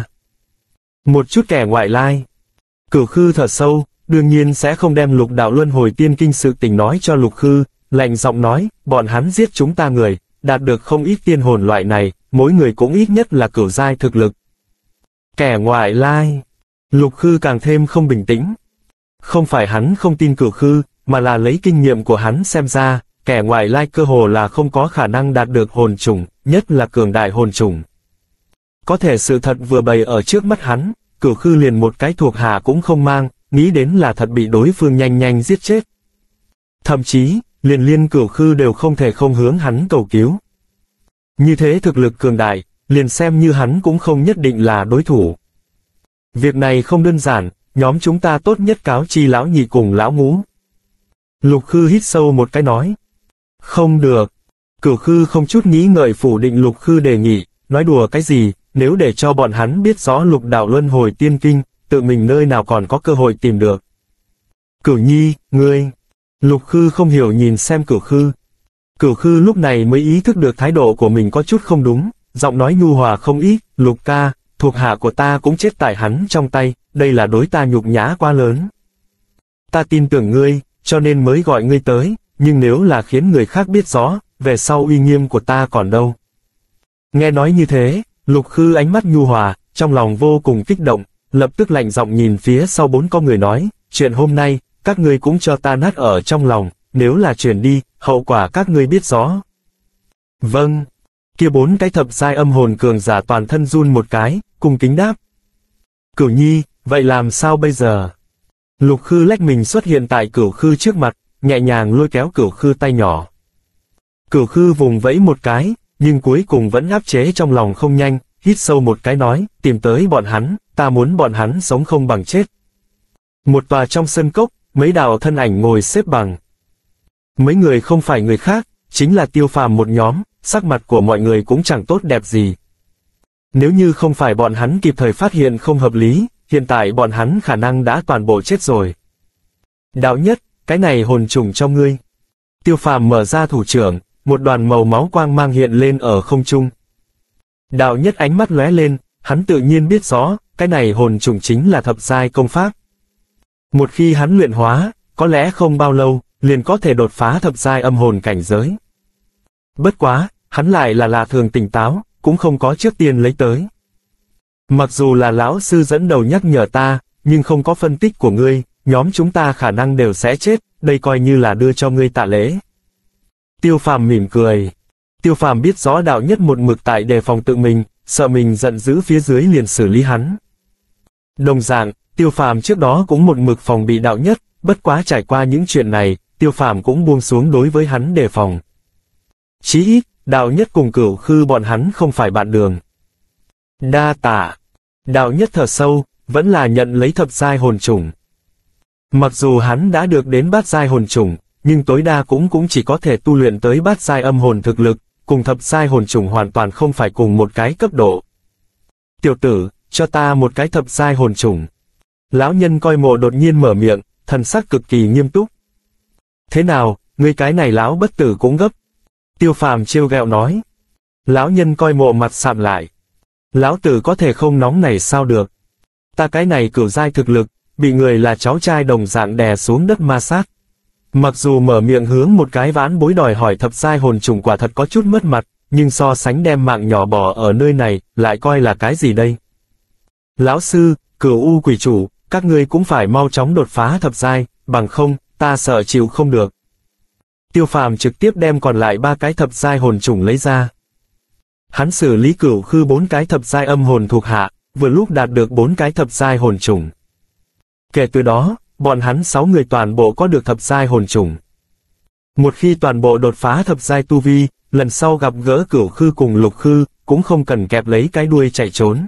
Một chút kẻ ngoại lai. Cửu Khư thở sâu, đương nhiên sẽ không đem lục đạo luân hồi tiên kinh sự tình nói cho Lục Khư, lạnh giọng nói, bọn hắn giết chúng ta người, đạt được không ít tiên hồn loại này, mỗi người cũng ít nhất là cửu giai thực lực. Kẻ ngoại lai. Lục Khư càng thêm không bình tĩnh. Không phải hắn không tin Cửu Khư, mà là lấy kinh nghiệm của hắn xem ra, kẻ ngoại lai cơ hồ là không có khả năng đạt được hồn trùng, nhất là cường đại hồn trùng. Có thể sự thật vừa bày ở trước mắt hắn, Cửu Khư liền một cái thuộc hạ cũng không mang, nghĩ đến là thật bị đối phương nhanh nhanh giết chết. Thậm chí, liền liên Cửu Khư đều không thể không hướng hắn cầu cứu. Như thế thực lực cường đại, liền xem như hắn cũng không nhất định là đối thủ. Việc này không đơn giản, nhóm chúng ta tốt nhất cáo chi lão nhị cùng lão ngũ. Lục Khư hít sâu một cái nói. Không được. Cửu Khư không chút nghĩ ngợi phủ định Lục Khư đề nghị, nói đùa cái gì, nếu để cho bọn hắn biết rõ lục đạo luân hồi tiên kinh, tự mình nơi nào còn có cơ hội tìm được. Cửu Nhi, ngươi. Lục Khư không hiểu nhìn xem Cửu Khư. Cửu Khư lúc này mới ý thức được thái độ của mình có chút không đúng, giọng nói nhu hòa không ít, Lục ca, thuộc hạ của ta cũng chết tại hắn trong tay, đây là đối ta nhục nhã quá lớn. Ta tin tưởng ngươi, cho nên mới gọi ngươi tới, nhưng nếu là khiến người khác biết rõ, về sau uy nghiêm của ta còn đâu. Nghe nói như thế, Lục Khư ánh mắt nhu hòa, trong lòng vô cùng kích động, lập tức lạnh giọng nhìn phía sau bốn con người nói, chuyện hôm nay, các ngươi cũng cho ta nát ở trong lòng, nếu là truyền đi, hậu quả các ngươi biết rõ. Vâng. Kia bốn cái thập giai âm hồn cường giả toàn thân run một cái, cung kính đáp. Cửu Nhi, vậy làm sao bây giờ? Lục Khư lách mình xuất hiện tại Cửu Khư trước mặt, nhẹ nhàng lôi kéo Cửu Khư tay nhỏ. Cửu Khư vùng vẫy một cái, nhưng cuối cùng vẫn áp chế trong lòng không nhanh, hít sâu một cái nói, tìm tới bọn hắn, ta muốn bọn hắn sống không bằng chết. Một tòa trong sân cốc, mấy đạo thân ảnh ngồi xếp bằng. Mấy người không phải người khác, chính là Tiêu Phàm một nhóm, sắc mặt của mọi người cũng chẳng tốt đẹp gì. Nếu như không phải bọn hắn kịp thời phát hiện không hợp lý, hiện tại bọn hắn khả năng đã toàn bộ chết rồi. Đạo nhất, cái này hồn trùng cho ngươi. Tiêu Phàm mở ra thủ trưởng, một đoàn màu máu quang mang hiện lên ở không trung. Đạo nhất ánh mắt lóe lên, hắn tự nhiên biết rõ, cái này hồn trùng chính là thập giai công pháp. Một khi hắn luyện hóa, có lẽ không bao lâu, liền có thể đột phá thập giai âm hồn cảnh giới. Bất quá, hắn lại là lạ thường tỉnh táo, cũng không có trước tiên lấy tới. Mặc dù là lão sư dẫn đầu nhắc nhở ta, nhưng không có phân tích của ngươi, nhóm chúng ta khả năng đều sẽ chết, đây coi như là đưa cho ngươi tạ lễ. Tiêu Phàm mỉm cười. Tiêu Phàm biết rõ đạo nhất một mực tại đề phòng tự mình, sợ mình giận dữ phía dưới liền xử lý hắn. Đồng dạng, Tiêu Phàm trước đó cũng một mực phòng bị đạo nhất, bất quá trải qua những chuyện này, Tiêu Phàm cũng buông xuống đối với hắn đề phòng. Chí ít, đạo nhất cùng Cửu Khư bọn hắn không phải bạn đường. Đa tạ. Đạo nhất thở sâu, vẫn là nhận lấy thập giai hồn chủng. Mặc dù hắn đã được đến bát giai hồn chủng, nhưng tối đa cũng cũng chỉ có thể tu luyện tới bát giai âm hồn thực lực, cùng thập giai hồn chủng hoàn toàn không phải cùng một cái cấp độ. Tiểu tử, cho ta một cái thập giai hồn chủng. Lão nhân coi mộ đột nhiên mở miệng, thần sắc cực kỳ nghiêm túc. Thế nào, ngươi cái này lão bất tử cũng gấp. Tiêu Phàm trêu ghẹo nói. Lão nhân coi mộ mặt sạm lại. Lão tử có thể không nóng này sao được. Ta cái này cửu giai thực lực, bị người là cháu trai đồng dạng đè xuống đất ma sát. Mặc dù mở miệng hướng một cái vãn bối đòi hỏi thập giai hồn trùng quả thật có chút mất mặt, nhưng so sánh đem mạng nhỏ bỏ ở nơi này, lại coi là cái gì đây? Lão sư, Cửu U quỷ chủ, các ngươi cũng phải mau chóng đột phá thập giai, bằng không, ta sợ chịu không được. Tiêu Phàm trực tiếp đem còn lại ba cái thập giai hồn trùng lấy ra. Hắn xử lý Cửu Khư bốn cái thập giai âm hồn thuộc hạ, vừa lúc đạt được bốn cái thập giai hồn trùng. Kể từ đó, bọn hắn sáu người toàn bộ có được thập giai hồn trùng. Một khi toàn bộ đột phá thập giai tu vi, lần sau gặp gỡ Cửu Khư cùng Lục Khư, cũng không cần kẹp lấy cái đuôi chạy trốn.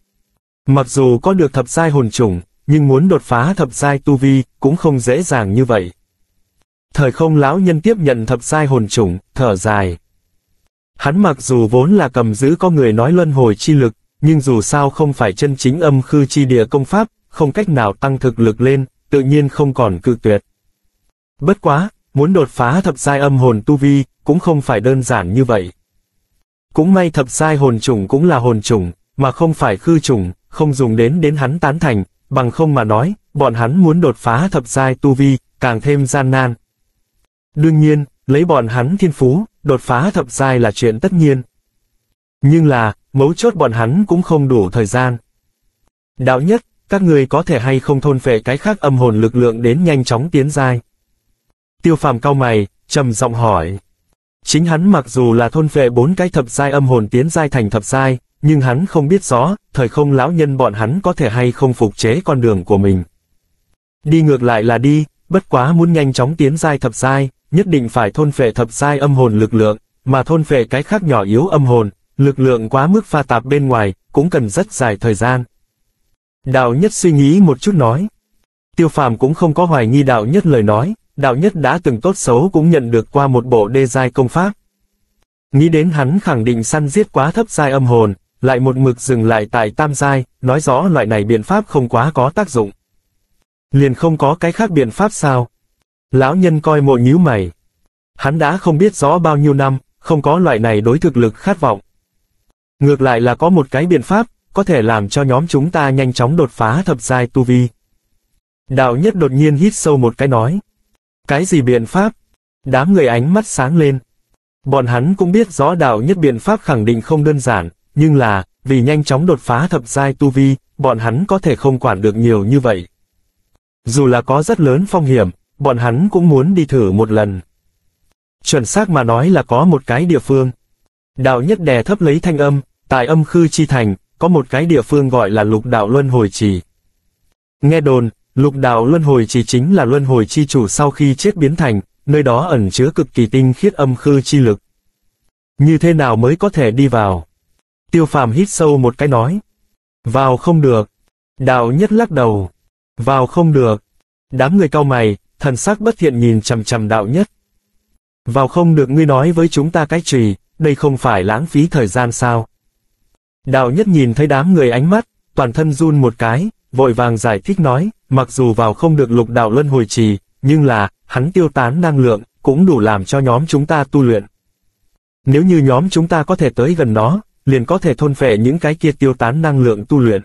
Mặc dù có được thập giai hồn trùng, nhưng muốn đột phá thập giai tu vi, cũng không dễ dàng như vậy. Thời Không lão nhân tiếp nhận thập giai hồn trùng, thở dài. Hắn mặc dù vốn là cầm giữ có người nói luân hồi chi lực, nhưng dù sao không phải chân chính âm khư chi địa công pháp, không cách nào tăng thực lực lên, tự nhiên không còn cự tuyệt. Bất quá, muốn đột phá thập giai âm hồn tu vi, cũng không phải đơn giản như vậy. Cũng may thập giai hồn trùng cũng là hồn trùng, mà không phải khư trùng, không dùng đến đến hắn tán thành, bằng không mà nói, bọn hắn muốn đột phá thập giai tu vi, càng thêm gian nan. Đương nhiên, lấy bọn hắn thiên phú, đột phá thập giai là chuyện tất nhiên. Nhưng là, mấu chốt bọn hắn cũng không đủ thời gian. Đạo nhất, các người có thể hay không thôn phệ cái khác âm hồn lực lượng đến nhanh chóng tiến giai. Tiêu Phàm cau mày, trầm giọng hỏi. Chính hắn mặc dù là thôn phệ bốn cái thập giai âm hồn tiến giai thành thập giai, nhưng hắn không biết rõ, Thời Không lão nhân bọn hắn có thể hay không phục chế con đường của mình. Đi ngược lại là đi, bất quá muốn nhanh chóng tiến giai thập giai, nhất định phải thôn phệ thập giai âm hồn lực lượng, mà thôn phệ cái khác nhỏ yếu âm hồn, lực lượng quá mức pha tạp bên ngoài, cũng cần rất dài thời gian. Đạo nhất suy nghĩ một chút nói. Tiêu Phàm cũng không có hoài nghi đạo nhất lời nói, đạo nhất đã từng tốt xấu cũng nhận được qua một bộ đê giai công pháp. Nghĩ đến hắn khẳng định săn giết quá thấp giai âm hồn, lại một mực dừng lại tại tam giai, nói rõ loại này biện pháp không quá có tác dụng. Liền không có cái khác biện pháp sao? Lão nhân coi mộ nhíu mày. Hắn đã không biết rõ bao nhiêu năm, không có loại này đối thực lực khát vọng. Ngược lại là có một cái biện pháp, có thể làm cho nhóm chúng ta nhanh chóng đột phá thập giai tu vi. Đạo nhất đột nhiên hít sâu một cái nói. Cái gì biện pháp? Đám người ánh mắt sáng lên. Bọn hắn cũng biết rõ đạo nhất biện pháp khẳng định không đơn giản, nhưng là, vì nhanh chóng đột phá thập giai tu vi, bọn hắn có thể không quản được nhiều như vậy. Dù là có rất lớn phong hiểm, bọn hắn cũng muốn đi thử một lần. Chuẩn xác mà nói là có một cái địa phương. Đạo nhất đè thấp lấy thanh âm, tại âm khư chi thành, có một cái địa phương gọi là lục đạo luân hồi trì. Nghe đồn, lục đạo luân hồi trì chính là luân hồi chi chủ sau khi chết biến thành, nơi đó ẩn chứa cực kỳ tinh khiết âm khư chi lực. Như thế nào mới có thể đi vào? Tiêu Phàm hít sâu một cái nói. Vào không được. Đạo nhất lắc đầu. Vào không được. Đám người cau mày, thần sắc bất thiện nhìn chằm chằm đạo nhất. Vào không được ngươi nói với chúng ta cái gì, đây không phải lãng phí thời gian sao? Đạo nhất nhìn thấy đám người ánh mắt, toàn thân run một cái, vội vàng giải thích nói, mặc dù vào không được lục đạo luân hồi trì, nhưng là, hắn tiêu tán năng lượng, cũng đủ làm cho nhóm chúng ta tu luyện. Nếu như nhóm chúng ta có thể tới gần nó, liền có thể thôn phệ những cái kia tiêu tán năng lượng tu luyện.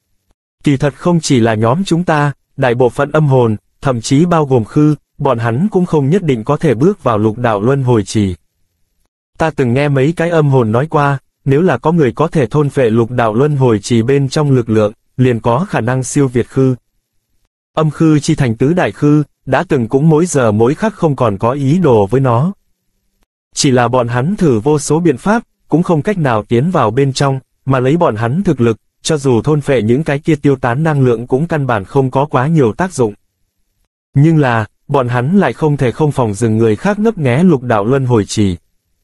Kỳ thật không chỉ là nhóm chúng ta, đại bộ phận âm hồn, thậm chí bao gồm khư, bọn hắn cũng không nhất định có thể bước vào lục đạo luân hồi trì. Ta từng nghe mấy cái âm hồn nói qua, nếu là có người có thể thôn phệ lục đạo luân hồi trì bên trong lực lượng, liền có khả năng siêu việt khư. Âm khư chi thành tứ đại khư, đã từng cũng mỗi giờ mỗi khắc không còn có ý đồ với nó. Chỉ là bọn hắn thử vô số biện pháp, cũng không cách nào tiến vào bên trong, mà lấy bọn hắn thực lực, cho dù thôn phệ những cái kia tiêu tán năng lượng cũng căn bản không có quá nhiều tác dụng. Nhưng là, bọn hắn lại không thể không phòng dừng người khác ngấp nghé lục đạo luân hồi trì.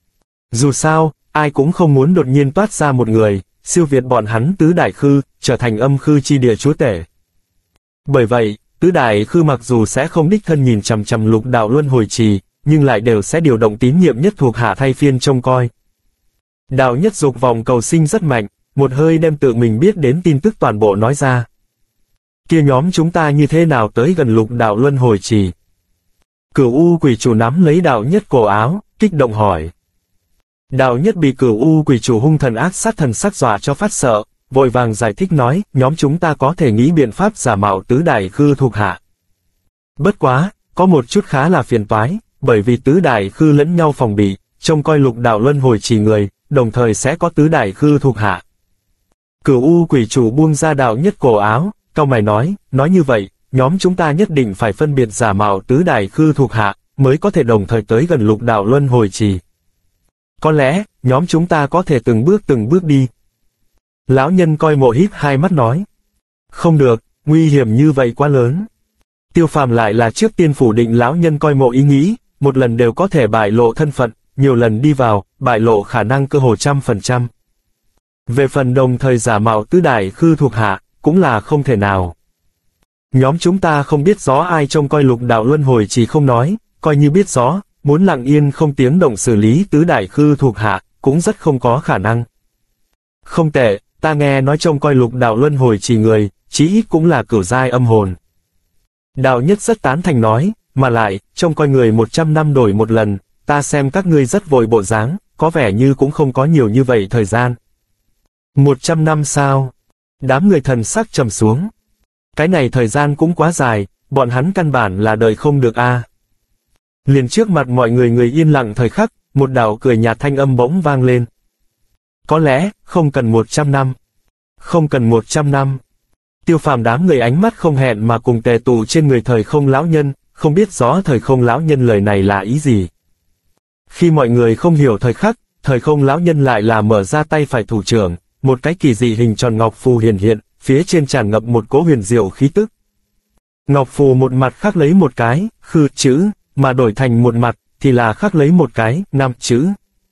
Dù sao, ai cũng không muốn đột nhiên toát ra một người, siêu việt bọn hắn tứ đại khư, trở thành âm khư chi địa chúa tể. Bởi vậy, tứ đại khư mặc dù sẽ không đích thân nhìn chằm chằm lục đạo luân hồi trì, nhưng lại đều sẽ điều động tín nhiệm nhất thuộc hạ thay phiên trông coi. Đạo nhất dục vòng cầu sinh rất mạnh, một hơi đem tự mình biết đến tin tức toàn bộ nói ra. Kia nhóm chúng ta như thế nào tới gần lục đạo luân hồi trì? Cửu U quỷ chủ nắm lấy đạo nhất cổ áo, kích động hỏi. Đạo nhất bị Cửu U quỷ chủ hung thần ác sát thần sắc dọa cho phát sợ, vội vàng giải thích nói, nhóm chúng ta có thể nghĩ biện pháp giả mạo tứ đại khư thuộc hạ. Bất quá, có một chút khá là phiền toái, bởi vì tứ đại khư lẫn nhau phòng bị, trông coi lục đạo luân hồi trì người, đồng thời sẽ có tứ đại khư thuộc hạ. Cửu U quỷ chủ buông ra đạo nhất cổ áo, cau mày nói, nói như vậy, nhóm chúng ta nhất định phải phân biệt giả mạo tứ đại khư thuộc hạ, mới có thể đồng thời tới gần lục đạo luân hồi trì. Có lẽ, nhóm chúng ta có thể từng bước từng bước đi. Lão nhân coi mộ híp hai mắt nói. Không được, nguy hiểm như vậy quá lớn. Tiêu Phàm lại là trước tiên phủ định lão nhân coi mộ ý nghĩ, một lần đều có thể bại lộ thân phận, nhiều lần đi vào, bại lộ khả năng cơ hồ trăm phần trăm. Về phần đồng thời giả mạo tứ đại khư thuộc hạ, cũng là không thể nào. Nhóm chúng ta không biết rõ ai trông coi lục đạo luân hồi chỉ không nói, coi như biết rõ, muốn lặng yên không tiếng động xử lý tứ đại khư thuộc hạ, cũng rất không có khả năng. Không tệ, ta nghe nói trông coi lục đạo luân hồi chỉ người, chí ít cũng là cửu giai âm hồn. Đạo nhất rất tán thành nói, mà lại, trông coi người một trăm năm đổi một lần, ta xem các ngươi rất vội bộ dáng, có vẻ như cũng không có nhiều như vậy thời gian. Một trăm năm sao? Đám người thần sắc trầm xuống. Cái này thời gian cũng quá dài, bọn hắn căn bản là đợi không được a. À. Liền trước mặt mọi người người yên lặng thời khắc, một đạo cười nhạt thanh âm bỗng vang lên. Có lẽ, không cần một trăm năm. Không cần một trăm năm. Tiêu Phàm đám người ánh mắt không hẹn mà cùng tề tụ trên người thời không lão nhân, không biết rõ thời không lão nhân lời này là ý gì. Khi mọi người không hiểu thời khắc, thời không lão nhân lại là mở ra tay phải thủ trưởng, một cái kỳ dị hình tròn ngọc phù hiện hiện, phía trên tràn ngập một cỗ huyền diệu khí tức. Ngọc phù một mặt khắc lấy một cái, khư chữ, mà đổi thành một mặt, thì là khắc lấy một cái, năm chữ.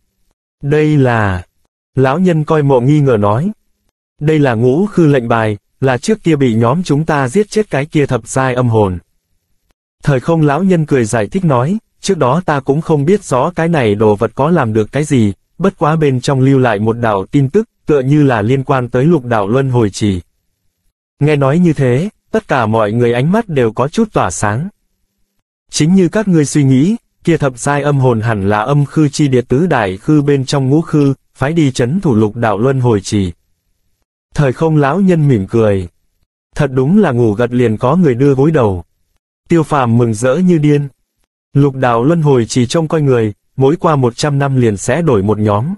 Đây là... Lão nhân coi mộ nghi ngờ nói. Đây là ngũ khư lệnh bài, là trước kia bị nhóm chúng ta giết chết cái kia thập giai âm hồn. Thời không lão nhân cười giải thích nói, trước đó ta cũng không biết rõ cái này đồ vật có làm được cái gì, bất quá bên trong lưu lại một đạo tin tức, tựa như là liên quan tới lục đạo luân hồi trì. Nghe nói như thế, tất cả mọi người ánh mắt đều có chút tỏa sáng. Chính như các ngươi suy nghĩ, kia thập giai âm hồn hẳn là âm khư chi địa tứ đại khư bên trong ngũ khư, phái đi trấn thủ lục đạo luân hồi trì. Thời không lão nhân mỉm cười. Thật đúng là ngủ gật liền có người đưa gối đầu. Tiêu Phàm mừng rỡ như điên. Lục đạo luân hồi trì trông coi người, mỗi qua một trăm năm liền sẽ đổi một nhóm.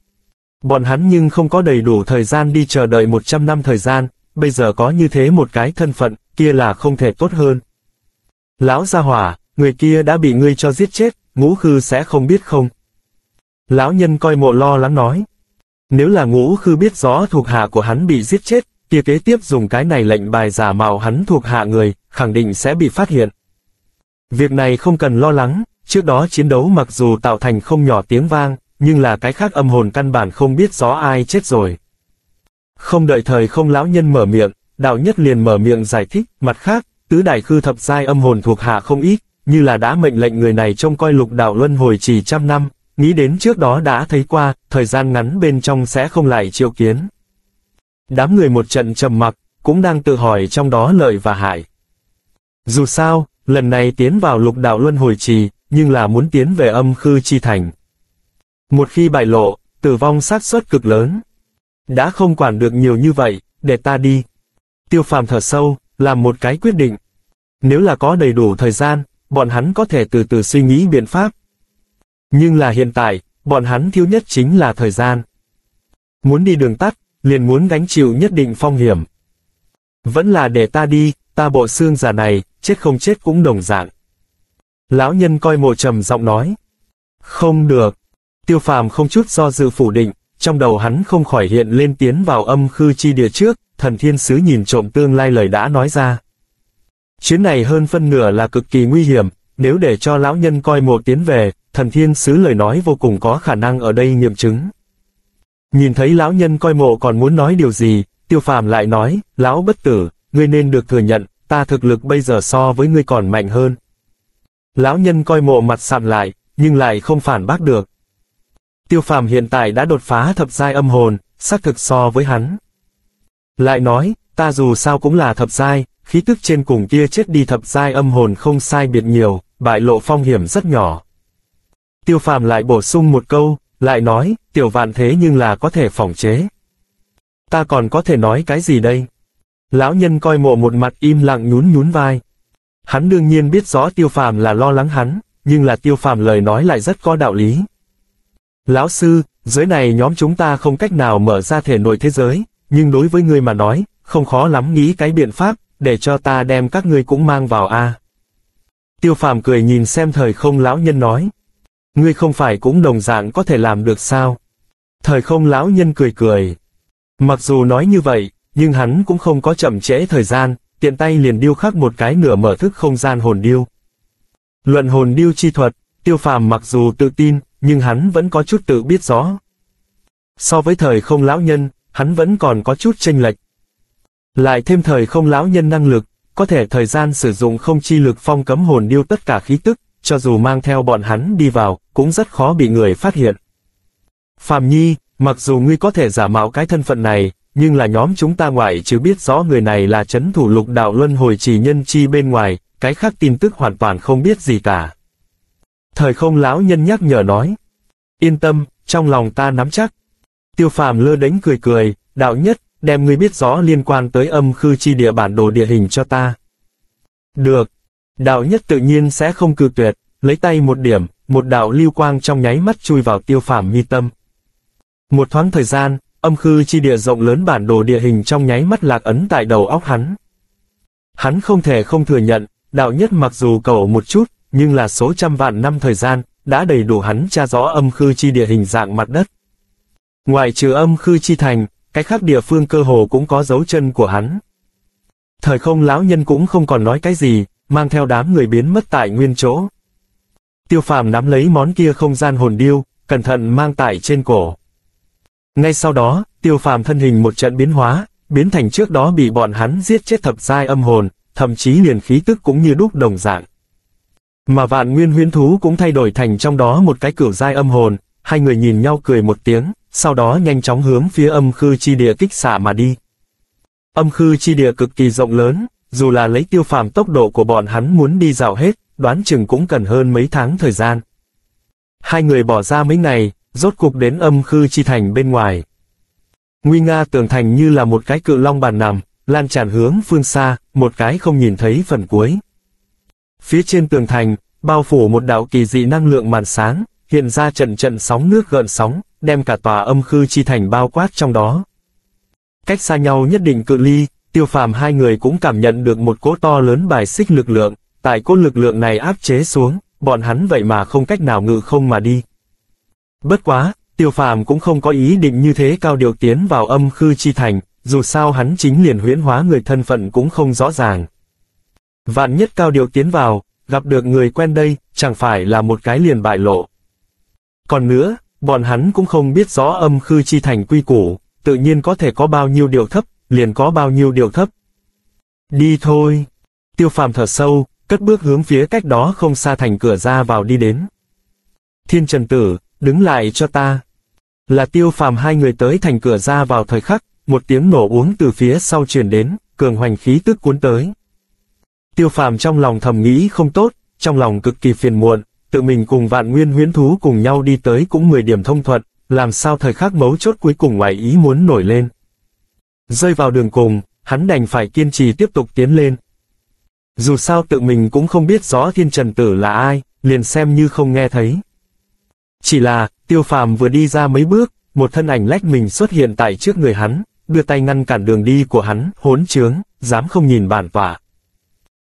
Bọn hắn nhưng không có đầy đủ thời gian đi chờ đợi một trăm năm thời gian, bây giờ có như thế một cái thân phận, kia là không thể tốt hơn. Lão gia hỏa, người kia đã bị ngươi cho giết chết, ngũ khư sẽ không biết không? Lão nhân coi mộ lo lắng nói. Nếu là ngũ khư biết rõ thuộc hạ của hắn bị giết chết, kia kế tiếp dùng cái này lệnh bài giả mạo hắn thuộc hạ người, khẳng định sẽ bị phát hiện. Việc này không cần lo lắng, trước đó chiến đấu mặc dù tạo thành không nhỏ tiếng vang, nhưng là cái khác âm hồn căn bản không biết rõ ai chết rồi. Không đợi thời không lão nhân mở miệng, đạo nhất liền mở miệng giải thích, mặt khác, tứ đại khư thập giai âm hồn thuộc hạ không ít, như là đã mệnh lệnh người này trông coi lục đạo luân hồi chỉ trăm năm, nghĩ đến trước đó đã thấy qua, thời gian ngắn bên trong sẽ không lại triệu kiến. Đám người một trận trầm mặc, cũng đang tự hỏi trong đó lợi và hại. Dù sao, lần này tiến vào lục đạo luân hồi trì, nhưng là muốn tiến về âm khư chi thành. Một khi bại lộ, tử vong xác suất cực lớn. Đã không quản được nhiều như vậy, để ta đi. Tiêu Phàm thở sâu, làm một cái quyết định. Nếu là có đầy đủ thời gian, bọn hắn có thể từ từ suy nghĩ biện pháp. Nhưng là hiện tại, bọn hắn thiếu nhất chính là thời gian. Muốn đi đường tắt, liền muốn gánh chịu nhất định phong hiểm. Vẫn là để ta đi, ta bộ xương già này, chết không chết cũng đồng dạng. Lão nhân coi mộ trầm giọng nói. Không được. Tiêu Phàm không chút do dự phủ định, trong đầu hắn không khỏi hiện lên tiến vào âm khư chi địa trước, thần thiên sứ nhìn trộm tương lai lời đã nói ra. Chuyến này hơn phân nửa là cực kỳ nguy hiểm, nếu để cho lão nhân coi mộ tiến về, thần thiên sứ lời nói vô cùng có khả năng ở đây nghiệm chứng. Nhìn thấy lão nhân coi mộ còn muốn nói điều gì, Tiêu Phàm lại nói, lão bất tử, ngươi nên được thừa nhận, ta thực lực bây giờ so với ngươi còn mạnh hơn. Lão nhân coi mộ mặt sạm lại, nhưng lại không phản bác được. Tiêu Phàm hiện tại đã đột phá thập giai âm hồn, xác thực so với hắn. Lại nói, ta dù sao cũng là thập giai, khí tức trên cùng kia chết đi thập giai âm hồn không sai biệt nhiều, bại lộ phong hiểm rất nhỏ. Tiêu Phàm lại bổ sung một câu, lại nói, tiểu vạn thế nhưng là có thể phỏng chế. Ta còn có thể nói cái gì đây? Lão nhân coi mộ một mặt im lặng nhún nhún vai. Hắn đương nhiên biết rõ Tiêu Phàm là lo lắng hắn, nhưng là Tiêu Phàm lời nói lại rất có đạo lý. Lão sư, giới này nhóm chúng ta không cách nào mở ra thể nội thế giới, nhưng đối với ngươi mà nói, không khó lắm nghĩ cái biện pháp, để cho ta đem các ngươi cũng mang vào a. Tiêu Phàm cười nhìn xem thời không lão nhân nói. Ngươi không phải cũng đồng dạng có thể làm được sao? Thời không lão nhân cười cười. Mặc dù nói như vậy, nhưng hắn cũng không có chậm trễ thời gian, tiện tay liền điêu khắc một cái nửa mở thức không gian hồn điêu. Luận hồn điêu chi thuật, Tiêu Phàm mặc dù tự tin, nhưng hắn vẫn có chút tự biết rõ. So với thời không lão nhân, hắn vẫn còn có chút chênh lệch. Lại thêm thời không lão nhân năng lực, có thể thời gian sử dụng không chi lực phong cấm hồn điêu tất cả khí tức, cho dù mang theo bọn hắn đi vào, cũng rất khó bị người phát hiện. Phàm Nhi, mặc dù ngươi có thể giả mạo cái thân phận này, nhưng là nhóm chúng ta ngoại trừ biết rõ người này là trấn thủ lục đạo luân hồi trì nhân chi bên ngoài, cái khác tin tức hoàn toàn không biết gì cả. Thời không lão nhân nhắc nhở nói. Yên tâm, trong lòng ta nắm chắc. Tiêu Phàm lơ đánh cười cười, đạo nhất, đem ngươi biết rõ liên quan tới âm khư chi địa bản đồ địa hình cho ta. Được. Đạo nhất tự nhiên sẽ không cự tuyệt, lấy tay một điểm, một đạo lưu quang trong nháy mắt chui vào Tiêu Phàm mi tâm. Một thoáng thời gian, âm khư chi địa rộng lớn bản đồ địa hình trong nháy mắt lạc ấn tại đầu óc hắn. Hắn không thể không thừa nhận, đạo nhất mặc dù cầu một chút, nhưng là số trăm vạn năm thời gian, đã đầy đủ hắn tra rõ âm khư chi địa hình dạng mặt đất. Ngoại trừ âm khư chi thành, cái khác địa phương cơ hồ cũng có dấu chân của hắn. Thời không lão nhân cũng không còn nói cái gì, mang theo đám người biến mất tại nguyên chỗ. Tiêu Phàm nắm lấy món kia không gian hồn điêu, cẩn thận mang tại trên cổ. Ngay sau đó, Tiêu Phàm thân hình một trận biến hóa, biến thành trước đó bị bọn hắn giết chết thập giai âm hồn, thậm chí liền khí tức cũng như đúc đồng dạng. Mà Vạn Nguyên huyễn thú cũng thay đổi thành trong đó một cái cửu giai âm hồn, hai người nhìn nhau cười một tiếng, sau đó nhanh chóng hướng phía âm khư chi địa kích xạ mà đi. Âm khư chi địa cực kỳ rộng lớn, dù là lấy Tiêu Phàm tốc độ của bọn hắn muốn đi dạo hết, đoán chừng cũng cần hơn mấy tháng thời gian. Hai người bỏ ra mấy ngày, rốt cuộc đến âm khư chi thành bên ngoài. Nguy nga tường thành như là một cái cự long bàn nằm, lan tràn hướng phương xa, một cái không nhìn thấy phần cuối. Phía trên tường thành, bao phủ một đạo kỳ dị năng lượng màn sáng, hiện ra trận trận sóng nước gợn sóng, đem cả tòa âm khư chi thành bao quát trong đó. Cách xa nhau nhất định cự ly, Tiêu Phàm hai người cũng cảm nhận được một cỗ to lớn bài xích lực lượng, tại cỗ lực lượng này áp chế xuống, bọn hắn vậy mà không cách nào ngự không mà đi. Bất quá, Tiêu Phàm cũng không có ý định như thế cao điều tiến vào âm khư chi thành, dù sao hắn chính liền huyễn hóa người thân phận cũng không rõ ràng. Vạn nhất cao điều tiến vào, gặp được người quen đây, chẳng phải là một cái liền bại lộ. Còn nữa, bọn hắn cũng không biết rõ âm khư chi thành quy củ, tự nhiên có thể có bao nhiêu điều thấp, liền có bao nhiêu điều thấp. Đi thôi. Tiêu Phàm thở sâu, cất bước hướng phía cách đó không xa thành cửa ra vào đi đến. Thiên Trần Tử, đứng lại cho ta. Là Tiêu Phàm hai người tới thành cửa ra vào thời khắc, một tiếng nổ uống từ phía sau truyền đến, cường hoành khí tức cuốn tới. Tiêu Phàm trong lòng thầm nghĩ không tốt, trong lòng cực kỳ phiền muộn, tự mình cùng Vạn Nguyên huyễn thú cùng nhau đi tới cũng mười điểm thông thuận, làm sao thời khắc mấu chốt cuối cùng ngoài ý muốn nổi lên. Rơi vào đường cùng, hắn đành phải kiên trì tiếp tục tiến lên. Dù sao tự mình cũng không biết rõ Thiên Trần Tử là ai, liền xem như không nghe thấy. Chỉ là, Tiêu Phàm vừa đi ra mấy bước, một thân ảnh lách mình xuất hiện tại trước người hắn, đưa tay ngăn cản đường đi của hắn, hỗn trướng, dám không nhìn bản tọa.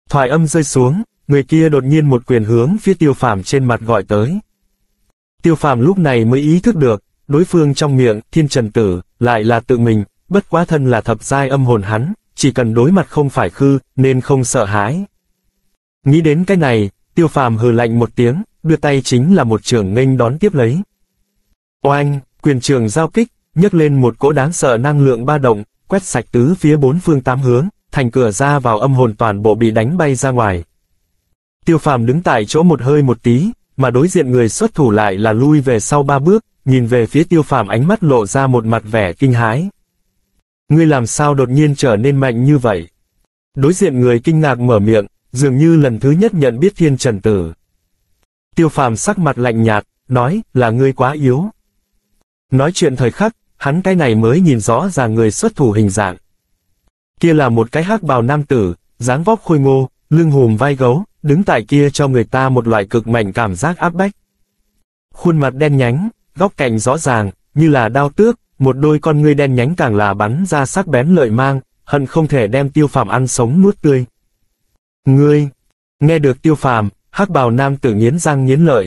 Thoại âm rơi xuống, người kia đột nhiên một quyền hướng phía Tiêu Phàm trên mặt gọi tới. Tiêu Phàm lúc này mới ý thức được, đối phương trong miệng, Thiên Trần Tử, lại là tự mình, bất quá thân là thập giai âm hồn hắn, chỉ cần đối mặt không phải khư, nên không sợ hãi. Nghĩ đến cái này, Tiêu Phàm hừ lạnh một tiếng, đưa tay chính là một trường nghênh đón tiếp lấy. Oanh, quyền trường giao kích, nhấc lên một cỗ đáng sợ năng lượng ba động, quét sạch tứ phía bốn phương tám hướng, thành cửa ra vào âm hồn toàn bộ bị đánh bay ra ngoài. Tiêu Phàm đứng tại chỗ một hơi một tí, mà đối diện người xuất thủ lại là lui về sau ba bước, nhìn về phía Tiêu Phàm ánh mắt lộ ra một mặt vẻ kinh hãi. Ngươi làm sao đột nhiên trở nên mạnh như vậy? Đối diện người kinh ngạc mở miệng, dường như lần thứ nhất nhận biết Thiên Trần Tử. Tiêu Phàm sắc mặt lạnh nhạt, nói, là ngươi quá yếu. Nói chuyện thời khắc, hắn cái này mới nhìn rõ ràng người xuất thủ hình dạng. Kia là một cái hắc bào nam tử, dáng vóc khôi ngô, lưng hùm vai gấu, đứng tại kia cho người ta một loại cực mạnh cảm giác áp bách. Khuôn mặt đen nhánh, góc cạnh rõ ràng, như là đao tước, một đôi con ngươi đen nhánh càng là bắn ra sắc bén lợi mang, hận không thể đem Tiêu Phàm ăn sống nuốt tươi. Ngươi! Nghe được Tiêu Phàm, hắc bào nam tử nghiến răng nghiến lợi.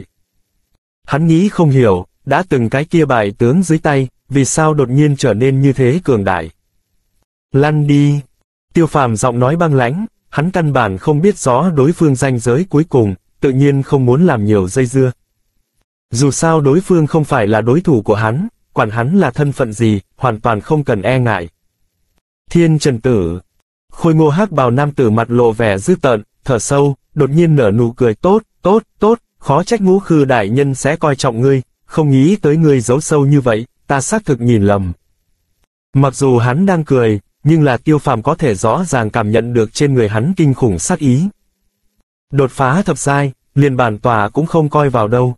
Hắn nghĩ không hiểu, đã từng cái kia bại tướng dưới tay, vì sao đột nhiên trở nên như thế cường đại. Lăn đi! Tiêu Phàm giọng nói băng lãnh, hắn căn bản không biết rõ đối phương ranh giới cuối cùng, tự nhiên không muốn làm nhiều dây dưa. Dù sao đối phương không phải là đối thủ của hắn, quản hắn là thân phận gì, hoàn toàn không cần e ngại. Thiên Trần Tử! Khôi ngô hắc bào nam tử mặt lộ vẻ dữ tợn, thở sâu, đột nhiên nở nụ cười tốt, tốt, tốt, khó trách Ngũ Khư đại nhân sẽ coi trọng ngươi, không nghĩ tới ngươi giấu sâu như vậy, ta xác thực nhìn lầm. Mặc dù hắn đang cười, nhưng là Tiêu Phàm có thể rõ ràng cảm nhận được trên người hắn kinh khủng sát ý. Đột phá thập giai, liền bản tòa cũng không coi vào đâu.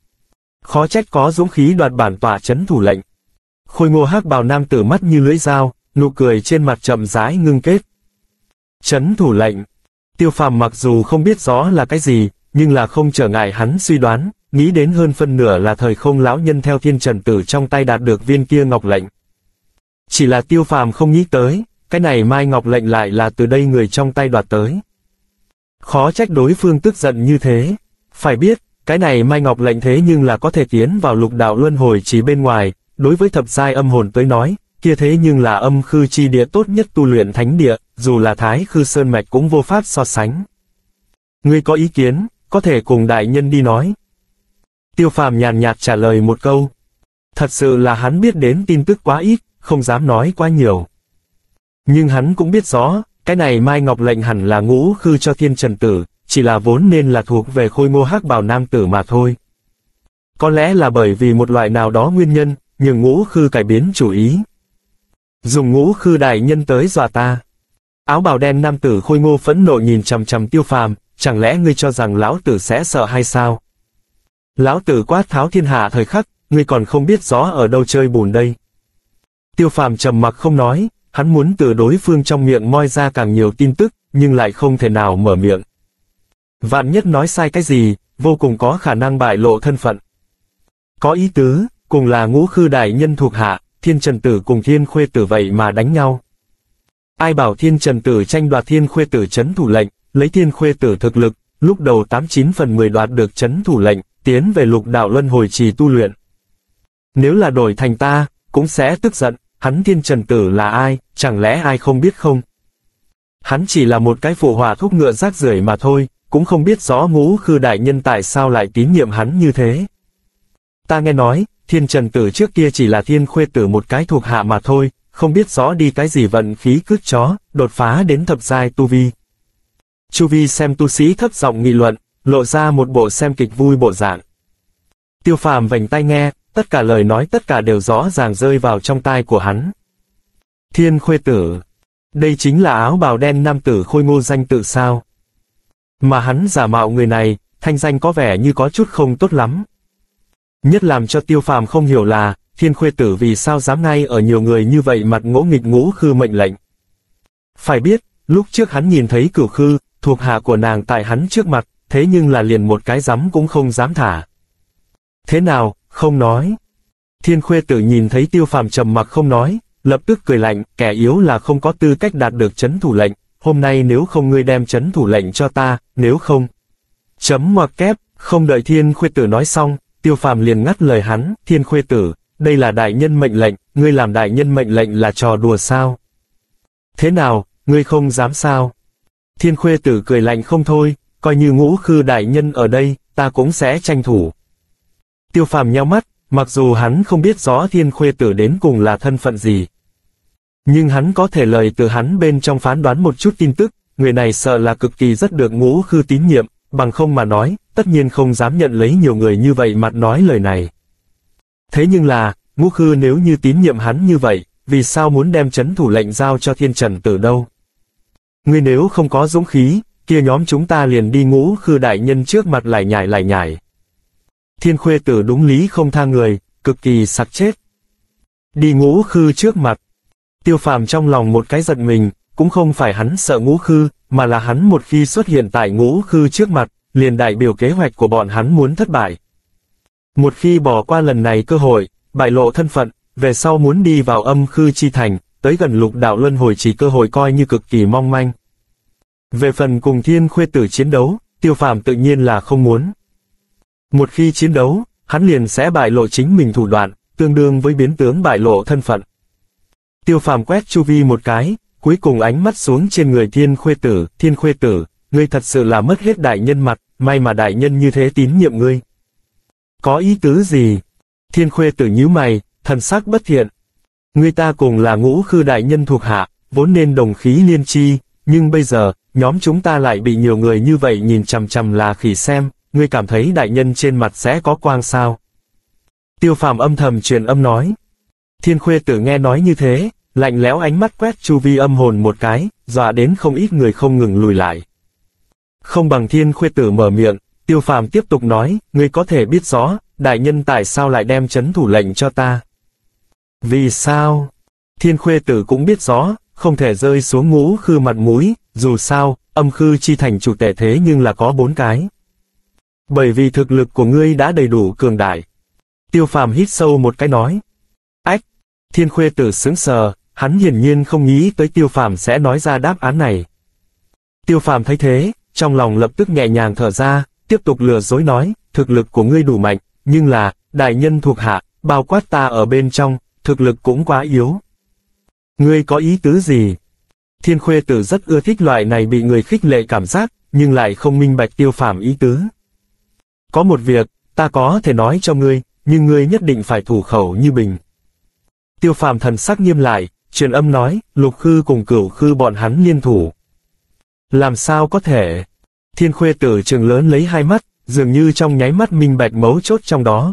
Khó trách có dũng khí đoạt bản tòa trấn thủ lệnh. Khôi ngô hắc bào nam tử mắt như lưỡi dao, nụ cười trên mặt chậm rãi ngưng kết. Trấn thủ lệnh. Tiêu Phàm mặc dù không biết rõ là cái gì, nhưng là không trở ngại hắn suy đoán, nghĩ đến hơn phân nửa là thời không lão nhân theo Thiên Trần Tử trong tay đạt được viên kia ngọc lệnh. Chỉ là Tiêu Phàm không nghĩ tới, cái này mai ngọc lệnh lại là từ đây người trong tay đoạt tới. Khó trách đối phương tức giận như thế. Phải biết, cái này mai ngọc lệnh thế nhưng là có thể tiến vào lục đạo luân hồi chỉ bên ngoài, đối với thập giai âm hồn tới nói, kia thế nhưng là âm khư chi địa tốt nhất tu luyện thánh địa, dù là thái khư sơn mạch cũng vô pháp so sánh. Ngươi có ý kiến, có thể cùng đại nhân đi nói. Tiêu Phàm nhàn nhạt trả lời một câu. Thật sự là hắn biết đến tin tức quá ít, không dám nói quá nhiều. Nhưng hắn cũng biết rõ, cái này mai ngọc lệnh hẳn là Ngũ Khư cho Thiên Trần Tử, chỉ là vốn nên là thuộc về khôi ngô hắc bào nam tử mà thôi. Có lẽ là bởi vì một loại nào đó nguyên nhân, nhưng Ngũ Khư cải biến chủ ý. Dùng Ngũ Khư đại nhân tới dọa ta. Áo bào đen nam tử khôi ngô phẫn nộ nhìn chằm chằm Tiêu Phàm, chẳng lẽ ngươi cho rằng lão tử sẽ sợ hay sao? Lão tử quát tháo thiên hạ thời khắc, ngươi còn không biết rõ ở đâu chơi bùn đây. Tiêu Phàm trầm mặc không nói, hắn muốn từ đối phương trong miệng moi ra càng nhiều tin tức, nhưng lại không thể nào mở miệng. Vạn nhất nói sai cái gì, vô cùng có khả năng bại lộ thân phận. Có ý tứ, cùng là Ngũ Khư đại nhân thuộc hạ, Thiên Trần Tử cùng Thiên Khuê Tử vậy mà đánh nhau. Ai bảo Thiên Trần Tử tranh đoạt Thiên Khuê Tử trấn thủ lệnh, lấy Thiên Khuê Tử thực lực, lúc đầu tám chín phần mười đoạt được trấn thủ lệnh, tiến về lục đạo luân hồi trì tu luyện. Nếu là đổi thành ta, cũng sẽ tức giận, hắn Thiên Trần Tử là ai, chẳng lẽ ai không biết không? Hắn chỉ là một cái phụ hỏa thúc ngựa rác rưởi mà thôi, cũng không biết rõ Ngũ Khư đại nhân tại sao lại tín nhiệm hắn như thế. Ta nghe nói, Thiên Trần Tử trước kia chỉ là Thiên Khuê Tử một cái thuộc hạ mà thôi, không biết rõ đi cái gì vận khí cứt chó, đột phá đến thập giai tu vi. Chu vi xem tu sĩ thấp giọng nghị luận, lộ ra một bộ xem kịch vui bộ dạng. Tiêu Phàm vành tai nghe, tất cả lời nói tất cả đều rõ ràng rơi vào trong tai của hắn. Thiên Khuê Tử. Đây chính là áo bào đen nam tử khôi ngô danh tự sao? Mà hắn giả mạo người này, thanh danh có vẻ như có chút không tốt lắm. Nhất làm cho Tiêu Phàm không hiểu là, Thiên Khuê Tử vì sao dám ngay ở nhiều người như vậy mặt ngỗ nghịch Ngũ Khư mệnh lệnh. Phải biết, lúc trước hắn nhìn thấy Cửu Khư, thuộc hạ của nàng tại hắn trước mặt, thế nhưng là liền một cái dám cũng không dám thả. Thế nào, không nói. Thiên Khuê Tử nhìn thấy Tiêu Phàm trầm mặc không nói, lập tức cười lạnh, kẻ yếu là không có tư cách đạt được trấn thủ lệnh, hôm nay nếu không ngươi đem trấn thủ lệnh cho ta, nếu không. Chấm ngoặc kép, không đợi Thiên Khuê Tử nói xong, Tiêu Phàm liền ngắt lời hắn, Thiên Khuê Tử, đây là đại nhân mệnh lệnh, ngươi làm đại nhân mệnh lệnh là trò đùa sao? Thế nào, ngươi không dám sao? Thiên Khuê Tử cười lạnh không thôi, coi như Ngũ Khư đại nhân ở đây, ta cũng sẽ tranh thủ. Tiêu Phàm nheo mắt, mặc dù hắn không biết rõ Thiên Khuê Tử đến cùng là thân phận gì. Nhưng hắn có thể lời từ hắn bên trong phán đoán một chút tin tức, người này sợ là cực kỳ rất được Ngũ Khư tín nhiệm, bằng không mà nói, tất nhiên không dám nhận lấy nhiều người như vậy mặt nói lời này. Thế nhưng là, Ngũ Khư nếu như tín nhiệm hắn như vậy, vì sao muốn đem trấn thủ lệnh giao cho Thiên Trần Tử đâu? Ngươi nếu không có dũng khí, kia nhóm chúng ta liền đi Ngũ Khư đại nhân trước mặt lải nhải lải nhải. Thiên Khuê Tử đúng lý không tha người, cực kỳ sặc chết. Đi Ngũ Khư trước mặt. Tiêu Phàm trong lòng một cái giật mình, cũng không phải hắn sợ Ngũ Khư, mà là hắn một khi xuất hiện tại Ngũ Khư trước mặt, liền đại biểu kế hoạch của bọn hắn muốn thất bại. Một khi bỏ qua lần này cơ hội, bại lộ thân phận, về sau muốn đi vào Âm Khư chi thành, tới gần Lục Đạo Luân Hồi chỉ cơ hội coi như cực kỳ mong manh. Về phần cùng Thiên Khuê Tử chiến đấu, Tiêu Phàm tự nhiên là không muốn. Một khi chiến đấu, hắn liền sẽ bại lộ chính mình thủ đoạn, tương đương với biến tướng bại lộ thân phận. Tiêu Phàm quét chu vi một cái, cuối cùng ánh mắt xuống trên người Thiên Khuê Tử, Thiên Khuê Tử, ngươi thật sự là mất hết đại nhân mặt, may mà đại nhân như thế tín nhiệm ngươi. Có ý tứ gì? Thiên Khuê Tử nhíu mày, thần sắc bất thiện. Ngươi ta cùng là Ngũ Khư đại nhân thuộc hạ, vốn nên đồng khí liên chi, nhưng bây giờ, nhóm chúng ta lại bị nhiều người như vậy nhìn chằm chằm là khỉ xem, ngươi cảm thấy đại nhân trên mặt sẽ có quang sao? Tiêu Phàm âm thầm truyền âm nói. Thiên Khuê Tử nghe nói như thế, lạnh lẽo ánh mắt quét chu vi âm hồn một cái, dọa đến không ít người không ngừng lùi lại. Không bằng Thiên Khuê Tử mở miệng, Tiêu Phàm tiếp tục nói, ngươi có thể biết rõ, đại nhân tại sao lại đem trấn thủ lệnh cho ta? Vì sao? Thiên Khuê Tử cũng biết rõ, không thể rơi xuống Ngũ Khư mặt mũi, dù sao, Âm Khư chi thành chủ tể thế nhưng là có bốn cái. Bởi vì thực lực của ngươi đã đầy đủ cường đại. Tiêu Phàm hít sâu một cái nói. Ách! Thiên Khuê Tử sững sờ, hắn hiển nhiên không nghĩ tới Tiêu Phàm sẽ nói ra đáp án này. Tiêu Phàm thấy thế, trong lòng lập tức nhẹ nhàng thở ra, tiếp tục lừa dối nói, thực lực của ngươi đủ mạnh, nhưng là, đại nhân thuộc hạ, bao quát ta ở bên trong, thực lực cũng quá yếu. Ngươi có ý tứ gì? Thiên Khuê Tử rất ưa thích loại này bị người khích lệ cảm giác, nhưng lại không minh bạch Tiêu Phàm ý tứ. Có một việc, ta có thể nói cho ngươi, nhưng ngươi nhất định phải thủ khẩu như bình. Tiêu Phàm thần sắc nghiêm lại, truyền âm nói, Lục Khư cùng Cửu Khư bọn hắn liên thủ. Làm sao có thể? Thiên Khuê Tử trừng lớn lấy hai mắt, dường như trong nháy mắt minh bạch mấu chốt trong đó.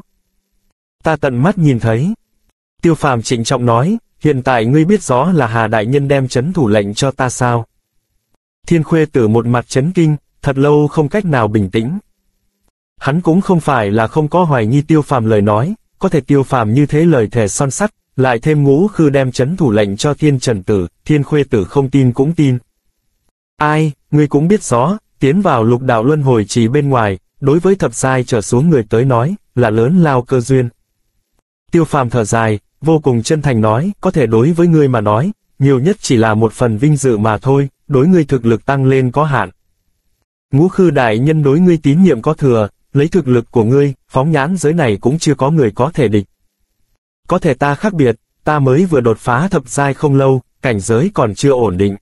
Ta tận mắt nhìn thấy. Tiêu Phàm trịnh trọng nói, hiện tại ngươi biết rõ là Hà đại nhân đem trấn thủ lệnh cho ta sao? Thiên Khuê Tử một mặt chấn kinh, thật lâu không cách nào bình tĩnh. Hắn cũng không phải là không có hoài nghi Tiêu Phàm lời nói, có thể Tiêu Phàm như thế lời thề son sắt, lại thêm Ngũ Khư đem trấn thủ lệnh cho Thiên Trần Tử, Thiên Khuê Tử không tin cũng tin. Ai, ngươi cũng biết rõ, tiến vào Lục Đạo Luân Hồi chỉ bên ngoài, đối với thập giai trở xuống người tới nói, là lớn lao cơ duyên. Tiêu Phàm thở dài, vô cùng chân thành nói, có thể đối với ngươi mà nói, nhiều nhất chỉ là một phần vinh dự mà thôi, đối ngươi thực lực tăng lên có hạn. Ngũ Khư đại nhân đối ngươi tín nhiệm có thừa, lấy thực lực của ngươi, phóng nhãn giới này cũng chưa có người có thể địch. Có thể ta khác biệt, ta mới vừa đột phá thập giai không lâu, cảnh giới còn chưa ổn định.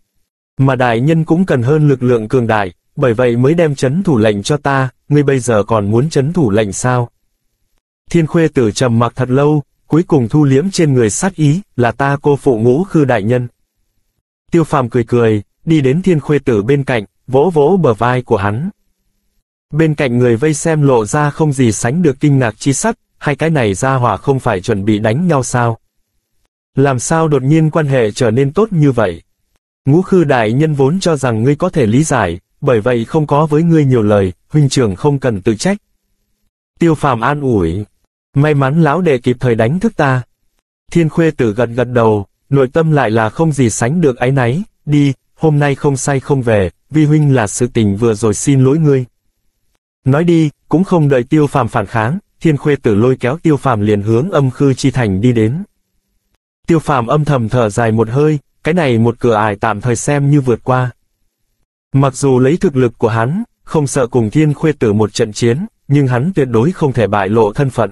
Mà đại nhân cũng cần hơn lực lượng cường đại, bởi vậy mới đem trấn thủ lệnh cho ta, ngươi bây giờ còn muốn trấn thủ lệnh sao? Thiên Khuê Tử trầm mặc thật lâu, cuối cùng thu liễm trên người sát ý, là ta cô phụ Ngũ Khư đại nhân. Tiêu Phàm cười cười, đi đến Thiên Khuê Tử bên cạnh, vỗ vỗ bờ vai của hắn. Bên cạnh người vây xem lộ ra không gì sánh được kinh ngạc chi sắc, hai cái này ra hỏa không phải chuẩn bị đánh nhau sao? Làm sao đột nhiên quan hệ trở nên tốt như vậy? Ngũ Khư đại nhân vốn cho rằng ngươi có thể lý giải, bởi vậy không có với ngươi nhiều lời, huynh trưởng không cần tự trách. Tiêu Phàm an ủi, may mắn lão đệ kịp thời đánh thức ta. Thiên Khuê Tử gật gật đầu, nội tâm lại là không gì sánh được áy náy, đi, hôm nay không say không về, vi huynh là sự tình vừa rồi xin lỗi ngươi. Nói đi, cũng không đợi Tiêu Phàm phản kháng, Thiên Khuê Tử lôi kéo Tiêu Phàm liền hướng Âm Khư chi thành đi đến. Tiêu Phàm âm thầm thở dài một hơi, cái này một cửa ải tạm thời xem như vượt qua. Mặc dù lấy thực lực của hắn, không sợ cùng Thiên Khuê Tử một trận chiến, nhưng hắn tuyệt đối không thể bại lộ thân phận.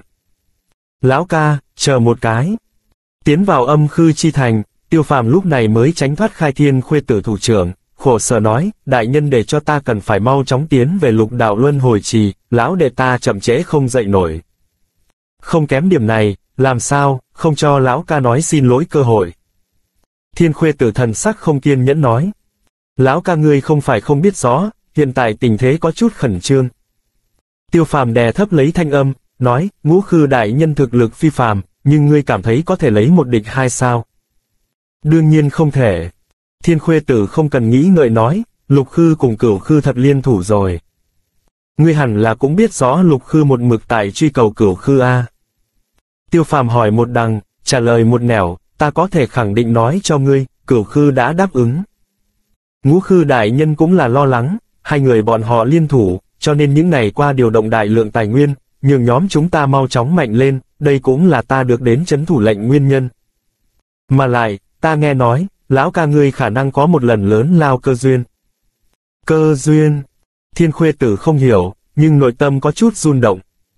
Lão ca, chờ một cái. Tiến vào âm khư chi thành, Tiêu Phàm lúc này mới tránh thoát khai Thiên Khuê Tử thủ trưởng, khổ sở nói, đại nhân để cho ta cần phải mau chóng tiến về lục đạo luân hồi trì, lão đệ ta chậm trễ không dậy nổi. Không kém điểm này, làm sao, không cho lão ca nói xin lỗi cơ hội. Thiên Khuê Tử thần sắc không kiên nhẫn nói. Lão ca ngươi không phải không biết rõ, hiện tại tình thế có chút khẩn trương. Tiêu Phàm đè thấp lấy thanh âm, nói, Ngũ Khư đại nhân thực lực phi phàm, nhưng ngươi cảm thấy có thể lấy một địch hai sao? Đương nhiên không thể. Thiên Khuê Tử không cần nghĩ ngợi nói, Lục Khư cùng Cửu Khư thật liên thủ rồi. Ngươi hẳn là cũng biết rõ Lục Khư một mực tại truy cầu Cửu Khư a. Tiêu Phàm hỏi một đằng, trả lời một nẻo, ta có thể khẳng định nói cho ngươi, Cửu Khư đã đáp ứng. Ngũ Khư đại nhân cũng là lo lắng, hai người bọn họ liên thủ, cho nên những ngày qua điều động đại lượng tài nguyên, nhường nhóm chúng ta mau chóng mạnh lên, đây cũng là ta được đến trấn thủ lệnh nguyên nhân. Mà lại, ta nghe nói, lão ca ngươi khả năng có một lần lớn lao cơ duyên. Cơ duyên? Thiên Khuê Tử không hiểu, nhưng nội tâm có chút run động.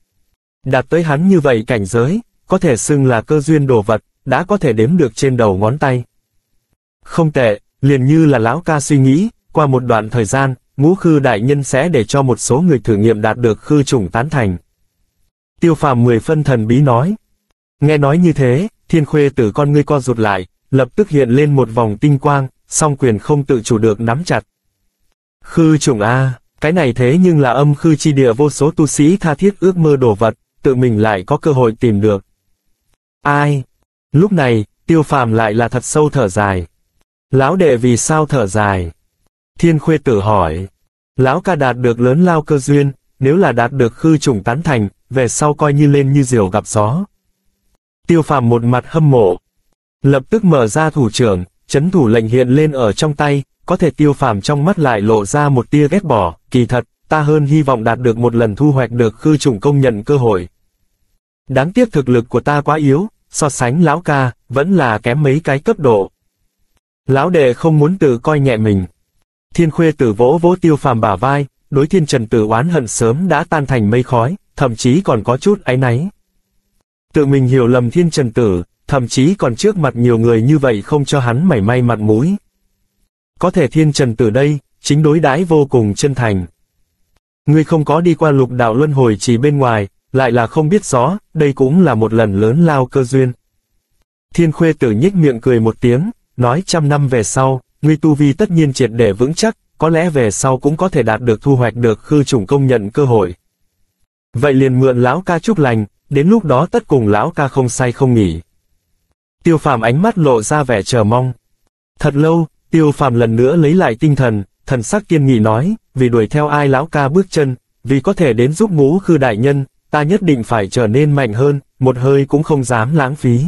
Đạt tới hắn như vậy cảnh giới, có thể xưng là cơ duyên đồ vật, đã có thể đếm được trên đầu ngón tay. Không tệ, liền như là lão ca suy nghĩ, qua một đoạn thời gian, Ngũ Khư đại nhân sẽ để cho một số người thử nghiệm đạt được khư chủng tán thành. Tiêu Phàm mười phân thần bí nói. Nghe nói như thế, Thiên Khuê Tử con ngươi co rụt lại, lập tức hiện lên một vòng tinh quang, song quyền không tự chủ được nắm chặt. Khư chủng a, cái này thế nhưng là âm khư chi địa vô số tu sĩ tha thiết ước mơ đồ vật, tự mình lại có cơ hội tìm được. Ai? Lúc này, Tiêu Phàm lại là thật sâu thở dài. Lão đệ vì sao thở dài? Thiên Khuê Tử hỏi. Lão ca đạt được lớn lao cơ duyên, nếu là đạt được khư chủng tán thành, về sau coi như lên như diều gặp gió. Tiêu Phàm một mặt hâm mộ. Lập tức mở ra thủ trưởng, trấn thủ lệnh hiện lên ở trong tay, có thể Tiêu Phàm trong mắt lại lộ ra một tia ghét bỏ, kỳ thật, ta hơn hy vọng đạt được một lần thu hoạch được khư chủng công nhận cơ hội. Đáng tiếc thực lực của ta quá yếu, so sánh lão ca, vẫn là kém mấy cái cấp độ. Lão đệ không muốn tự coi nhẹ mình. Thiên Khuê Tử vỗ vỗ Tiêu Phàm bả vai, đối Thiên Trần Tử oán hận sớm đã tan thành mây khói, thậm chí còn có chút áy náy. Tự mình hiểu lầm Thiên Trần Tử, thậm chí còn trước mặt nhiều người như vậy không cho hắn mảy may mặt mũi. Có thể Thiên Trần Tử đây, chính đối đãi vô cùng chân thành. Ngươi không có đi qua lục đạo luân hồi chỉ bên ngoài, lại là không biết rõ, đây cũng là một lần lớn lao cơ duyên. Thiên Khuê Tử nhếch miệng cười một tiếng, nói trăm năm về sau, ngươi tu vi tất nhiên triệt để vững chắc, có lẽ về sau cũng có thể đạt được thu hoạch được khư chủng công nhận cơ hội. Vậy liền mượn lão ca chúc lành, đến lúc đó tất cùng lão ca không say không nghỉ. Tiêu Phàm ánh mắt lộ ra vẻ chờ mong. Thật lâu, Tiêu Phàm lần nữa lấy lại tinh thần, thần sắc kiên nghị nói, vì đuổi theo ai lão ca bước chân, vì có thể đến giúp Ngũ Khư đại nhân, ta nhất định phải trở nên mạnh hơn, một hơi cũng không dám lãng phí.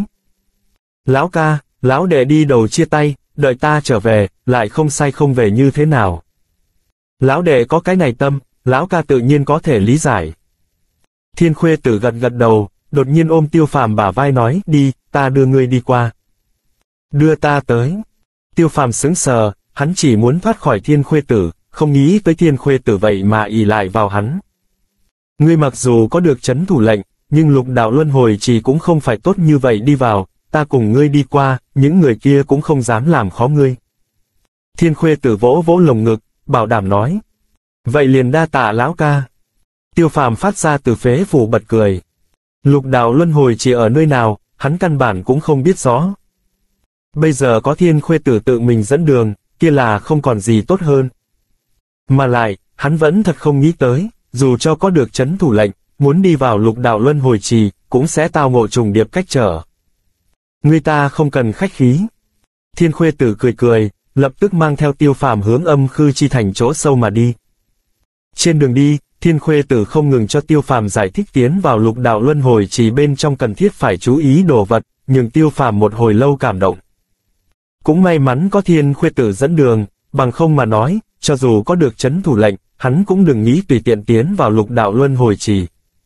Lão ca, lão đệ đi đầu chia tay, đợi ta trở về, lại không say không về như thế nào. Lão đệ có cái này tâm, lão ca tự nhiên có thể lý giải. Thiên Khuê Tử gật gật đầu, đột nhiên ôm Tiêu Phàm bả vai nói, đi, ta đưa ngươi đi qua. Đưa ta tới. Tiêu Phàm sững sờ, hắn chỉ muốn thoát khỏi Thiên Khuê Tử, không nghĩ tới Thiên Khuê Tử vậy mà ỷ lại vào hắn. Ngươi mặc dù có được trấn thủ lệnh, nhưng lục đạo luân hồi chỉ cũng không phải tốt như vậy đi vào, ta cùng ngươi đi qua, những người kia cũng không dám làm khó ngươi. Thiên Khuê Tử vỗ vỗ lồng ngực, bảo đảm nói. Vậy liền đa tạ lão ca. Tiêu Phàm phát ra từ phế phủ bật cười. Lục đạo luân hồi chỉ ở nơi nào, hắn căn bản cũng không biết rõ. Bây giờ có Thiên Khuê Tử tự mình dẫn đường, kia là không còn gì tốt hơn. Mà lại, hắn vẫn thật không nghĩ tới, dù cho có được trấn thủ lệnh, muốn đi vào lục đạo luân hồi trì, cũng sẽ tao ngộ trùng điệp cách trở. Người ta không cần khách khí. Thiên Khuê Tử cười cười, lập tức mang theo Tiêu Phàm hướng âm khư chi thành chỗ sâu mà đi. Trên đường đi, Thiên Khuê Tử không ngừng cho Tiêu Phàm giải thích tiến vào lục đạo luân hồi trì bên trong cần thiết phải chú ý đồ vật, nhưng Tiêu Phàm một hồi lâu cảm động. Cũng may mắn có Thiên Khuê Tử dẫn đường, bằng không mà nói, cho dù có được trấn thủ lệnh, hắn cũng đừng nghĩ tùy tiện tiến vào lục đạo luân hồi trì.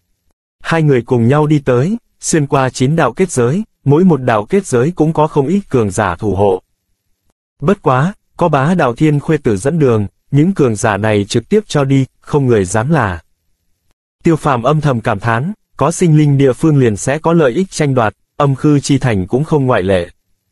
Hai người cùng nhau đi tới, xuyên qua chín đạo kết giới, mỗi một đạo kết giới cũng có không ít cường giả thủ hộ. Bất quá, có Bá Đạo Thiên Khuê Tử dẫn đường, những cường giả này trực tiếp cho đi, không người dám là. Tiêu Phàm âm thầm cảm thán, có sinh linh địa phương liền sẽ có lợi ích tranh đoạt, Âm Khư Chi Thành cũng không ngoại lệ.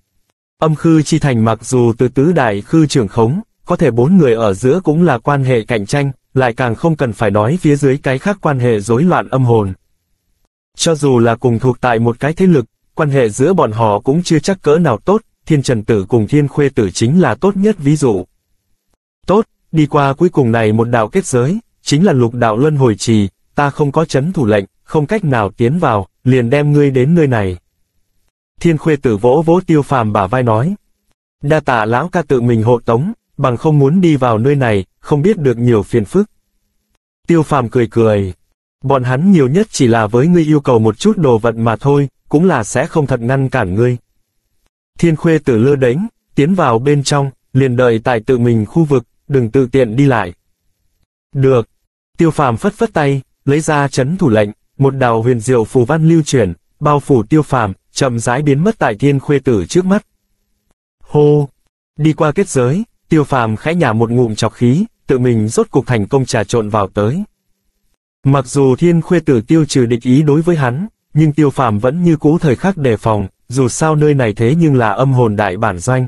Âm Khư Chi Thành mặc dù từ tứ đại khư trưởng khống, có thể bốn người ở giữa cũng là quan hệ cạnh tranh, lại càng không cần phải nói phía dưới cái khác quan hệ rối loạn âm hồn. Cho dù là cùng thuộc tại một cái thế lực, quan hệ giữa bọn họ cũng chưa chắc cỡ nào tốt, Thiên Trần Tử cùng Thiên Khuê Tử chính là tốt nhất ví dụ. Tốt, đi qua cuối cùng này một đạo kết giới, chính là lục đạo luân hồi trì, ta không có chấn thủ lệnh, không cách nào tiến vào, liền đem ngươi đến nơi này. Thiên Khuê Tử vỗ vỗ Tiêu Phàm bả vai nói. Đa tạ lão ca tự mình hộ tống, bằng không muốn đi vào nơi này, không biết được nhiều phiền phức. Tiêu Phàm cười cười. Bọn hắn nhiều nhất chỉ là với ngươi yêu cầu một chút đồ vật mà thôi, cũng là sẽ không thật ngăn cản ngươi. Thiên Khuê Tử lơ đễnh, tiến vào bên trong, liền đợi tại tự mình khu vực, đừng tự tiện đi lại. Được. Tiêu Phàm phất phất tay, lấy ra chấn thủ lệnh, một đạo huyền diệu phù văn lưu chuyển, bao phủ Tiêu Phàm, chậm rãi biến mất tại Thiên Khuê Tử trước mắt. Hô! Đi qua kết giới, Tiêu Phàm khẽ nhả một ngụm trọc khí, tự mình rốt cục thành công trà trộn vào tới. Mặc dù Thiên Khuê Tử tiêu trừ địch ý đối với hắn, nhưng Tiêu Phàm vẫn như cũ thời khắc đề phòng, dù sao nơi này thế nhưng là âm hồn đại bản doanh.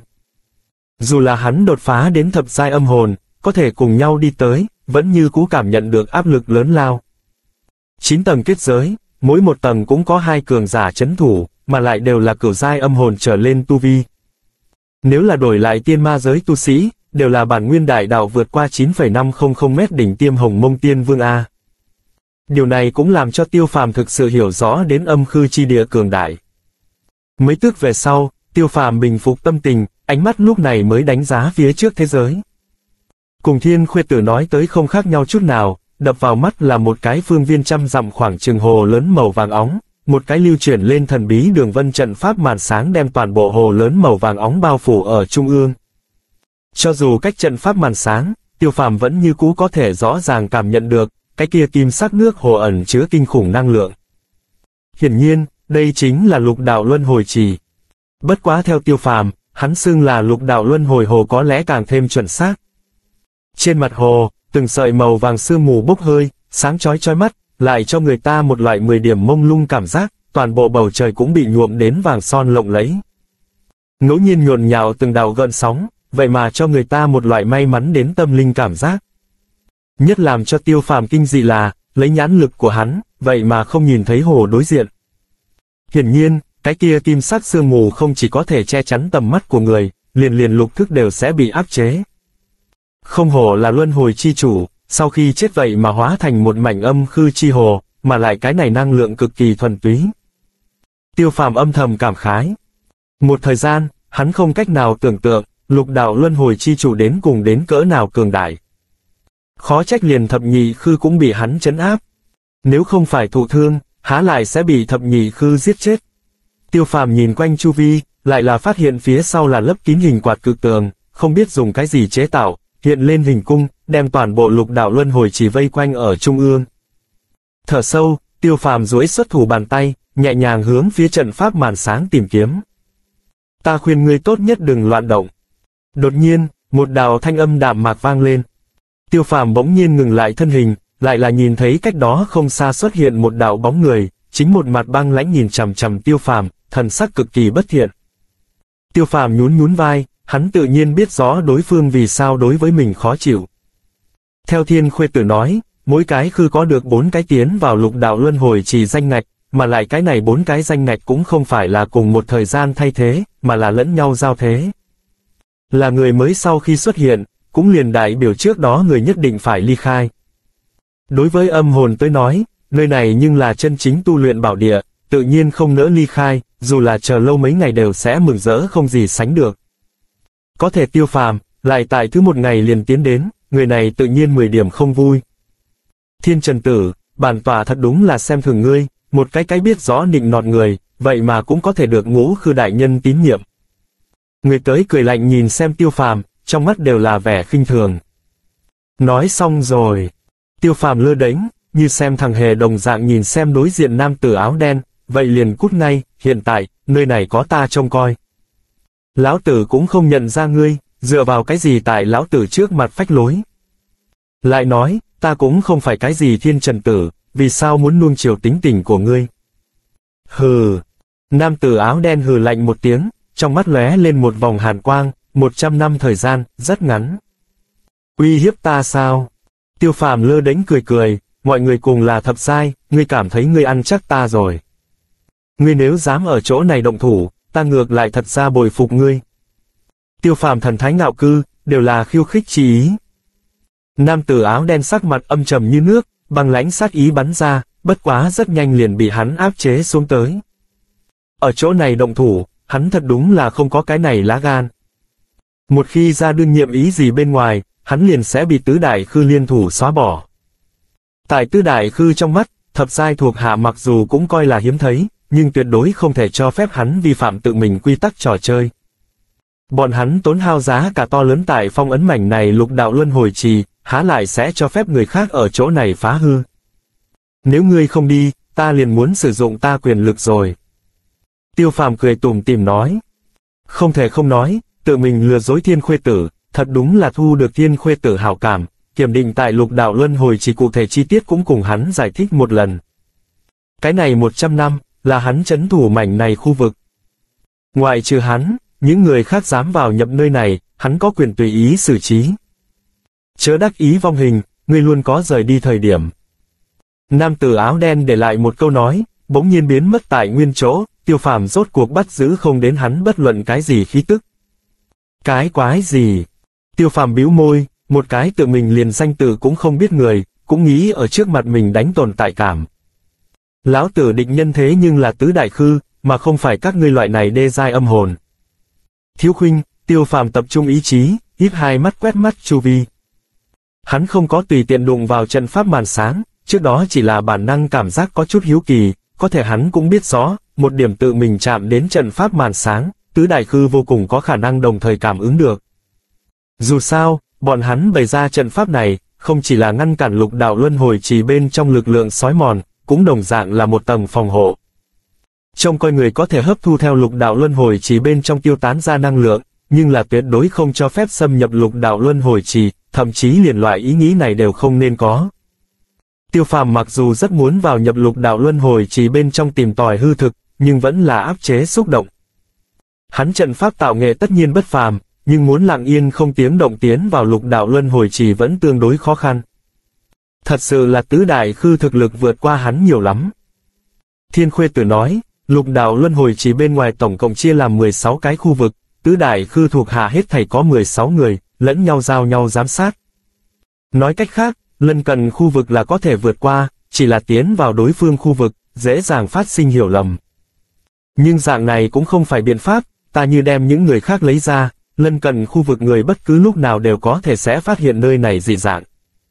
Dù là hắn đột phá đến thập giai âm hồn, có thể cùng nhau đi tới, vẫn như cũ cảm nhận được áp lực lớn lao. Chín tầng kết giới, mỗi một tầng cũng có hai cường giả chấn thủ, mà lại đều là cửu giai âm hồn trở lên tu vi. Nếu là đổi lại tiên ma giới tu sĩ, đều là bản nguyên đại đạo vượt qua chín phẩy năm không không mét đỉnh tiêm hồng mông tiên vương A. Điều này cũng làm cho Tiêu Phàm thực sự hiểu rõ đến âm khư chi địa cường đại. Mấy tước về sau, Tiêu Phàm bình phục tâm tình, ánh mắt lúc này mới đánh giá phía trước thế giới. Cùng Thiên Khuê Tử nói tới không khác nhau chút nào, đập vào mắt là một cái phương viên trăm dặm khoảng chừng hồ lớn màu vàng óng, một cái lưu chuyển lên thần bí đường vân trận pháp màn sáng đem toàn bộ hồ lớn màu vàng óng bao phủ ở trung ương. Cho dù cách trận pháp màn sáng, Tiêu Phàm vẫn như cũ có thể rõ ràng cảm nhận được, cái kia kim sắc nước hồ ẩn chứa kinh khủng năng lượng. Hiển nhiên, đây chính là lục đạo luân hồi trì. Bất quá theo Tiêu Phàm, hắn xưng là lục đạo luân hồi hồ có lẽ càng thêm chuẩn xác. Trên mặt hồ, từng sợi màu vàng sương mù bốc hơi, sáng chói chói mắt, lại cho người ta một loại mười điểm mông lung cảm giác, toàn bộ bầu trời cũng bị nhuộm đến vàng son lộng lẫy. Ngẫu nhiên nhộn nhạo từng đạo gợn sóng, vậy mà cho người ta một loại may mắn đến tâm linh cảm giác. Nhất làm cho Tiêu Phàm kinh dị là, lấy nhãn lực của hắn, vậy mà không nhìn thấy hồ đối diện. Hiển nhiên, cái kia kim sắc sương mù không chỉ có thể che chắn tầm mắt của người, liền liền lục thức đều sẽ bị áp chế. Không hổ là luân hồi chi chủ, sau khi chết vậy mà hóa thành một mảnh âm khư chi hồ, mà lại cái này năng lượng cực kỳ thuần túy. Tiêu Phàm âm thầm cảm khái. Một thời gian, hắn không cách nào tưởng tượng, lục đạo luân hồi chi chủ đến cùng đến cỡ nào cường đại. Khó trách liền thập nhị khư cũng bị hắn trấn áp. Nếu không phải thụ thương, há lại sẽ bị thập nhị khư giết chết. Tiêu Phàm nhìn quanh chu vi, lại là phát hiện phía sau là lấp kín hình quạt cực tường, không biết dùng cái gì chế tạo, hiện lên hình cung, đem toàn bộ lục đạo luân hồi chỉ vây quanh ở trung ương. Thở sâu, Tiêu Phàm duỗi xuất thủ bàn tay, nhẹ nhàng hướng phía trận pháp màn sáng tìm kiếm. Ta khuyên ngươi tốt nhất đừng loạn động. Đột nhiên, một đạo thanh âm đạm mạc vang lên. Tiêu Phàm bỗng nhiên ngừng lại thân hình, lại là nhìn thấy cách đó không xa xuất hiện một đạo bóng người, chính một mặt băng lãnh nhìn chằm chằm Tiêu Phàm, thần sắc cực kỳ bất thiện. Tiêu Phàm nhún nhún vai, hắn tự nhiên biết rõ đối phương vì sao đối với mình khó chịu. Theo Thiên Khuê Tử nói, mỗi cái khư có được bốn cái tiến vào lục đạo luân hồi chỉ danh ngạch, mà lại cái này bốn cái danh ngạch cũng không phải là cùng một thời gian thay thế, mà là lẫn nhau giao thế. Là người mới sau khi xuất hiện, cũng liền đại biểu trước đó người nhất định phải ly khai. Đối với âm hồn tới nói, nơi này nhưng là chân chính tu luyện bảo địa, tự nhiên không nỡ ly khai, dù là chờ lâu mấy ngày đều sẽ mừng rỡ không gì sánh được. Có thể Tiêu Phàm, lại tại thứ một ngày liền tiến đến, người này tự nhiên mười điểm không vui. Thiên Trần Tử, bản tọa thật đúng là xem thường ngươi, một cái cái biết rõ nịnh nọt người, vậy mà cũng có thể được ngũ khư đại nhân tín nhiệm. Người tới cười lạnh nhìn xem Tiêu Phàm, trong mắt đều là vẻ khinh thường. Nói xong rồi, Tiêu Phàm lơ đễnh, như xem thằng hề đồng dạng nhìn xem đối diện nam tử áo đen, vậy liền cút ngay, hiện tại, nơi này có ta trông coi. Lão tử cũng không nhận ra ngươi, dựa vào cái gì tại lão tử trước mặt phách lối. Lại nói, ta cũng không phải cái gì thiên trần tử, vì sao muốn nuông chiều tính tình của ngươi. Hừ. Nam tử áo đen hừ lạnh một tiếng, trong mắt lóe lên một vòng hàn quang, một trăm năm thời gian, rất ngắn. Uy hiếp ta sao? Tiêu Phàm lơ đễnh cười cười, mọi người cùng là thập giai, ngươi cảm thấy ngươi ăn chắc ta rồi. Ngươi nếu dám ở chỗ này động thủ, ta ngược lại thật ra bồi phục ngươi. Tiêu Phàm thần thái ngạo cư, đều là khiêu khích chi ý. Nam tử áo đen sắc mặt âm trầm như nước, băng lãnh sát ý bắn ra, bất quá rất nhanh liền bị hắn áp chế xuống tới. Ở chỗ này động thủ, hắn thật đúng là không có cái này lá gan. Một khi ra đương nhiệm ý gì bên ngoài, hắn liền sẽ bị tứ đại khư liên thủ xóa bỏ. Tại tứ đại khư trong mắt, thập giai thuộc hạ mặc dù cũng coi là hiếm thấy, nhưng tuyệt đối không thể cho phép hắn vi phạm tự mình quy tắc trò chơi. Bọn hắn tốn hao giá cả to lớn tại phong ấn mảnh này lục đạo luân hồi trì, há lại sẽ cho phép người khác ở chỗ này phá hư. Nếu ngươi không đi, ta liền muốn sử dụng ta quyền lực rồi. Tiêu Phàm cười tủm tỉm nói. Không thể không nói, tự mình lừa dối Thiên Khuê Tử, thật đúng là thu được Thiên Khuê Tử hảo cảm, kiểm định tại lục đạo luân hồi chỉ cụ thể chi tiết cũng cùng hắn giải thích một lần. Cái này một trăm năm, là hắn trấn thủ mảnh này khu vực. Ngoại trừ hắn, những người khác dám vào nhập nơi này, hắn có quyền tùy ý xử trí. Chớ đắc ý vong hình, ngươi luôn có rời đi thời điểm. Nam tử áo đen để lại một câu nói, bỗng nhiên biến mất tại nguyên chỗ, Tiêu Phàm rốt cuộc bắt giữ không đến hắn bất luận cái gì khí tức. Cái quái gì? Tiêu Phàm bĩu môi, một cái tự mình liền danh tự cũng không biết người, cũng nghĩ ở trước mặt mình đánh tồn tại cảm. Lão tử định nhân thế nhưng là tứ đại khư, mà không phải các ngươi loại này đê giai âm hồn. Thiếu khuynh, Tiêu Phàm tập trung ý chí, híp hai mắt quét mắt chu vi. Hắn không có tùy tiện đụng vào trận pháp màn sáng, trước đó chỉ là bản năng cảm giác có chút hiếu kỳ, có thể hắn cũng biết rõ, một điểm tự mình chạm đến trận pháp màn sáng, tứ đại khư vô cùng có khả năng đồng thời cảm ứng được. Dù sao, bọn hắn bày ra trận pháp này, không chỉ là ngăn cản lục đạo luân hồi trì bên trong lực lượng sói mòn, cũng đồng dạng là một tầng phòng hộ. Trông coi người có thể hấp thu theo lục đạo luân hồi trì bên trong tiêu tán ra năng lượng, nhưng là tuyệt đối không cho phép xâm nhập lục đạo luân hồi trì, thậm chí liền loại ý nghĩ này đều không nên có. Tiêu Phàm mặc dù rất muốn vào nhập lục đạo luân hồi trì bên trong tìm tòi hư thực, nhưng vẫn là áp chế xúc động. Hắn trận pháp tạo nghệ tất nhiên bất phàm, nhưng muốn lặng yên không tiếng động tiến vào lục đạo luân hồi trì vẫn tương đối khó khăn. Thật sự là tứ đại khư thực lực vượt qua hắn nhiều lắm. Thiên Khuê Tử nói, lục đạo luân hồi trì bên ngoài tổng cộng chia làm mười sáu cái khu vực, tứ đại khư thuộc hạ hết thảy có mười sáu người, lẫn nhau giao nhau giám sát. Nói cách khác, lân cận khu vực là có thể vượt qua, chỉ là tiến vào đối phương khu vực, dễ dàng phát sinh hiểu lầm. Nhưng dạng này cũng không phải biện pháp, ta như đem những người khác lấy ra, lân cận khu vực người bất cứ lúc nào đều có thể sẽ phát hiện nơi này dị dạng.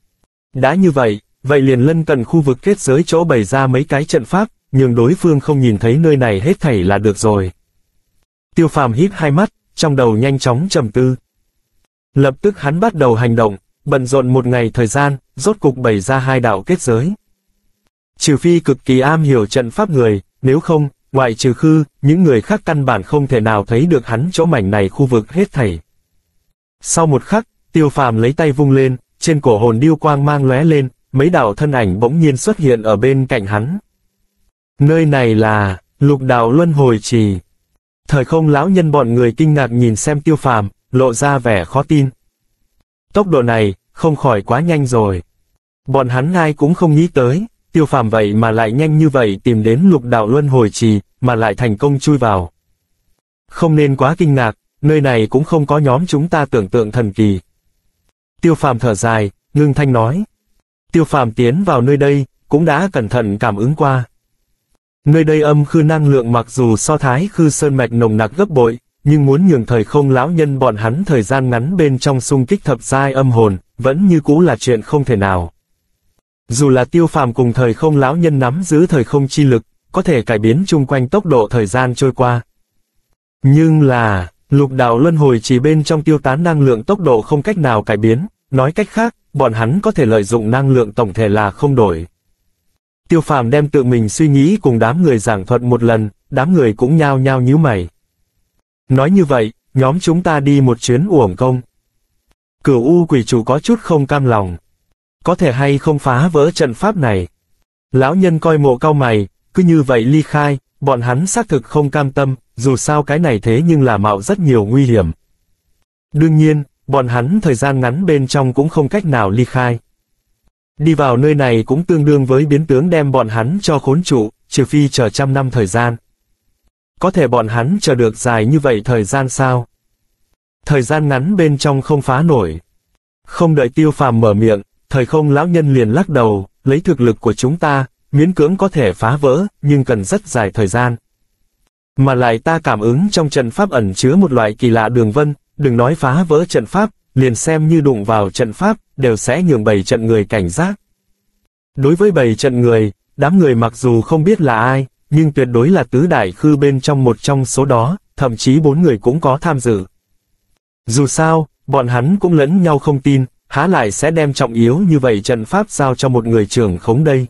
Đã như vậy, vậy liền lân cận khu vực kết giới chỗ bày ra mấy cái trận pháp, nhưng đối phương không nhìn thấy nơi này hết thảy là được rồi. Tiêu Phàm híp hai mắt, trong đầu nhanh chóng trầm tư. Lập tức hắn bắt đầu hành động, bận rộn một ngày thời gian, rốt cục bày ra hai đạo kết giới. Trừ phi cực kỳ am hiểu trận pháp người, nếu không, ngoại trừ khư, những người khác căn bản không thể nào thấy được hắn chỗ mảnh này khu vực hết thảy. Sau một khắc, Tiêu Phàm lấy tay vung lên, trên cổ hồn điêu quang mang lóe lên, mấy đạo thân ảnh bỗng nhiên xuất hiện ở bên cạnh hắn. Nơi này là lục đạo luân hồi trì. Thời không lão nhân bọn người kinh ngạc nhìn xem Tiêu Phàm, lộ ra vẻ khó tin. Tốc độ này, không khỏi quá nhanh rồi. Bọn hắn ai cũng không nghĩ tới, Tiêu Phàm vậy mà lại nhanh như vậy tìm đến lục đạo luân hồi trì, mà lại thành công chui vào. Không nên quá kinh ngạc, nơi này cũng không có nhóm chúng ta tưởng tượng thần kỳ. Tiêu Phàm thở dài, ngưng thanh nói. Tiêu Phàm tiến vào nơi đây, cũng đã cẩn thận cảm ứng qua. Nơi đây âm khư năng lượng mặc dù so thái khư sơn mạch nồng nặc gấp bội, nhưng muốn nhường thời không lão nhân bọn hắn thời gian ngắn bên trong xung kích thập giai âm hồn, vẫn như cũ là chuyện không thể nào. Dù là Tiêu Phàm cùng thời không lão nhân nắm giữ thời không chi lực, có thể cải biến chung quanh tốc độ thời gian trôi qua. Nhưng là, lục đạo luân hồi chỉ bên trong tiêu tán năng lượng tốc độ không cách nào cải biến, nói cách khác, bọn hắn có thể lợi dụng năng lượng tổng thể là không đổi. Tiêu Phàm đem tự mình suy nghĩ cùng đám người giảng thuật một lần, đám người cũng nhao nhao nhíu mày. Nói như vậy, nhóm chúng ta đi một chuyến uổng công. Cửu U quỷ chủ có chút không cam lòng. Có thể hay không phá vỡ trận pháp này? Lão nhân coi mộ cau mày, cứ như vậy ly khai, bọn hắn xác thực không cam tâm, dù sao cái này thế nhưng là mạo rất nhiều nguy hiểm. Đương nhiên, bọn hắn thời gian ngắn bên trong cũng không cách nào ly khai. Đi vào nơi này cũng tương đương với biến tướng đem bọn hắn cho khốn trụ, trừ phi chờ trăm năm thời gian. Có thể bọn hắn chờ được dài như vậy thời gian sao? Thời gian ngắn bên trong không phá nổi. Không đợi Tiêu Phàm mở miệng, Thời Không lão nhân liền lắc đầu, lấy thực lực của chúng ta, miễn cưỡng có thể phá vỡ, nhưng cần rất dài thời gian. Mà lại ta cảm ứng trong trận pháp ẩn chứa một loại kỳ lạ đường vân, đừng nói phá vỡ trận pháp, liền xem như đụng vào trận pháp, đều sẽ nhường bầy trận người cảnh giác. Đối với bầy trận người, đám người mặc dù không biết là ai, nhưng tuyệt đối là tứ đại khư bên trong một trong số đó, thậm chí bốn người cũng có tham dự. Dù sao, bọn hắn cũng lẫn nhau không tin, há lại sẽ đem trọng yếu như vậy trận pháp giao cho một người trưởng khống đây.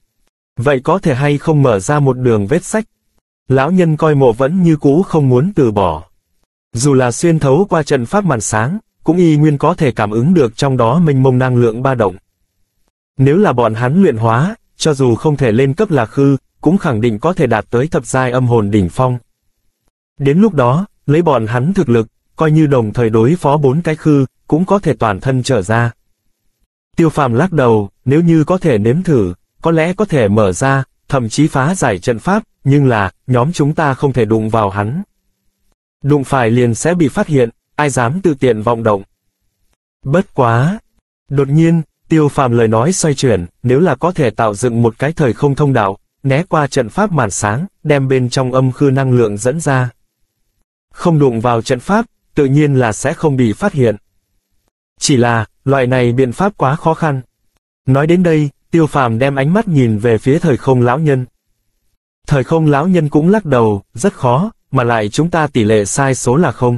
Vậy có thể hay không mở ra một đường vết sách? Lão nhân coi mộ vẫn như cũ không muốn từ bỏ. Dù là xuyên thấu qua trận pháp màn sáng, cũng y nguyên có thể cảm ứng được trong đó mênh mông năng lượng ba động. Nếu là bọn hắn luyện hóa, cho dù không thể lên cấp là khư, cũng khẳng định có thể đạt tới thập giai âm hồn đỉnh phong. Đến lúc đó, lấy bọn hắn thực lực, coi như đồng thời đối phó bốn cái khư, cũng có thể toàn thân trở ra. Tiêu Phàm lắc đầu, nếu như có thể nếm thử, có lẽ có thể mở ra, thậm chí phá giải trận pháp, nhưng là, nhóm chúng ta không thể đụng vào hắn. Đụng phải liền sẽ bị phát hiện, ai dám tự tiện vọng động. Bất quá. Đột nhiên, Tiêu Phàm lời nói xoay chuyển, nếu là có thể tạo dựng một cái thời không thông đạo, né qua trận pháp màn sáng, đem bên trong âm khư năng lượng dẫn ra. Không đụng vào trận pháp, tự nhiên là sẽ không bị phát hiện. Chỉ là, loại này biện pháp quá khó khăn. Nói đến đây, Tiêu Phàm đem ánh mắt nhìn về phía Thời Không lão nhân. Thời Không lão nhân cũng lắc đầu, rất khó, mà lại chúng ta tỷ lệ sai số là không.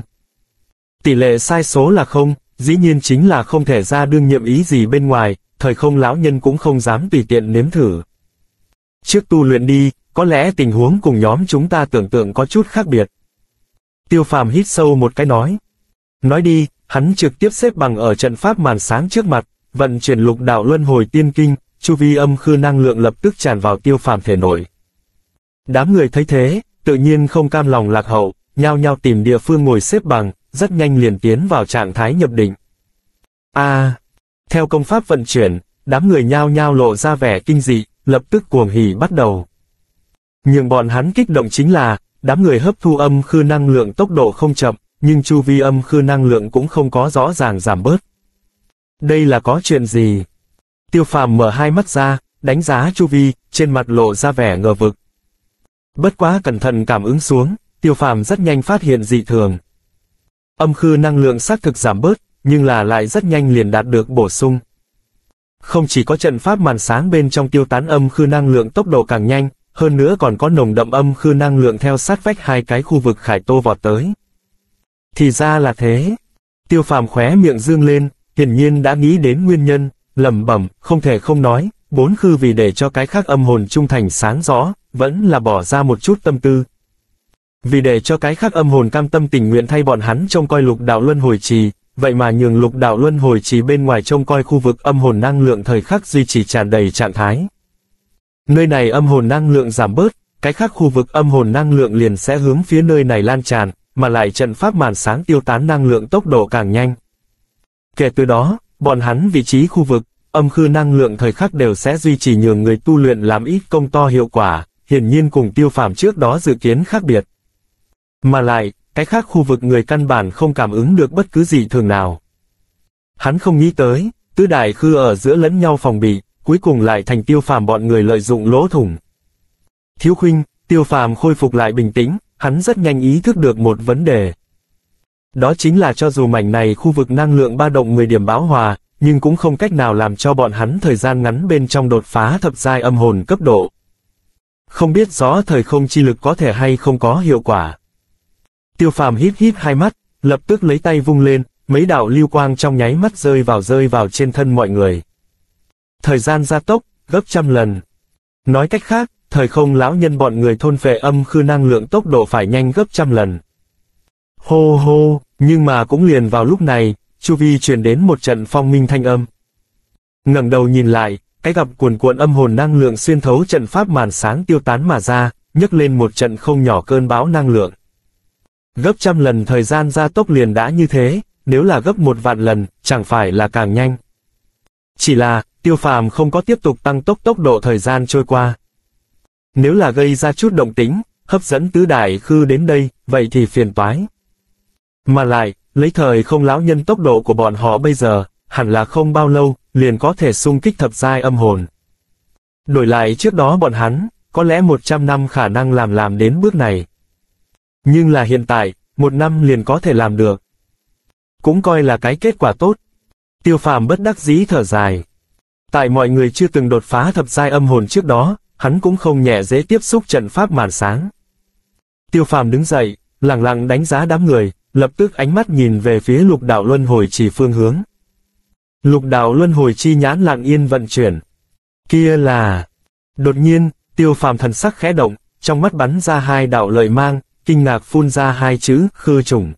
Tỷ lệ sai số là không, dĩ nhiên chính là không thể ra đương nhiệm ý gì bên ngoài, Thời Không lão nhân cũng không dám tùy tiện nếm thử. Trước tu luyện đi, có lẽ tình huống cùng nhóm chúng ta tưởng tượng có chút khác biệt. Tiêu Phàm hít sâu một cái nói. Nói đi, hắn trực tiếp xếp bằng ở trận pháp màn sáng trước mặt, vận chuyển lục đạo luân hồi tiên kinh, chu vi âm khư năng lượng lập tức tràn vào Tiêu Phàm thể nội. Đám người thấy thế, tự nhiên không cam lòng lạc hậu, nhao nhao tìm địa phương ngồi xếp bằng, rất nhanh liền tiến vào trạng thái nhập định. A, à, theo công pháp vận chuyển, đám người nhao nhao lộ ra vẻ kinh dị, lập tức cuồng hỉ bắt đầu. Nhưng bọn hắn kích động chính là, đám người hấp thu âm khư năng lượng tốc độ không chậm, nhưng chu vi âm khư năng lượng cũng không có rõ ràng giảm bớt. Đây là có chuyện gì? Tiêu Phàm mở hai mắt ra, đánh giá chu vi, trên mặt lộ ra vẻ ngờ vực. Bất quá cẩn thận cảm ứng xuống, Tiêu Phàm rất nhanh phát hiện dị thường. Âm khư năng lượng xác thực giảm bớt, nhưng là lại rất nhanh liền đạt được bổ sung. Không chỉ có trận pháp màn sáng bên trong tiêu tán âm khư năng lượng tốc độ càng nhanh, hơn nữa còn có nồng đậm âm khư năng lượng theo sát vách hai cái khu vực khải tô vọt tới. Thì ra là thế. Tiêu Phàm khóe miệng dương lên, hiển nhiên đã nghĩ đến nguyên nhân, lẩm bẩm, không thể không nói, bốn khư vì để cho cái khác âm hồn trung thành sáng rõ, vẫn là bỏ ra một chút tâm tư. Vì để cho cái khác âm hồn cam tâm tình nguyện thay bọn hắn trông coi lục đạo luân hồi trì, vậy mà nhường lục đạo luân hồi trì bên ngoài trông coi khu vực âm hồn năng lượng thời khắc duy trì tràn đầy trạng thái. Nơi này âm hồn năng lượng giảm bớt, cái khác khu vực âm hồn năng lượng liền sẽ hướng phía nơi này lan tràn, mà lại trận pháp màn sáng tiêu tán năng lượng tốc độ càng nhanh. Kể từ đó, bọn hắn vị trí khu vực, âm khư năng lượng thời khắc đều sẽ duy trì nhường người tu luyện làm ít công to hiệu quả, hiển nhiên cùng Tiêu Phàm trước đó dự kiến khác biệt. Mà lại, cái khác khu vực người căn bản không cảm ứng được bất cứ gì thường nào. Hắn không nghĩ tới, tứ đại khư ở giữa lẫn nhau phòng bị, cuối cùng lại thành Tiêu Phàm bọn người lợi dụng lỗ thủng. Thiếu khuynh, Tiêu Phàm khôi phục lại bình tĩnh, hắn rất nhanh ý thức được một vấn đề. Đó chính là cho dù mảnh này khu vực năng lượng ba động mười điểm bão hòa, nhưng cũng không cách nào làm cho bọn hắn thời gian ngắn bên trong đột phá thập giai âm hồn cấp độ. Không biết rõ thời không chi lực có thể hay không có hiệu quả. Tiêu Phàm híp híp hai mắt, lập tức lấy tay vung lên, mấy đạo lưu quang trong nháy mắt rơi vào rơi vào trên thân mọi người. Thời gian gia tốc, gấp trăm lần. Nói cách khác, thời không lão nhân bọn người thôn phệ âm khư năng lượng tốc độ phải nhanh gấp trăm lần. Hô hô, nhưng mà cũng liền vào lúc này, chu vi truyền đến một trận phong minh thanh âm. Ngẩng đầu nhìn lại, cái gặp cuồn cuộn âm hồn năng lượng xuyên thấu trận pháp màn sáng tiêu tán mà ra, nhấc lên một trận không nhỏ cơn bão năng lượng. Gấp trăm lần thời gian gia tốc liền đã như thế, nếu là gấp một vạn lần, chẳng phải là càng nhanh. Chỉ là, Tiêu Phàm không có tiếp tục tăng tốc tốc độ thời gian trôi qua. Nếu là gây ra chút động tĩnh, hấp dẫn tứ đại khư đến đây, vậy thì phiền toái. Mà lại, lấy thời không lão nhân tốc độ của bọn họ bây giờ, hẳn là không bao lâu, liền có thể xung kích thập giai âm hồn. Đổi lại trước đó bọn hắn, có lẽ một trăm năm khả năng làm làm đến bước này. Nhưng là hiện tại, một năm liền có thể làm được. Cũng coi là cái kết quả tốt. Tiêu Phàm bất đắc dĩ thở dài. Tại mọi người chưa từng đột phá thập giai âm hồn trước đó, hắn cũng không nhẹ dễ tiếp xúc trận pháp màn sáng. Tiêu Phàm đứng dậy, lặng lặng đánh giá đám người, lập tức ánh mắt nhìn về phía lục đạo luân hồi chỉ phương hướng. Lục đạo luân hồi chi nhãn lặng yên vận chuyển. Kia là... Đột nhiên, Tiêu Phàm thần sắc khẽ động, trong mắt bắn ra hai đạo lợi mang, kinh ngạc phun ra hai chữ khư chủng.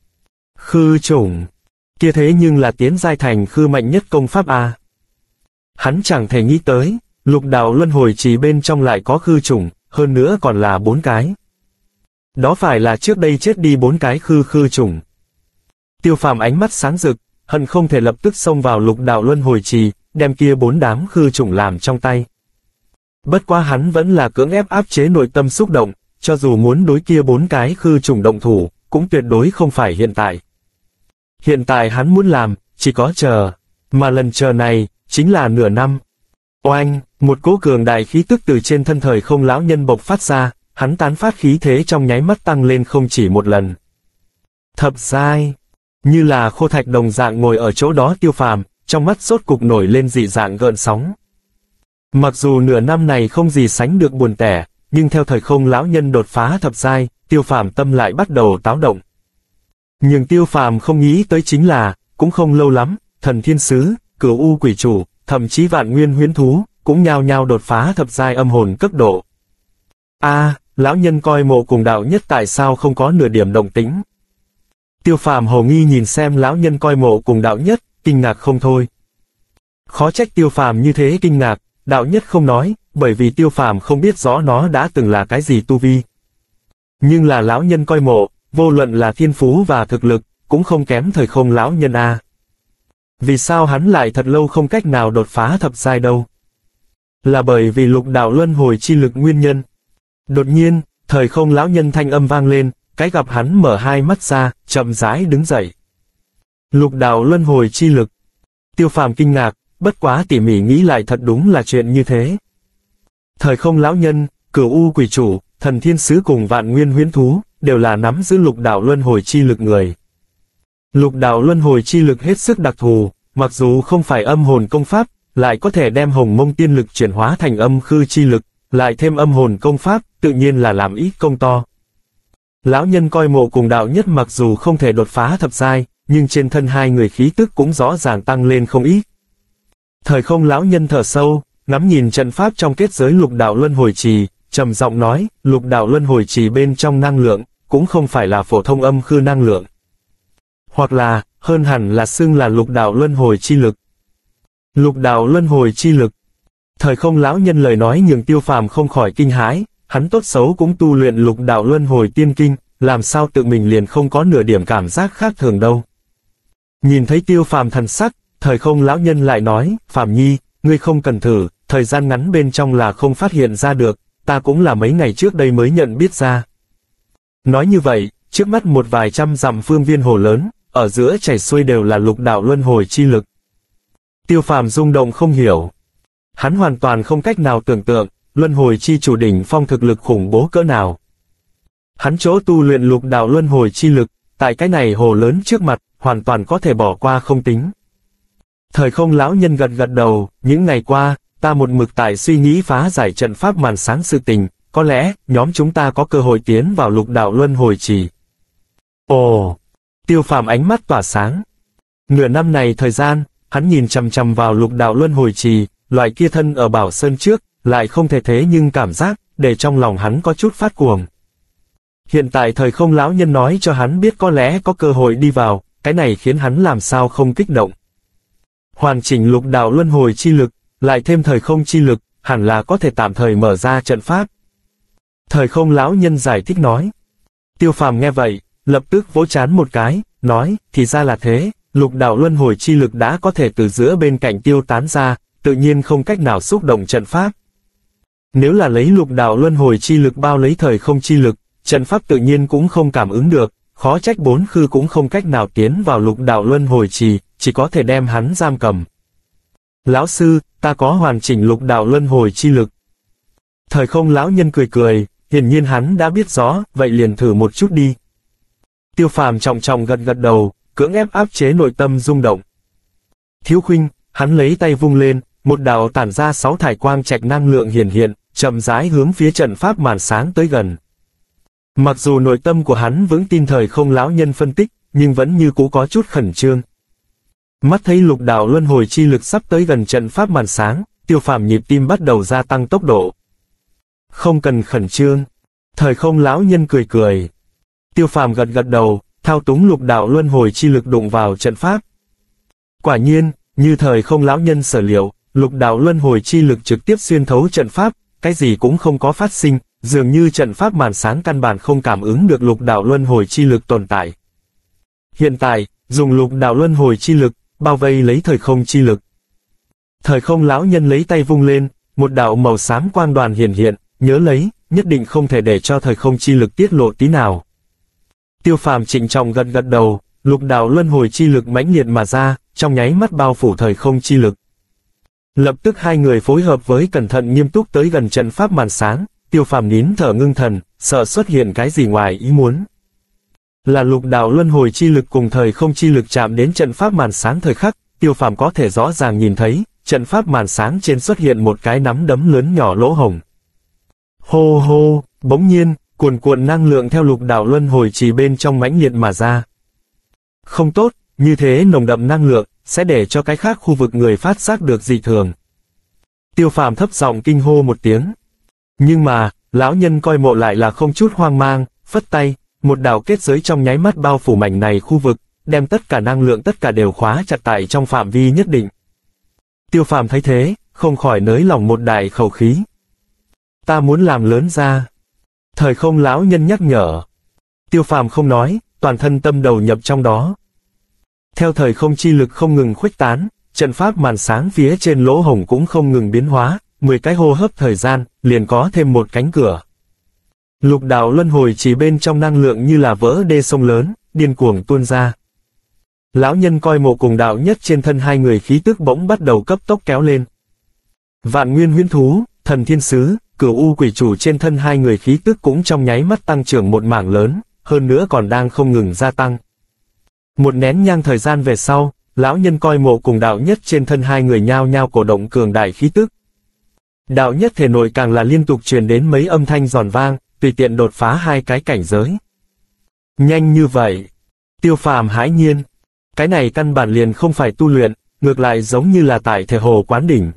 Khư chủng. Kia thế nhưng là tiến giai thành khư mạnh nhất công pháp a. Hắn chẳng thể nghĩ tới, lục đạo luân hồi chỉ bên trong lại có khư chủng, hơn nữa còn là bốn cái. Đó phải là trước đây chết đi bốn cái khư khư chủng. Tiêu Phàm ánh mắt sáng rực, hận không thể lập tức xông vào lục đạo luân hồi trì, đem kia bốn đám khư chủng làm trong tay. Bất quá hắn vẫn là cưỡng ép áp chế nội tâm xúc động, cho dù muốn đối kia bốn cái khư chủng động thủ, cũng tuyệt đối không phải hiện tại. Hiện tại hắn muốn làm, chỉ có chờ, mà lần chờ này, chính là nửa năm. Oanh, một cỗ cường đại khí tức từ trên thân thời không lão nhân bộc phát ra, hắn tán phát khí thế trong nháy mắt tăng lên không chỉ một lần. Thập giai, như là khô thạch đồng dạng ngồi ở chỗ đó Tiêu Phàm, trong mắt rốt cục nổi lên dị dạng gợn sóng. Mặc dù nửa năm này không gì sánh được buồn tẻ, nhưng theo thời không lão nhân đột phá thập giai, Tiêu Phàm tâm lại bắt đầu táo động. Nhưng Tiêu Phàm không nghĩ tới chính là, cũng không lâu lắm, thần thiên sứ, cửu u quỷ chủ, thậm chí vạn nguyên huyễn thú, cũng nhao nhao đột phá thập giai âm hồn cấp độ. A, à, lão nhân coi mộ cùng đạo nhất tại sao không có nửa điểm động tĩnh? Tiêu Phàm hồ nghi nhìn xem lão nhân coi mộ cùng đạo nhất, kinh ngạc không thôi. Khó trách Tiêu Phàm như thế kinh ngạc, đạo nhất không nói, bởi vì Tiêu Phàm không biết rõ nó đã từng là cái gì tu vi. Nhưng là lão nhân coi mộ, vô luận là thiên phú và thực lực, cũng không kém thời không lão nhân a. Vì sao hắn lại thật lâu không cách nào đột phá thập giai đâu? Là bởi vì lục đạo luân hồi chi lực nguyên nhân. Đột nhiên, thời không lão nhân thanh âm vang lên, cái gặp hắn mở hai mắt ra, chậm rãi đứng dậy. Lục đạo luân hồi chi lực. Tiêu Phàm kinh ngạc, bất quá tỉ mỉ nghĩ lại thật đúng là chuyện như thế. Thời không lão nhân, cửu u quỷ chủ, thần thiên sứ cùng vạn nguyên huyễn thú, đều là nắm giữ lục đạo luân hồi chi lực người. Lục đạo luân hồi chi lực hết sức đặc thù, mặc dù không phải âm hồn công pháp, lại có thể đem hồng mông tiên lực chuyển hóa thành âm khư chi lực, lại thêm âm hồn công pháp, tự nhiên là làm ít công to. Lão nhân coi mộ cùng đạo nhất mặc dù không thể đột phá thập giai, nhưng trên thân hai người khí tức cũng rõ ràng tăng lên không ít. Thời không lão nhân thở sâu, ngắm nhìn trận pháp trong kết giới lục đạo luân hồi trì, trầm giọng nói, lục đạo luân hồi trì bên trong năng lượng, cũng không phải là phổ thông âm khư năng lượng. Hoặc là, hơn hẳn là xưng là lục đạo luân hồi chi lực. Lục đạo luân hồi chi lực. Thời không lão nhân lời nói nhường Tiêu Phàm không khỏi kinh hãi, hắn tốt xấu cũng tu luyện lục đạo luân hồi tiên kinh, làm sao tự mình liền không có nửa điểm cảm giác khác thường đâu. Nhìn thấy Tiêu Phàm thần sắc, thời không lão nhân lại nói, Phàm nhi, ngươi không cần thử, thời gian ngắn bên trong là không phát hiện ra được, ta cũng là mấy ngày trước đây mới nhận biết ra. Nói như vậy, trước mắt một vài trăm dặm phương viên hồ lớn, ở giữa chảy xuôi đều là lục đạo luân hồi chi lực. Tiêu Phàm rung động không hiểu. Hắn hoàn toàn không cách nào tưởng tượng, luân hồi chi chủ đỉnh phong thực lực khủng bố cỡ nào. Hắn chỗ tu luyện lục đạo luân hồi chi lực, tại cái này hồ lớn trước mặt, hoàn toàn có thể bỏ qua không tính. Thời không lão nhân gật gật đầu, những ngày qua, ta một mực tại suy nghĩ phá giải trận pháp màn sáng sự tình, có lẽ, nhóm chúng ta có cơ hội tiến vào lục đạo luân hồi trì. Ồ! Tiêu Phàm ánh mắt tỏa sáng. Nửa năm này thời gian, hắn nhìn chằm chằm vào lục đạo luân hồi trì, loại kia thân ở Bảo Sơn trước, lại không thể thế nhưng cảm giác, để trong lòng hắn có chút phát cuồng. Hiện tại thời không lão nhân nói cho hắn biết có lẽ có cơ hội đi vào, cái này khiến hắn làm sao không kích động. Hoàn chỉnh lục đạo luân hồi chi lực, lại thêm thời không chi lực, hẳn là có thể tạm thời mở ra trận pháp. Thời không lão nhân giải thích nói. Tiêu Phàm nghe vậy, lập tức vỗ trán một cái, nói, thì ra là thế, lục đạo luân hồi chi lực đã có thể từ giữa bên cạnh tiêu tán ra, tự nhiên không cách nào xúc động trận pháp. Nếu là lấy lục đạo luân hồi chi lực bao lấy thời không chi lực, trận pháp tự nhiên cũng không cảm ứng được, khó trách bốn khư cũng không cách nào tiến vào lục đạo luân hồi trì, chỉ có thể đem hắn giam cầm. Lão sư, ta có hoàn chỉnh lục đạo luân hồi chi lực. Thời không lão nhân cười cười, hiển nhiên hắn đã biết rõ, vậy liền thử một chút đi. Tiêu Phàm trọng trọng gật gật đầu, cưỡng ép áp chế nội tâm rung động. Thiếu khuynh, hắn lấy tay vung lên, một đạo tản ra sáu thải quang trạch năng lượng hiển hiện, chậm rãi hướng phía trận pháp màn sáng tới gần. Mặc dù nội tâm của hắn vững tin thời không lão nhân phân tích, nhưng vẫn như cũ có chút khẩn trương. Mắt thấy lục đạo luân hồi chi lực sắp tới gần trận pháp màn sáng, Tiêu Phàm nhịp tim bắt đầu gia tăng tốc độ. Không cần khẩn trương. Thời không lão nhân cười cười. Tiêu Phàm gật gật đầu, thao túng lục đạo luân hồi chi lực đụng vào trận pháp. Quả nhiên, như thời không lão nhân sở liệu, lục đạo luân hồi chi lực trực tiếp xuyên thấu trận pháp, cái gì cũng không có phát sinh, dường như trận pháp màn sáng căn bản không cảm ứng được lục đạo luân hồi chi lực tồn tại. Hiện tại, dùng lục đạo luân hồi chi lực, bao vây lấy thời không chi lực. Thời không lão nhân lấy tay vung lên, một đạo màu xám quang đoàn hiển hiện, nhớ lấy, nhất định không thể để cho thời không chi lực tiết lộ tí nào. Tiêu Phàm trịnh trọng gật gật đầu, lục đạo luân hồi chi lực mãnh liệt mà ra, trong nháy mắt bao phủ thời không chi lực. Lập tức hai người phối hợp với cẩn thận nghiêm túc tới gần trận pháp màn sáng, Tiêu Phàm nín thở ngưng thần, sợ xuất hiện cái gì ngoài ý muốn. Là lục đạo luân hồi chi lực cùng thời không chi lực chạm đến trận pháp màn sáng thời khắc, Tiêu Phàm có thể rõ ràng nhìn thấy, trận pháp màn sáng trên xuất hiện một cái nắm đấm lớn nhỏ lỗ hổng. Hô hô, bỗng nhiên, cuồn cuộn năng lượng theo lục đạo luân hồi trì bên trong mãnh liệt mà ra. Không tốt, như thế nồng đậm năng lượng, sẽ để cho cái khác khu vực người phát giác được dị thường. Tiêu Phàm thấp giọng kinh hô một tiếng. Nhưng mà, lão nhân coi mộ lại là không chút hoang mang, phất tay, một đạo kết giới trong nháy mắt bao phủ mảnh này khu vực, đem tất cả năng lượng tất cả đều khóa chặt tại trong phạm vi nhất định. Tiêu Phàm thấy thế, không khỏi nới lỏng một đại khẩu khí. Ta muốn làm lớn ra. Thời không lão nhân nhắc nhở. Tiêu Phàm không nói, toàn thân tâm đầu nhập trong đó. Theo thời không chi lực không ngừng khuếch tán, trận pháp màn sáng phía trên lỗ hổng cũng không ngừng biến hóa, mười cái hô hấp thời gian, liền có thêm một cánh cửa. Lục đạo luân hồi chỉ bên trong năng lượng như là vỡ đê sông lớn, điên cuồng tuôn ra. Lão nhân coi mộ cùng đạo nhất trên thân hai người khí tức bỗng bắt đầu cấp tốc kéo lên. Vạn nguyên huyễn thú, thần thiên sứ, cửu u quỷ chủ trên thân hai người khí tức cũng trong nháy mắt tăng trưởng một mảng lớn, hơn nữa còn đang không ngừng gia tăng. Một nén nhang thời gian về sau, lão nhân coi mộ cùng đạo nhất trên thân hai người nhao nhao cổ động cường đại khí tức. Đạo nhất thể nội càng là liên tục truyền đến mấy âm thanh giòn vang, tùy tiện đột phá hai cái cảnh giới. Nhanh như vậy. Tiêu Phàm hãi nhiên. Cái này căn bản liền không phải tu luyện, ngược lại giống như là tại thể hồ quán đỉnh.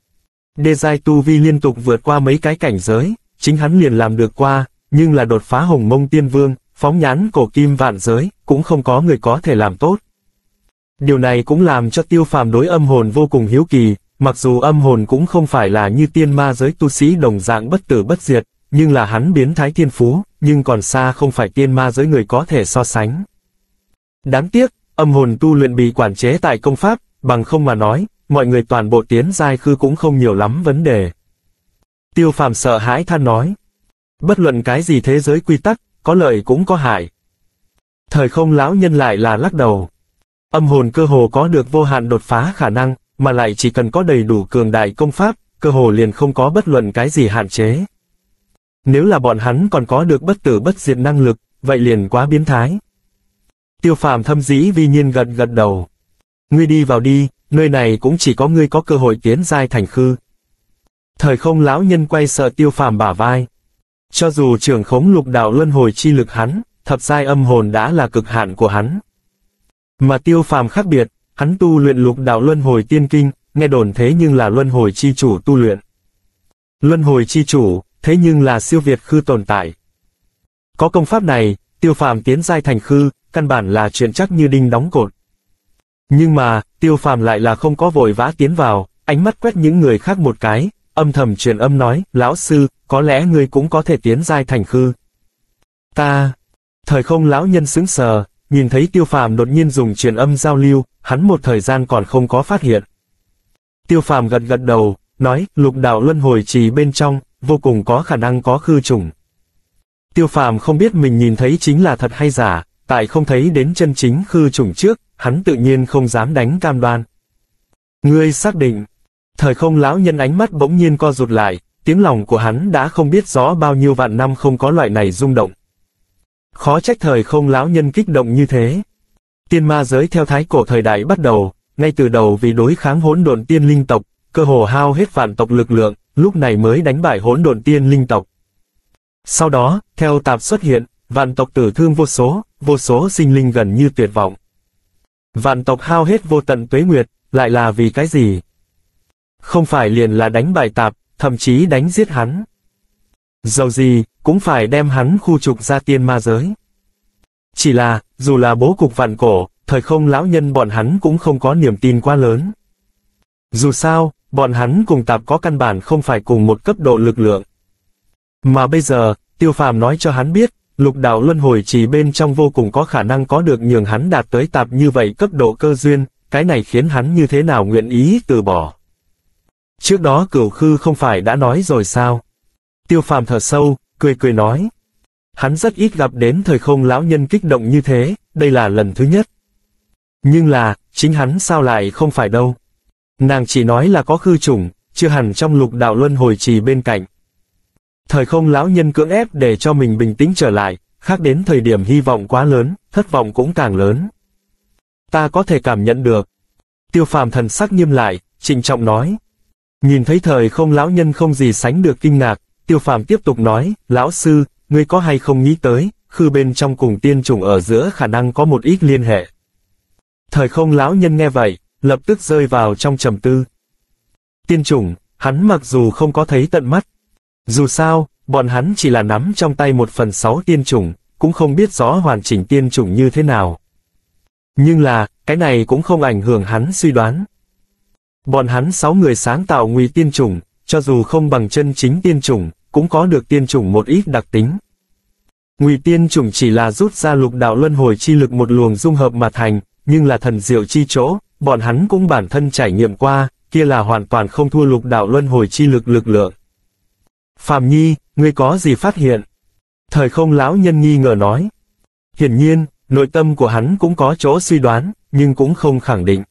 Đê giai tu vi liên tục vượt qua mấy cái cảnh giới, chính hắn liền làm được qua, nhưng là đột phá hồng mông tiên vương, phóng nhãn cổ kim vạn giới, cũng không có người có thể làm tốt. Điều này cũng làm cho Tiêu Phàm đối âm hồn vô cùng hiếu kỳ, mặc dù âm hồn cũng không phải là như tiên ma giới tu sĩ đồng dạng bất tử bất diệt, nhưng là hắn biến thái thiên phú, nhưng còn xa không phải tiên ma giới người có thể so sánh. Đáng tiếc, âm hồn tu luyện bị quản chế tại công pháp, bằng không mà nói, mọi người toàn bộ tiến giai khư cũng không nhiều lắm vấn đề. Tiêu Phàm sợ hãi than nói. Bất luận cái gì thế giới quy tắc, có lợi cũng có hại. Thời không lão nhân lại là lắc đầu. Âm hồn cơ hồ có được vô hạn đột phá khả năng, mà lại chỉ cần có đầy đủ cường đại công pháp, cơ hồ liền không có bất luận cái gì hạn chế. Nếu là bọn hắn còn có được bất tử bất diệt năng lực, vậy liền quá biến thái. Tiêu Phàm thâm dĩ vi nhiên gật gật đầu. Ngươi đi vào đi, nơi này cũng chỉ có ngươi có cơ hội tiến giai thành khư. Thời không lão nhân quay sợ Tiêu Phàm bả vai. Cho dù trưởng khống lục đạo luân hồi chi lực hắn, thập giai âm hồn đã là cực hạn của hắn. Mà Tiêu Phàm khác biệt, hắn tu luyện lục đạo luân hồi tiên kinh, nghe đồn thế nhưng là luân hồi chi chủ tu luyện. Luân hồi chi chủ, thế nhưng là siêu việt khư tồn tại. Có công pháp này, Tiêu Phàm tiến giai thành khư, căn bản là chuyện chắc như đinh đóng cột. Nhưng mà, Tiêu Phàm lại là không có vội vã tiến vào, ánh mắt quét những người khác một cái, âm thầm truyền âm nói, lão sư, có lẽ ngươi cũng có thể tiến giai thành khư. Ta... Thời không lão nhân sững sờ, nhìn thấy Tiêu Phàm đột nhiên dùng truyền âm giao lưu, hắn một thời gian còn không có phát hiện. Tiêu Phàm gật gật đầu, nói, lục đạo luân hồi trì bên trong, vô cùng có khả năng có khư trùng. Tiêu Phàm không biết mình nhìn thấy chính là thật hay giả, tại không thấy đến chân chính khư trùng trước, hắn tự nhiên không dám đánh cam đoan. Ngươi xác định. Thời không lão nhân ánh mắt bỗng nhiên co rụt lại, tiếng lòng của hắn đã không biết rõ bao nhiêu vạn năm không có loại này rung động. Khó trách thời không lão nhân kích động như thế. Tiên ma giới theo thái cổ thời đại bắt đầu, ngay từ đầu vì đối kháng hỗn độn tiên linh tộc, cơ hồ hao hết vạn tộc lực lượng, lúc này mới đánh bại hỗn độn tiên linh tộc. Sau đó, theo tạp xuất hiện, vạn tộc tử thương vô số, vô số sinh linh gần như tuyệt vọng. Vạn tộc hao hết vô tận tuế nguyệt, lại là vì cái gì? Không phải liền là đánh bại tạp, thậm chí đánh giết hắn. Dầu gì, cũng phải đem hắn khu trục ra tiên ma giới. Chỉ là, dù là bố cục vạn cổ, thời không lão nhân bọn hắn cũng không có niềm tin quá lớn. Dù sao, bọn hắn cùng tạp có căn bản không phải cùng một cấp độ lực lượng. Mà bây giờ, Tiêu Phàm nói cho hắn biết, lục đạo luân hồi trì bên trong vô cùng có khả năng có được nhường hắn đạt tới tạp như vậy cấp độ cơ duyên, cái này khiến hắn như thế nào nguyện ý từ bỏ. Trước đó Cửu Khư không phải đã nói rồi sao? Tiêu Phàm thở sâu, cười cười nói. Hắn rất ít gặp đến thời không lão nhân kích động như thế, đây là lần thứ nhất. Nhưng là, chính hắn sao lại không phải đâu. Nàng chỉ nói là có khư trùng, chưa hẳn trong lục đạo luân hồi trì bên cạnh. Thời không lão nhân cưỡng ép để cho mình bình tĩnh trở lại, khác đến thời điểm hy vọng quá lớn, thất vọng cũng càng lớn. Ta có thể cảm nhận được. Tiêu Phàm thần sắc nghiêm lại, trịnh trọng nói. Nhìn thấy thời không lão nhân không gì sánh được kinh ngạc, Tiêu Phàm tiếp tục nói, lão sư, ngươi có hay không nghĩ tới, khư bên trong cùng tiên chủng ở giữa khả năng có một ít liên hệ. Thời không lão nhân nghe vậy, lập tức rơi vào trong trầm tư. Tiên chủng, hắn mặc dù không có thấy tận mắt. Dù sao, bọn hắn chỉ là nắm trong tay một phần sáu tiên chủng, cũng không biết rõ hoàn chỉnh tiên chủng như thế nào. Nhưng là, cái này cũng không ảnh hưởng hắn suy đoán. Bọn hắn sáu người sáng tạo ngụy tiên chủng, cho dù không bằng chân chính tiên chủng, cũng có được tiên chủng một ít đặc tính. Ngụy tiên chủng chỉ là rút ra lục đạo luân hồi chi lực một luồng dung hợp mà thành, nhưng là thần diệu chi chỗ, bọn hắn cũng bản thân trải nghiệm qua, kia là hoàn toàn không thua lục đạo luân hồi chi lực lực lượng. Phàm Nhi, ngươi có gì phát hiện? Thời không lão nhân nghi ngờ nói. Hiển nhiên, nội tâm của hắn cũng có chỗ suy đoán, nhưng cũng không khẳng định.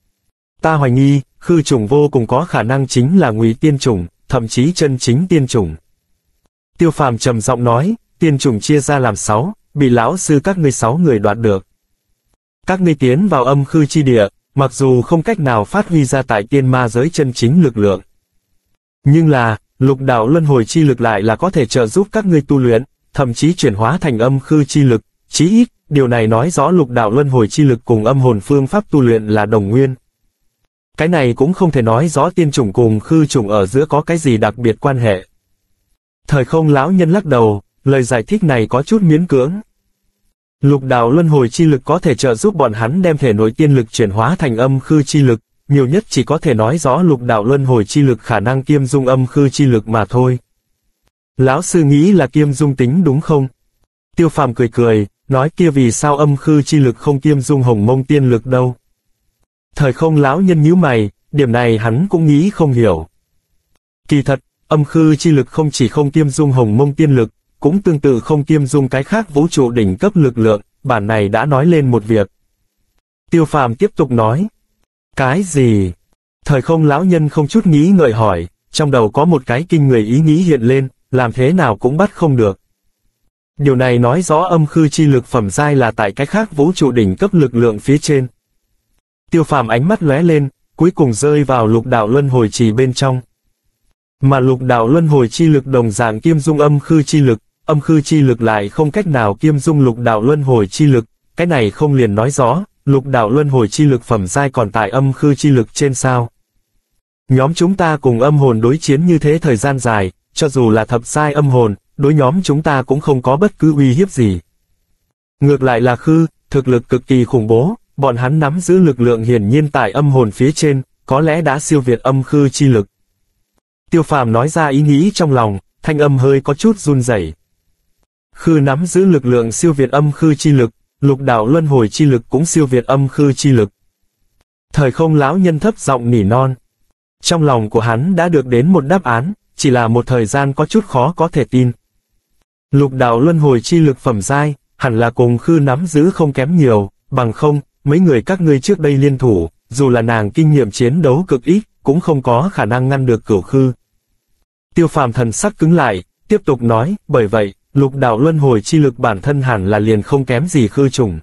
Ta hoài nghi, khư trùng vô cùng có khả năng chính là ngụy tiên chủng, thậm chí chân chính tiên chủng. Tiêu Phàm trầm giọng nói, tiên chủng chia ra làm sáu, bị lão sư các ngươi sáu người đoạt được. Các ngươi tiến vào âm khư chi địa, mặc dù không cách nào phát huy ra tại tiên ma giới chân chính lực lượng. Nhưng là, lục đạo luân hồi chi lực lại là có thể trợ giúp các ngươi tu luyện, thậm chí chuyển hóa thành âm khư chi lực, chí ít, điều này nói rõ lục đạo luân hồi chi lực cùng âm hồn phương pháp tu luyện là đồng nguyên. Cái này cũng không thể nói rõ tiên chủng cùng khư chủng ở giữa có cái gì đặc biệt quan hệ. Thời không lão nhân lắc đầu, lời giải thích này có chút miễn cưỡng. Lục đạo luân hồi chi lực có thể trợ giúp bọn hắn đem thể nội tiên lực chuyển hóa thành âm khư chi lực, nhiều nhất chỉ có thể nói rõ lục đạo luân hồi chi lực khả năng kiêm dung âm khư chi lực mà thôi. Lão sư nghĩ là kiêm dung tính đúng không? Tiêu Phàm cười cười, nói kia vì sao âm khư chi lực không kiêm dung hồng mông tiên lực đâu? Thời không lão nhân nhíu mày, điểm này hắn cũng nghĩ không hiểu. Kỳ thật, âm khư chi lực không chỉ không kiêm dung hồng mông tiên lực, cũng tương tự không kiêm dung cái khác vũ trụ đỉnh cấp lực lượng, bản này đã nói lên một việc. Tiêu Phàm tiếp tục nói. Cái gì? Thời không lão nhân không chút nghĩ ngợi hỏi, trong đầu có một cái kinh người ý nghĩ hiện lên, làm thế nào cũng bắt không được. Điều này nói rõ âm khư chi lực phẩm giai là tại cái khác vũ trụ đỉnh cấp lực lượng phía trên. Tiêu Phàm ánh mắt lóe lên, cuối cùng rơi vào lục đạo luân hồi trì bên trong. Mà lục đạo luân hồi chi lực đồng dạng kiêm dung âm khư chi lực, âm khư chi lực lại không cách nào kiêm dung lục đạo luân hồi chi lực, cái này không liền nói rõ, lục đạo luân hồi chi lực phẩm giai còn tại âm khư chi lực trên sao. Nhóm chúng ta cùng âm hồn đối chiến như thế thời gian dài, cho dù là thập giai âm hồn, đối nhóm chúng ta cũng không có bất cứ uy hiếp gì. Ngược lại là khư, thực lực cực kỳ khủng bố, bọn hắn nắm giữ lực lượng hiển nhiên tại âm hồn phía trên, có lẽ đã siêu việt âm khư chi lực. Tiêu Phàm nói ra ý nghĩ trong lòng, thanh âm hơi có chút run rẩy. Khư nắm giữ lực lượng siêu việt âm khư chi lực, lục đạo luân hồi chi lực cũng siêu việt âm khư chi lực. Thời không lão nhân thấp giọng nỉ non. Trong lòng của hắn đã được đến một đáp án, chỉ là một thời gian có chút khó có thể tin. Lục đạo luân hồi chi lực phẩm giai, hẳn là cùng khư nắm giữ không kém nhiều, bằng không, mấy người các ngươi trước đây liên thủ, dù là nàng kinh nghiệm chiến đấu cực ít, cũng không có khả năng ngăn được cửu khư. Tiêu Phàm thần sắc cứng lại, tiếp tục nói, bởi vậy, lục đạo luân hồi chi lực bản thân hẳn là liền không kém gì khư trùng.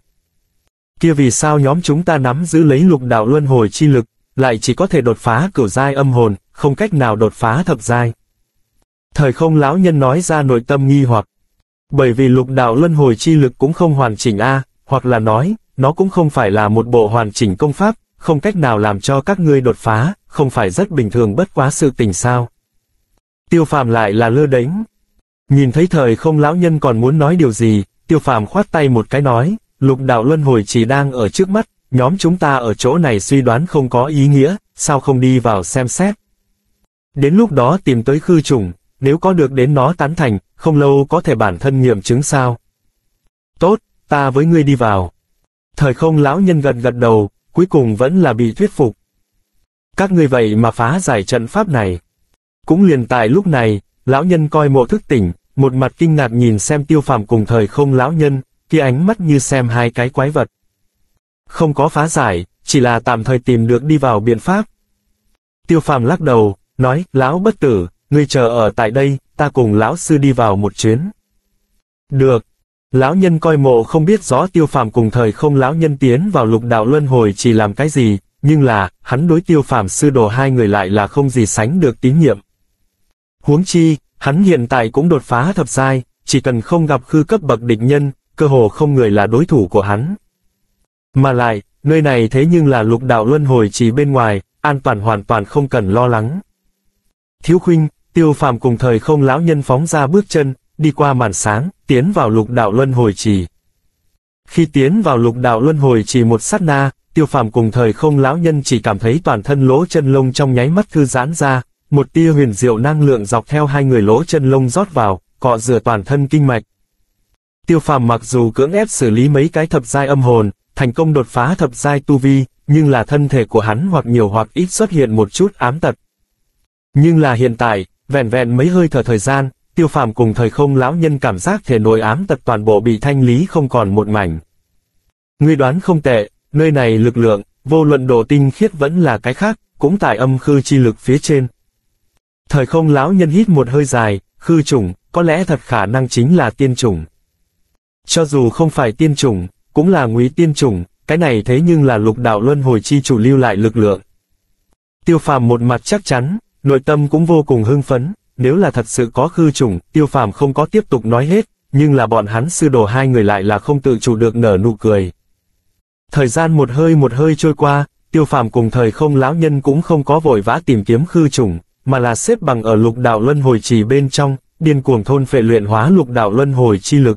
Kia vì sao nhóm chúng ta nắm giữ lấy lục đạo luân hồi chi lực, lại chỉ có thể đột phá cửu giai âm hồn, không cách nào đột phá thập giai. Thời không lão nhân nói ra nội tâm nghi hoặc. Bởi vì lục đạo luân hồi chi lực cũng không hoàn chỉnh a, hoặc là nói, nó cũng không phải là một bộ hoàn chỉnh công pháp, không cách nào làm cho các ngươi đột phá, không phải rất bình thường bất quá sự tình sao. Tiêu Phàm lại là lơ đễnh. Nhìn thấy thời không lão nhân còn muốn nói điều gì, Tiêu Phàm khoát tay một cái nói, lục đạo luân hồi chỉ đang ở trước mắt, nhóm chúng ta ở chỗ này suy đoán không có ý nghĩa, sao không đi vào xem xét. Đến lúc đó tìm tới khư trùng, nếu có được đến nó tán thành, không lâu có thể bản thân nghiệm chứng sao. Tốt, ta với ngươi đi vào. Thời không lão nhân gật gật đầu, cuối cùng vẫn là bị thuyết phục. Các ngươi vậy mà phá giải trận pháp này. Cũng liền tại lúc này, lão nhân coi mộ thức tỉnh, một mặt kinh ngạc nhìn xem Tiêu Phàm cùng thời không lão nhân, kia ánh mắt như xem hai cái quái vật. Không có phá giải, chỉ là tạm thời tìm được đi vào biện pháp. Tiêu Phàm lắc đầu, nói, lão bất tử, ngươi chờ ở tại đây, ta cùng lão sư đi vào một chuyến. Được. Lão nhân coi mộ không biết rõ Tiêu Phàm cùng thời không lão nhân tiến vào lục đạo luân hồi chỉ làm cái gì, nhưng là, hắn đối Tiêu Phàm sư đồ hai người lại là không gì sánh được tín nhiệm. Huống chi, hắn hiện tại cũng đột phá thập giai, chỉ cần không gặp khư cấp bậc địch nhân, cơ hồ không người là đối thủ của hắn. Mà lại, nơi này thế nhưng là lục đạo luân hồi chỉ bên ngoài, an toàn hoàn toàn không cần lo lắng. Thiếu khuynh, Tiêu Phàm cùng thời không lão nhân phóng ra bước chân, đi qua màn sáng, tiến vào lục đạo luân hồi trì. Khi tiến vào lục đạo luân hồi trì một sát na, Tiêu Phàm cùng thời không lão nhân chỉ cảm thấy toàn thân lỗ chân lông trong nháy mắt thư giãn ra, một tia huyền diệu năng lượng dọc theo hai người lỗ chân lông rót vào, cọ rửa toàn thân kinh mạch. Tiêu Phàm mặc dù cưỡng ép xử lý mấy cái thập giai âm hồn, thành công đột phá thập giai tu vi, nhưng là thân thể của hắn hoặc nhiều hoặc ít xuất hiện một chút ám tật. Nhưng là hiện tại, vẹn vẹn mấy hơi thở thời gian, Tiêu Phàm cùng thời không lão nhân cảm giác thể nội ám tật toàn bộ bị thanh lý không còn một mảnh. Ngươi đoán không tệ, nơi này lực lượng, vô luận độ tinh khiết vẫn là cái khác, cũng tại âm khư chi lực phía trên. Thời không lão nhân hít một hơi dài, khư chủng, có lẽ thật khả năng chính là tiên chủng. Cho dù không phải tiên chủng, cũng là ngụy tiên chủng, cái này thế nhưng là lục đạo luân hồi chi chủ lưu lại lực lượng. Tiêu Phàm một mặt chắc chắn, nội tâm cũng vô cùng hưng phấn, nếu là thật sự có khư chủng, Tiêu Phàm không có tiếp tục nói hết, nhưng là bọn hắn sư đồ hai người lại là không tự chủ được nở nụ cười. Thời gian một hơi một hơi trôi qua, Tiêu Phàm cùng thời không lão nhân cũng không có vội vã tìm kiếm khư chủng, mà là xếp bằng ở lục đạo luân hồi trì bên trong, điên cuồng thôn phệ luyện hóa lục đạo luân hồi chi lực.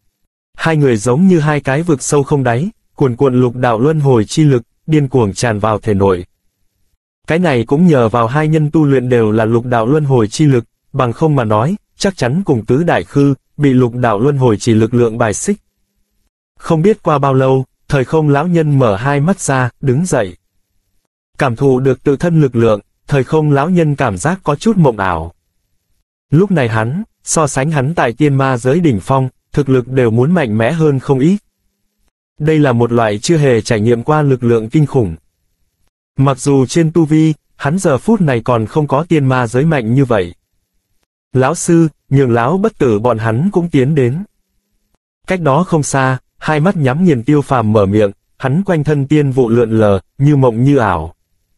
Hai người giống như hai cái vực sâu không đáy, cuồn cuộn lục đạo luân hồi chi lực, điên cuồng tràn vào thể nội. Cái này cũng nhờ vào hai nhân tu luyện đều là lục đạo luân hồi chi lực, bằng không mà nói, chắc chắn cùng tứ đại khư, bị lục đạo luân hồi chỉ lực lượng bài xích. Không biết qua bao lâu, thời không lão nhân mở hai mắt ra, đứng dậy. Cảm thụ được tự thân lực lượng, thời không lão nhân cảm giác có chút mộng ảo. Lúc này hắn, so sánh hắn tại tiên ma giới đỉnh phong, thực lực đều muốn mạnh mẽ hơn không ít. Đây là một loại chưa hề trải nghiệm qua lực lượng kinh khủng. Mặc dù trên tu vi, hắn giờ phút này còn không có tiên ma giới mạnh như vậy. Lão sư, nhường lão bất tử bọn hắn cũng tiến đến. Cách đó không xa, hai mắt nhắm nghiền Tiêu Phàm mở miệng, hắn quanh thân tiên vụ lượn lờ, như mộng như ảo.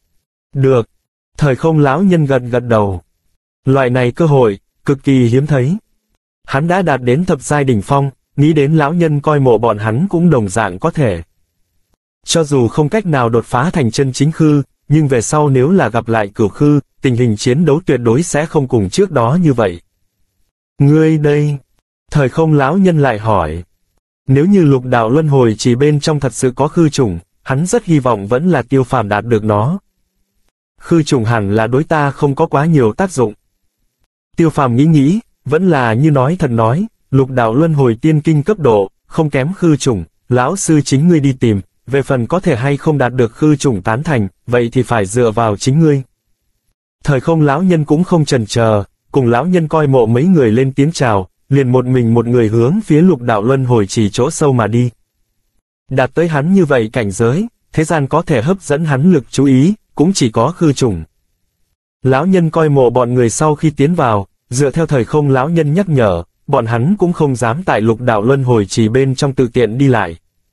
Được. Thời không lão nhân gật gật đầu. Loại này cơ hội, cực kỳ hiếm thấy. Hắn đã đạt đến thập giai đỉnh phong, nghĩ đến lão nhân coi mộ bọn hắn cũng đồng dạng có thể. Cho dù không cách nào đột phá thành chân chính khư, nhưng về sau nếu là gặp lại cửu khư, tình hình chiến đấu tuyệt đối sẽ không cùng trước đó như vậy. Ngươi đây. Thời không lão nhân lại hỏi. Nếu như lục đạo luân hồi chỉ bên trong thật sự có khư trùng, hắn rất hy vọng vẫn là Tiêu Phàm đạt được nó. Khư trùng hẳn là đối ta không có quá nhiều tác dụng. Tiêu Phàm nghĩ nghĩ, vẫn là như nói thật nói, lục đạo luân hồi tiên kinh cấp độ, không kém khư trùng, lão sư chính ngươi đi tìm, về phần có thể hay không đạt được khư trùng tán thành, vậy thì phải dựa vào chính ngươi. Thời không lão nhân cũng không chần chờ, cùng lão nhân coi mộ mấy người lên tiếng chào, liền một mình một người hướng phía lục đạo luân hồi chỉ chỗ sâu mà đi. Đạt tới hắn như vậy cảnh giới, thế gian có thể hấp dẫn hắn lực chú ý, cũng chỉ có khư trùng. Lão nhân coi mộ bọn người sau khi tiến vào, dựa theo thời không lão nhân nhắc nhở, bọn hắn cũng không dám tại lục đạo luân hồi chỉ bên trong tự tiện đi lại.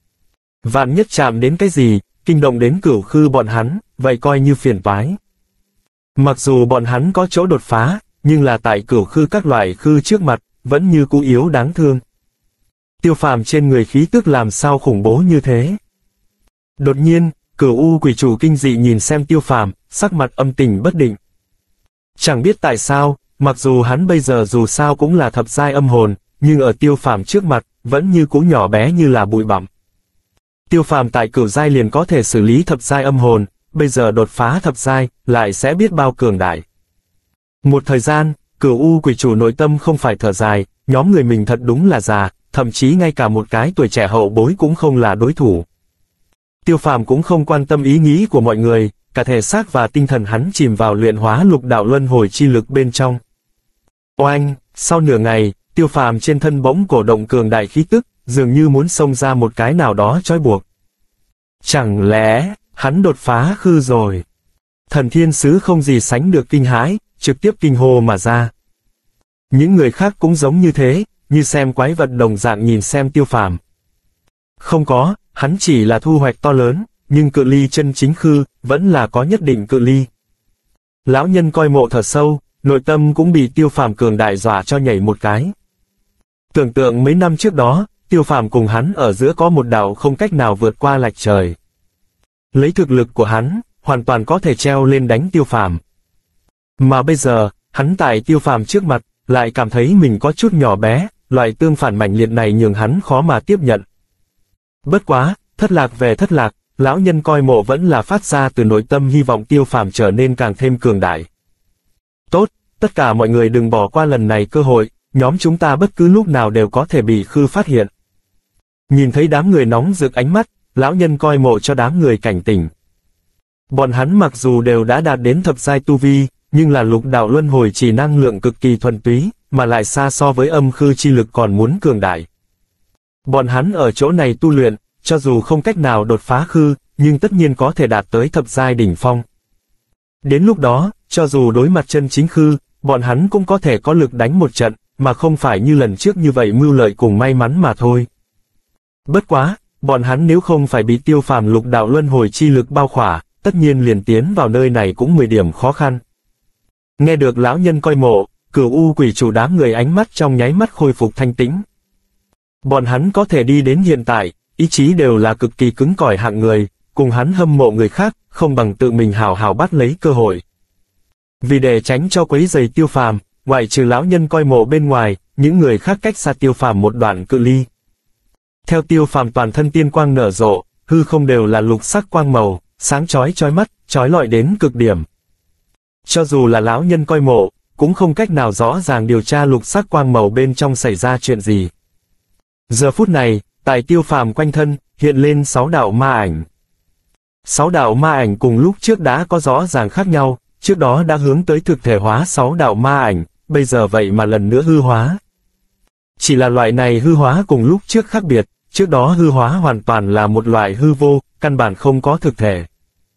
Vạn nhất chạm đến cái gì, kinh động đến cửu khư bọn hắn, vậy coi như phiền toái. Mặc dù bọn hắn có chỗ đột phá, nhưng là tại cửu khư các loại khư trước mặt, vẫn như cũ yếu đáng thương. Tiêu Phàm trên người khí tức làm sao khủng bố như thế. Đột nhiên, Cửu U quỷ chủ kinh dị nhìn xem Tiêu Phàm, sắc mặt âm tình bất định. Chẳng biết tại sao, mặc dù hắn bây giờ dù sao cũng là thập giai âm hồn, nhưng ở Tiêu Phàm trước mặt, vẫn như cũ nhỏ bé như là bụi bặm. Tiêu Phàm tại cửu giai liền có thể xử lý thập giai âm hồn, bây giờ đột phá thập giai, lại sẽ biết bao cường đại. Một thời gian, Cửu U quỷ chủ nội tâm không phải thở dài, nhóm người mình thật đúng là già, thậm chí ngay cả một cái tuổi trẻ hậu bối cũng không là đối thủ. Tiêu Phàm cũng không quan tâm ý nghĩ của mọi người, cả thể xác và tinh thần hắn chìm vào luyện hóa lục đạo luân hồi chi lực bên trong. Oanh, sau nửa ngày, Tiêu Phàm trên thân bỗng cổ động cường đại khí tức, dường như muốn xông ra một cái nào đó trói buộc. Chẳng lẽ, hắn đột phá khư rồi? Thần thiên sứ không gì sánh được kinh hãi, trực tiếp kinh hô mà ra. Những người khác cũng giống như thế, như xem quái vật đồng dạng nhìn xem Tiêu Phàm. Không có, hắn chỉ là thu hoạch to lớn, nhưng cự ly chân chính khư, vẫn là có nhất định cự ly. Lão nhân coi mộ thở sâu, nội tâm cũng bị Tiêu Phàm cường đại dọa cho nhảy một cái. Tưởng tượng mấy năm trước đó, Tiêu Phàm cùng hắn ở giữa có một đạo không cách nào vượt qua lạch trời. Lấy thực lực của hắn, hoàn toàn có thể treo lên đánh Tiêu Phàm. Mà bây giờ, hắn tại Tiêu Phàm trước mặt, lại cảm thấy mình có chút nhỏ bé, loại tương phản mãnh liệt này nhường hắn khó mà tiếp nhận. Bất quá, thất lạc về thất lạc, lão nhân coi mộ vẫn là phát ra từ nội tâm hy vọng Tiêu Phàm trở nên càng thêm cường đại. Tốt, tất cả mọi người đừng bỏ qua lần này cơ hội, nhóm chúng ta bất cứ lúc nào đều có thể bị khư phát hiện. Nhìn thấy đám người nóng rực ánh mắt, lão nhân coi mộ cho đám người cảnh tỉnh. Bọn hắn mặc dù đều đã đạt đến thập giai tu vi, nhưng là lục đạo luân hồi chỉ năng lượng cực kỳ thuần túy, mà lại xa so với âm khư chi lực còn muốn cường đại. Bọn hắn ở chỗ này tu luyện, cho dù không cách nào đột phá khư, nhưng tất nhiên có thể đạt tới thập giai đỉnh phong. Đến lúc đó, cho dù đối mặt chân chính khư, bọn hắn cũng có thể có lực đánh một trận, mà không phải như lần trước như vậy mưu lợi cùng may mắn mà thôi. Bất quá, bọn hắn nếu không phải bị Tiêu Phàm lục đạo luân hồi chi lực bao khỏa, tất nhiên liền tiến vào nơi này cũng mười điểm khó khăn. Nghe được lão nhân coi mộ, Cửu U quỷ chủ đám người ánh mắt trong nháy mắt khôi phục thanh tĩnh. Bọn hắn có thể đi đến hiện tại, ý chí đều là cực kỳ cứng cỏi hạng người, cùng hắn hâm mộ người khác, không bằng tự mình hào hào bắt lấy cơ hội. Vì để tránh cho quấy rầy Tiêu Phàm, ngoại trừ lão nhân coi mộ bên ngoài, những người khác cách xa Tiêu Phàm một đoạn cự ly. Theo Tiêu Phàm toàn thân tiên quang nở rộ, hư không đều là lục sắc quang màu, sáng chói chói mắt, chói lọi đến cực điểm. Cho dù là lão nhân coi mộ, cũng không cách nào rõ ràng điều tra lục sắc quang màu bên trong xảy ra chuyện gì. Giờ phút này, tại Tiêu Phàm quanh thân, hiện lên sáu đạo ma ảnh. Sáu đạo ma ảnh cùng lúc trước đã có rõ ràng khác nhau, trước đó đã hướng tới thực thể hóa sáu đạo ma ảnh, bây giờ vậy mà lần nữa hư hóa. Chỉ là loại này hư hóa cùng lúc trước khác biệt, trước đó hư hóa hoàn toàn là một loại hư vô, căn bản không có thực thể.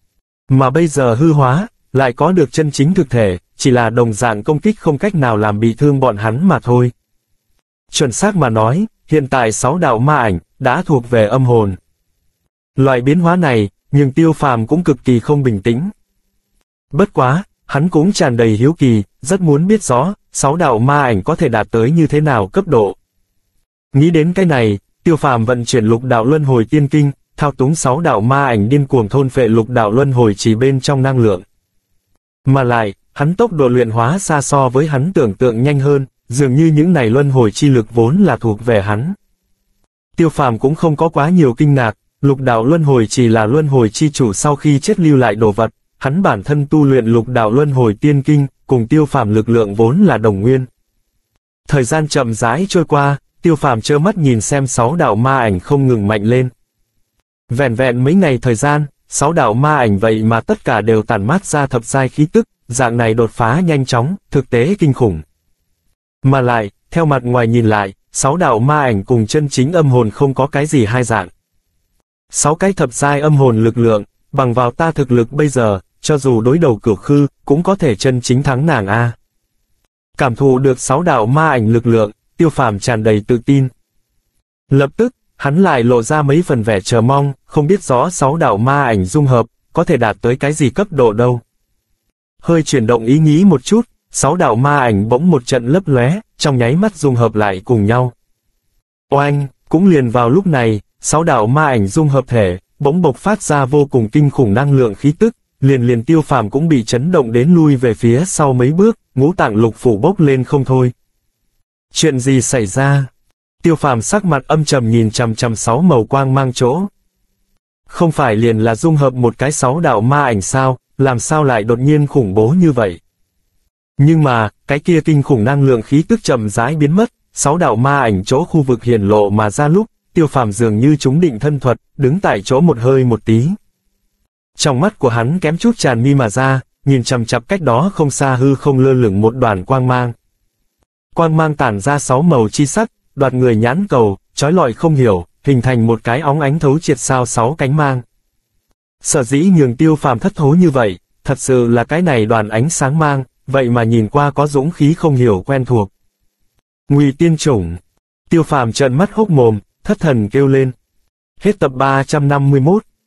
Mà bây giờ hư hóa, lại có được chân chính thực thể, chỉ là đồng dạng công kích không cách nào làm bị thương bọn hắn mà thôi. Chuẩn xác mà nói, hiện tại sáu đạo ma ảnh, đã thuộc về âm hồn. Loại biến hóa này, nhưng Tiêu Phàm cũng cực kỳ không bình tĩnh. Bất quá, hắn cũng tràn đầy hiếu kỳ, rất muốn biết rõ, sáu đạo ma ảnh có thể đạt tới như thế nào cấp độ. Nghĩ đến cái này, Tiêu Phàm vận chuyển lục đạo luân hồi tiên kinh, thao túng sáu đạo ma ảnh điên cuồng thôn phệ lục đạo luân hồi chỉ bên trong năng lượng. Mà lại, hắn tốc độ luyện hóa xa so với hắn tưởng tượng nhanh hơn, dường như những này luân hồi chi lực vốn là thuộc về hắn. Tiêu Phàm cũng không có quá nhiều kinh ngạc, lục đạo luân hồi chỉ là luân hồi chi chủ sau khi chết lưu lại đồ vật, hắn bản thân tu luyện lục đạo luân hồi tiên kinh, cùng Tiêu Phàm lực lượng vốn là đồng nguyên. Thời gian chậm rãi trôi qua, Tiêu Phàm trơ mắt nhìn xem sáu đạo ma ảnh không ngừng mạnh lên. Vẹn vẹn mấy ngày thời gian, sáu đạo ma ảnh vậy mà tất cả đều tản mát ra thập giai khí tức, dạng này đột phá nhanh chóng, thực tế kinh khủng. Mà lại, theo mặt ngoài nhìn lại, sáu đạo ma ảnh cùng chân chính âm hồn không có cái gì hai dạng. Sáu cái thập giai âm hồn lực lượng, bằng vào ta thực lực bây giờ, cho dù đối đầu Cửu Khư, cũng có thể chân chính thắng nàng a. Cảm thụ được sáu đạo ma ảnh lực lượng, Tiêu Phàm tràn đầy tự tin. Lập tức, hắn lại lộ ra mấy phần vẻ chờ mong, không biết rõ sáu đạo ma ảnh dung hợp, có thể đạt tới cái gì cấp độ đâu. Hơi chuyển động ý nghĩ một chút, sáu đạo ma ảnh bỗng một trận lấp lóe, trong nháy mắt dung hợp lại cùng nhau. Oanh, cũng liền vào lúc này, sáu đạo ma ảnh dung hợp thể, bỗng bộc phát ra vô cùng kinh khủng năng lượng khí tức, liền liền Tiêu Phàm cũng bị chấn động đến lui về phía sau mấy bước, ngũ tạng lục phủ bốc lên không thôi. Chuyện gì xảy ra? Tiêu Phàm sắc mặt âm trầm nhìn chằm chằm sáu màu quang mang chỗ. Không phải liền là dung hợp một cái sáu đạo ma ảnh sao, làm sao lại đột nhiên khủng bố như vậy? Nhưng mà, cái kia kinh khủng năng lượng khí tức chậm rãi biến mất, sáu đạo ma ảnh chỗ khu vực hiển lộ mà ra lúc, Tiêu Phàm dường như chúng định thân thuật, đứng tại chỗ một hơi một tí. Trong mắt của hắn kém chút tràn mi mà ra, nhìn chằm chằm cách đó không xa hư không lơ lửng một đoàn quang mang. Quang mang tản ra sáu màu chi sắc, đoạt người nhãn cầu, chói lọi không hiểu, hình thành một cái óng ánh thấu triệt sao sáu cánh mang. Sở dĩ nhường Tiêu Phàm thất thố như vậy, thật sự là cái này đoàn ánh sáng mang, vậy mà nhìn qua có dũng khí không hiểu quen thuộc. Ngụy tiên chủng. Tiêu Phàm trợn mắt hốc mồm, thất thần kêu lên. Hết tập ba trăm năm mươi mốt.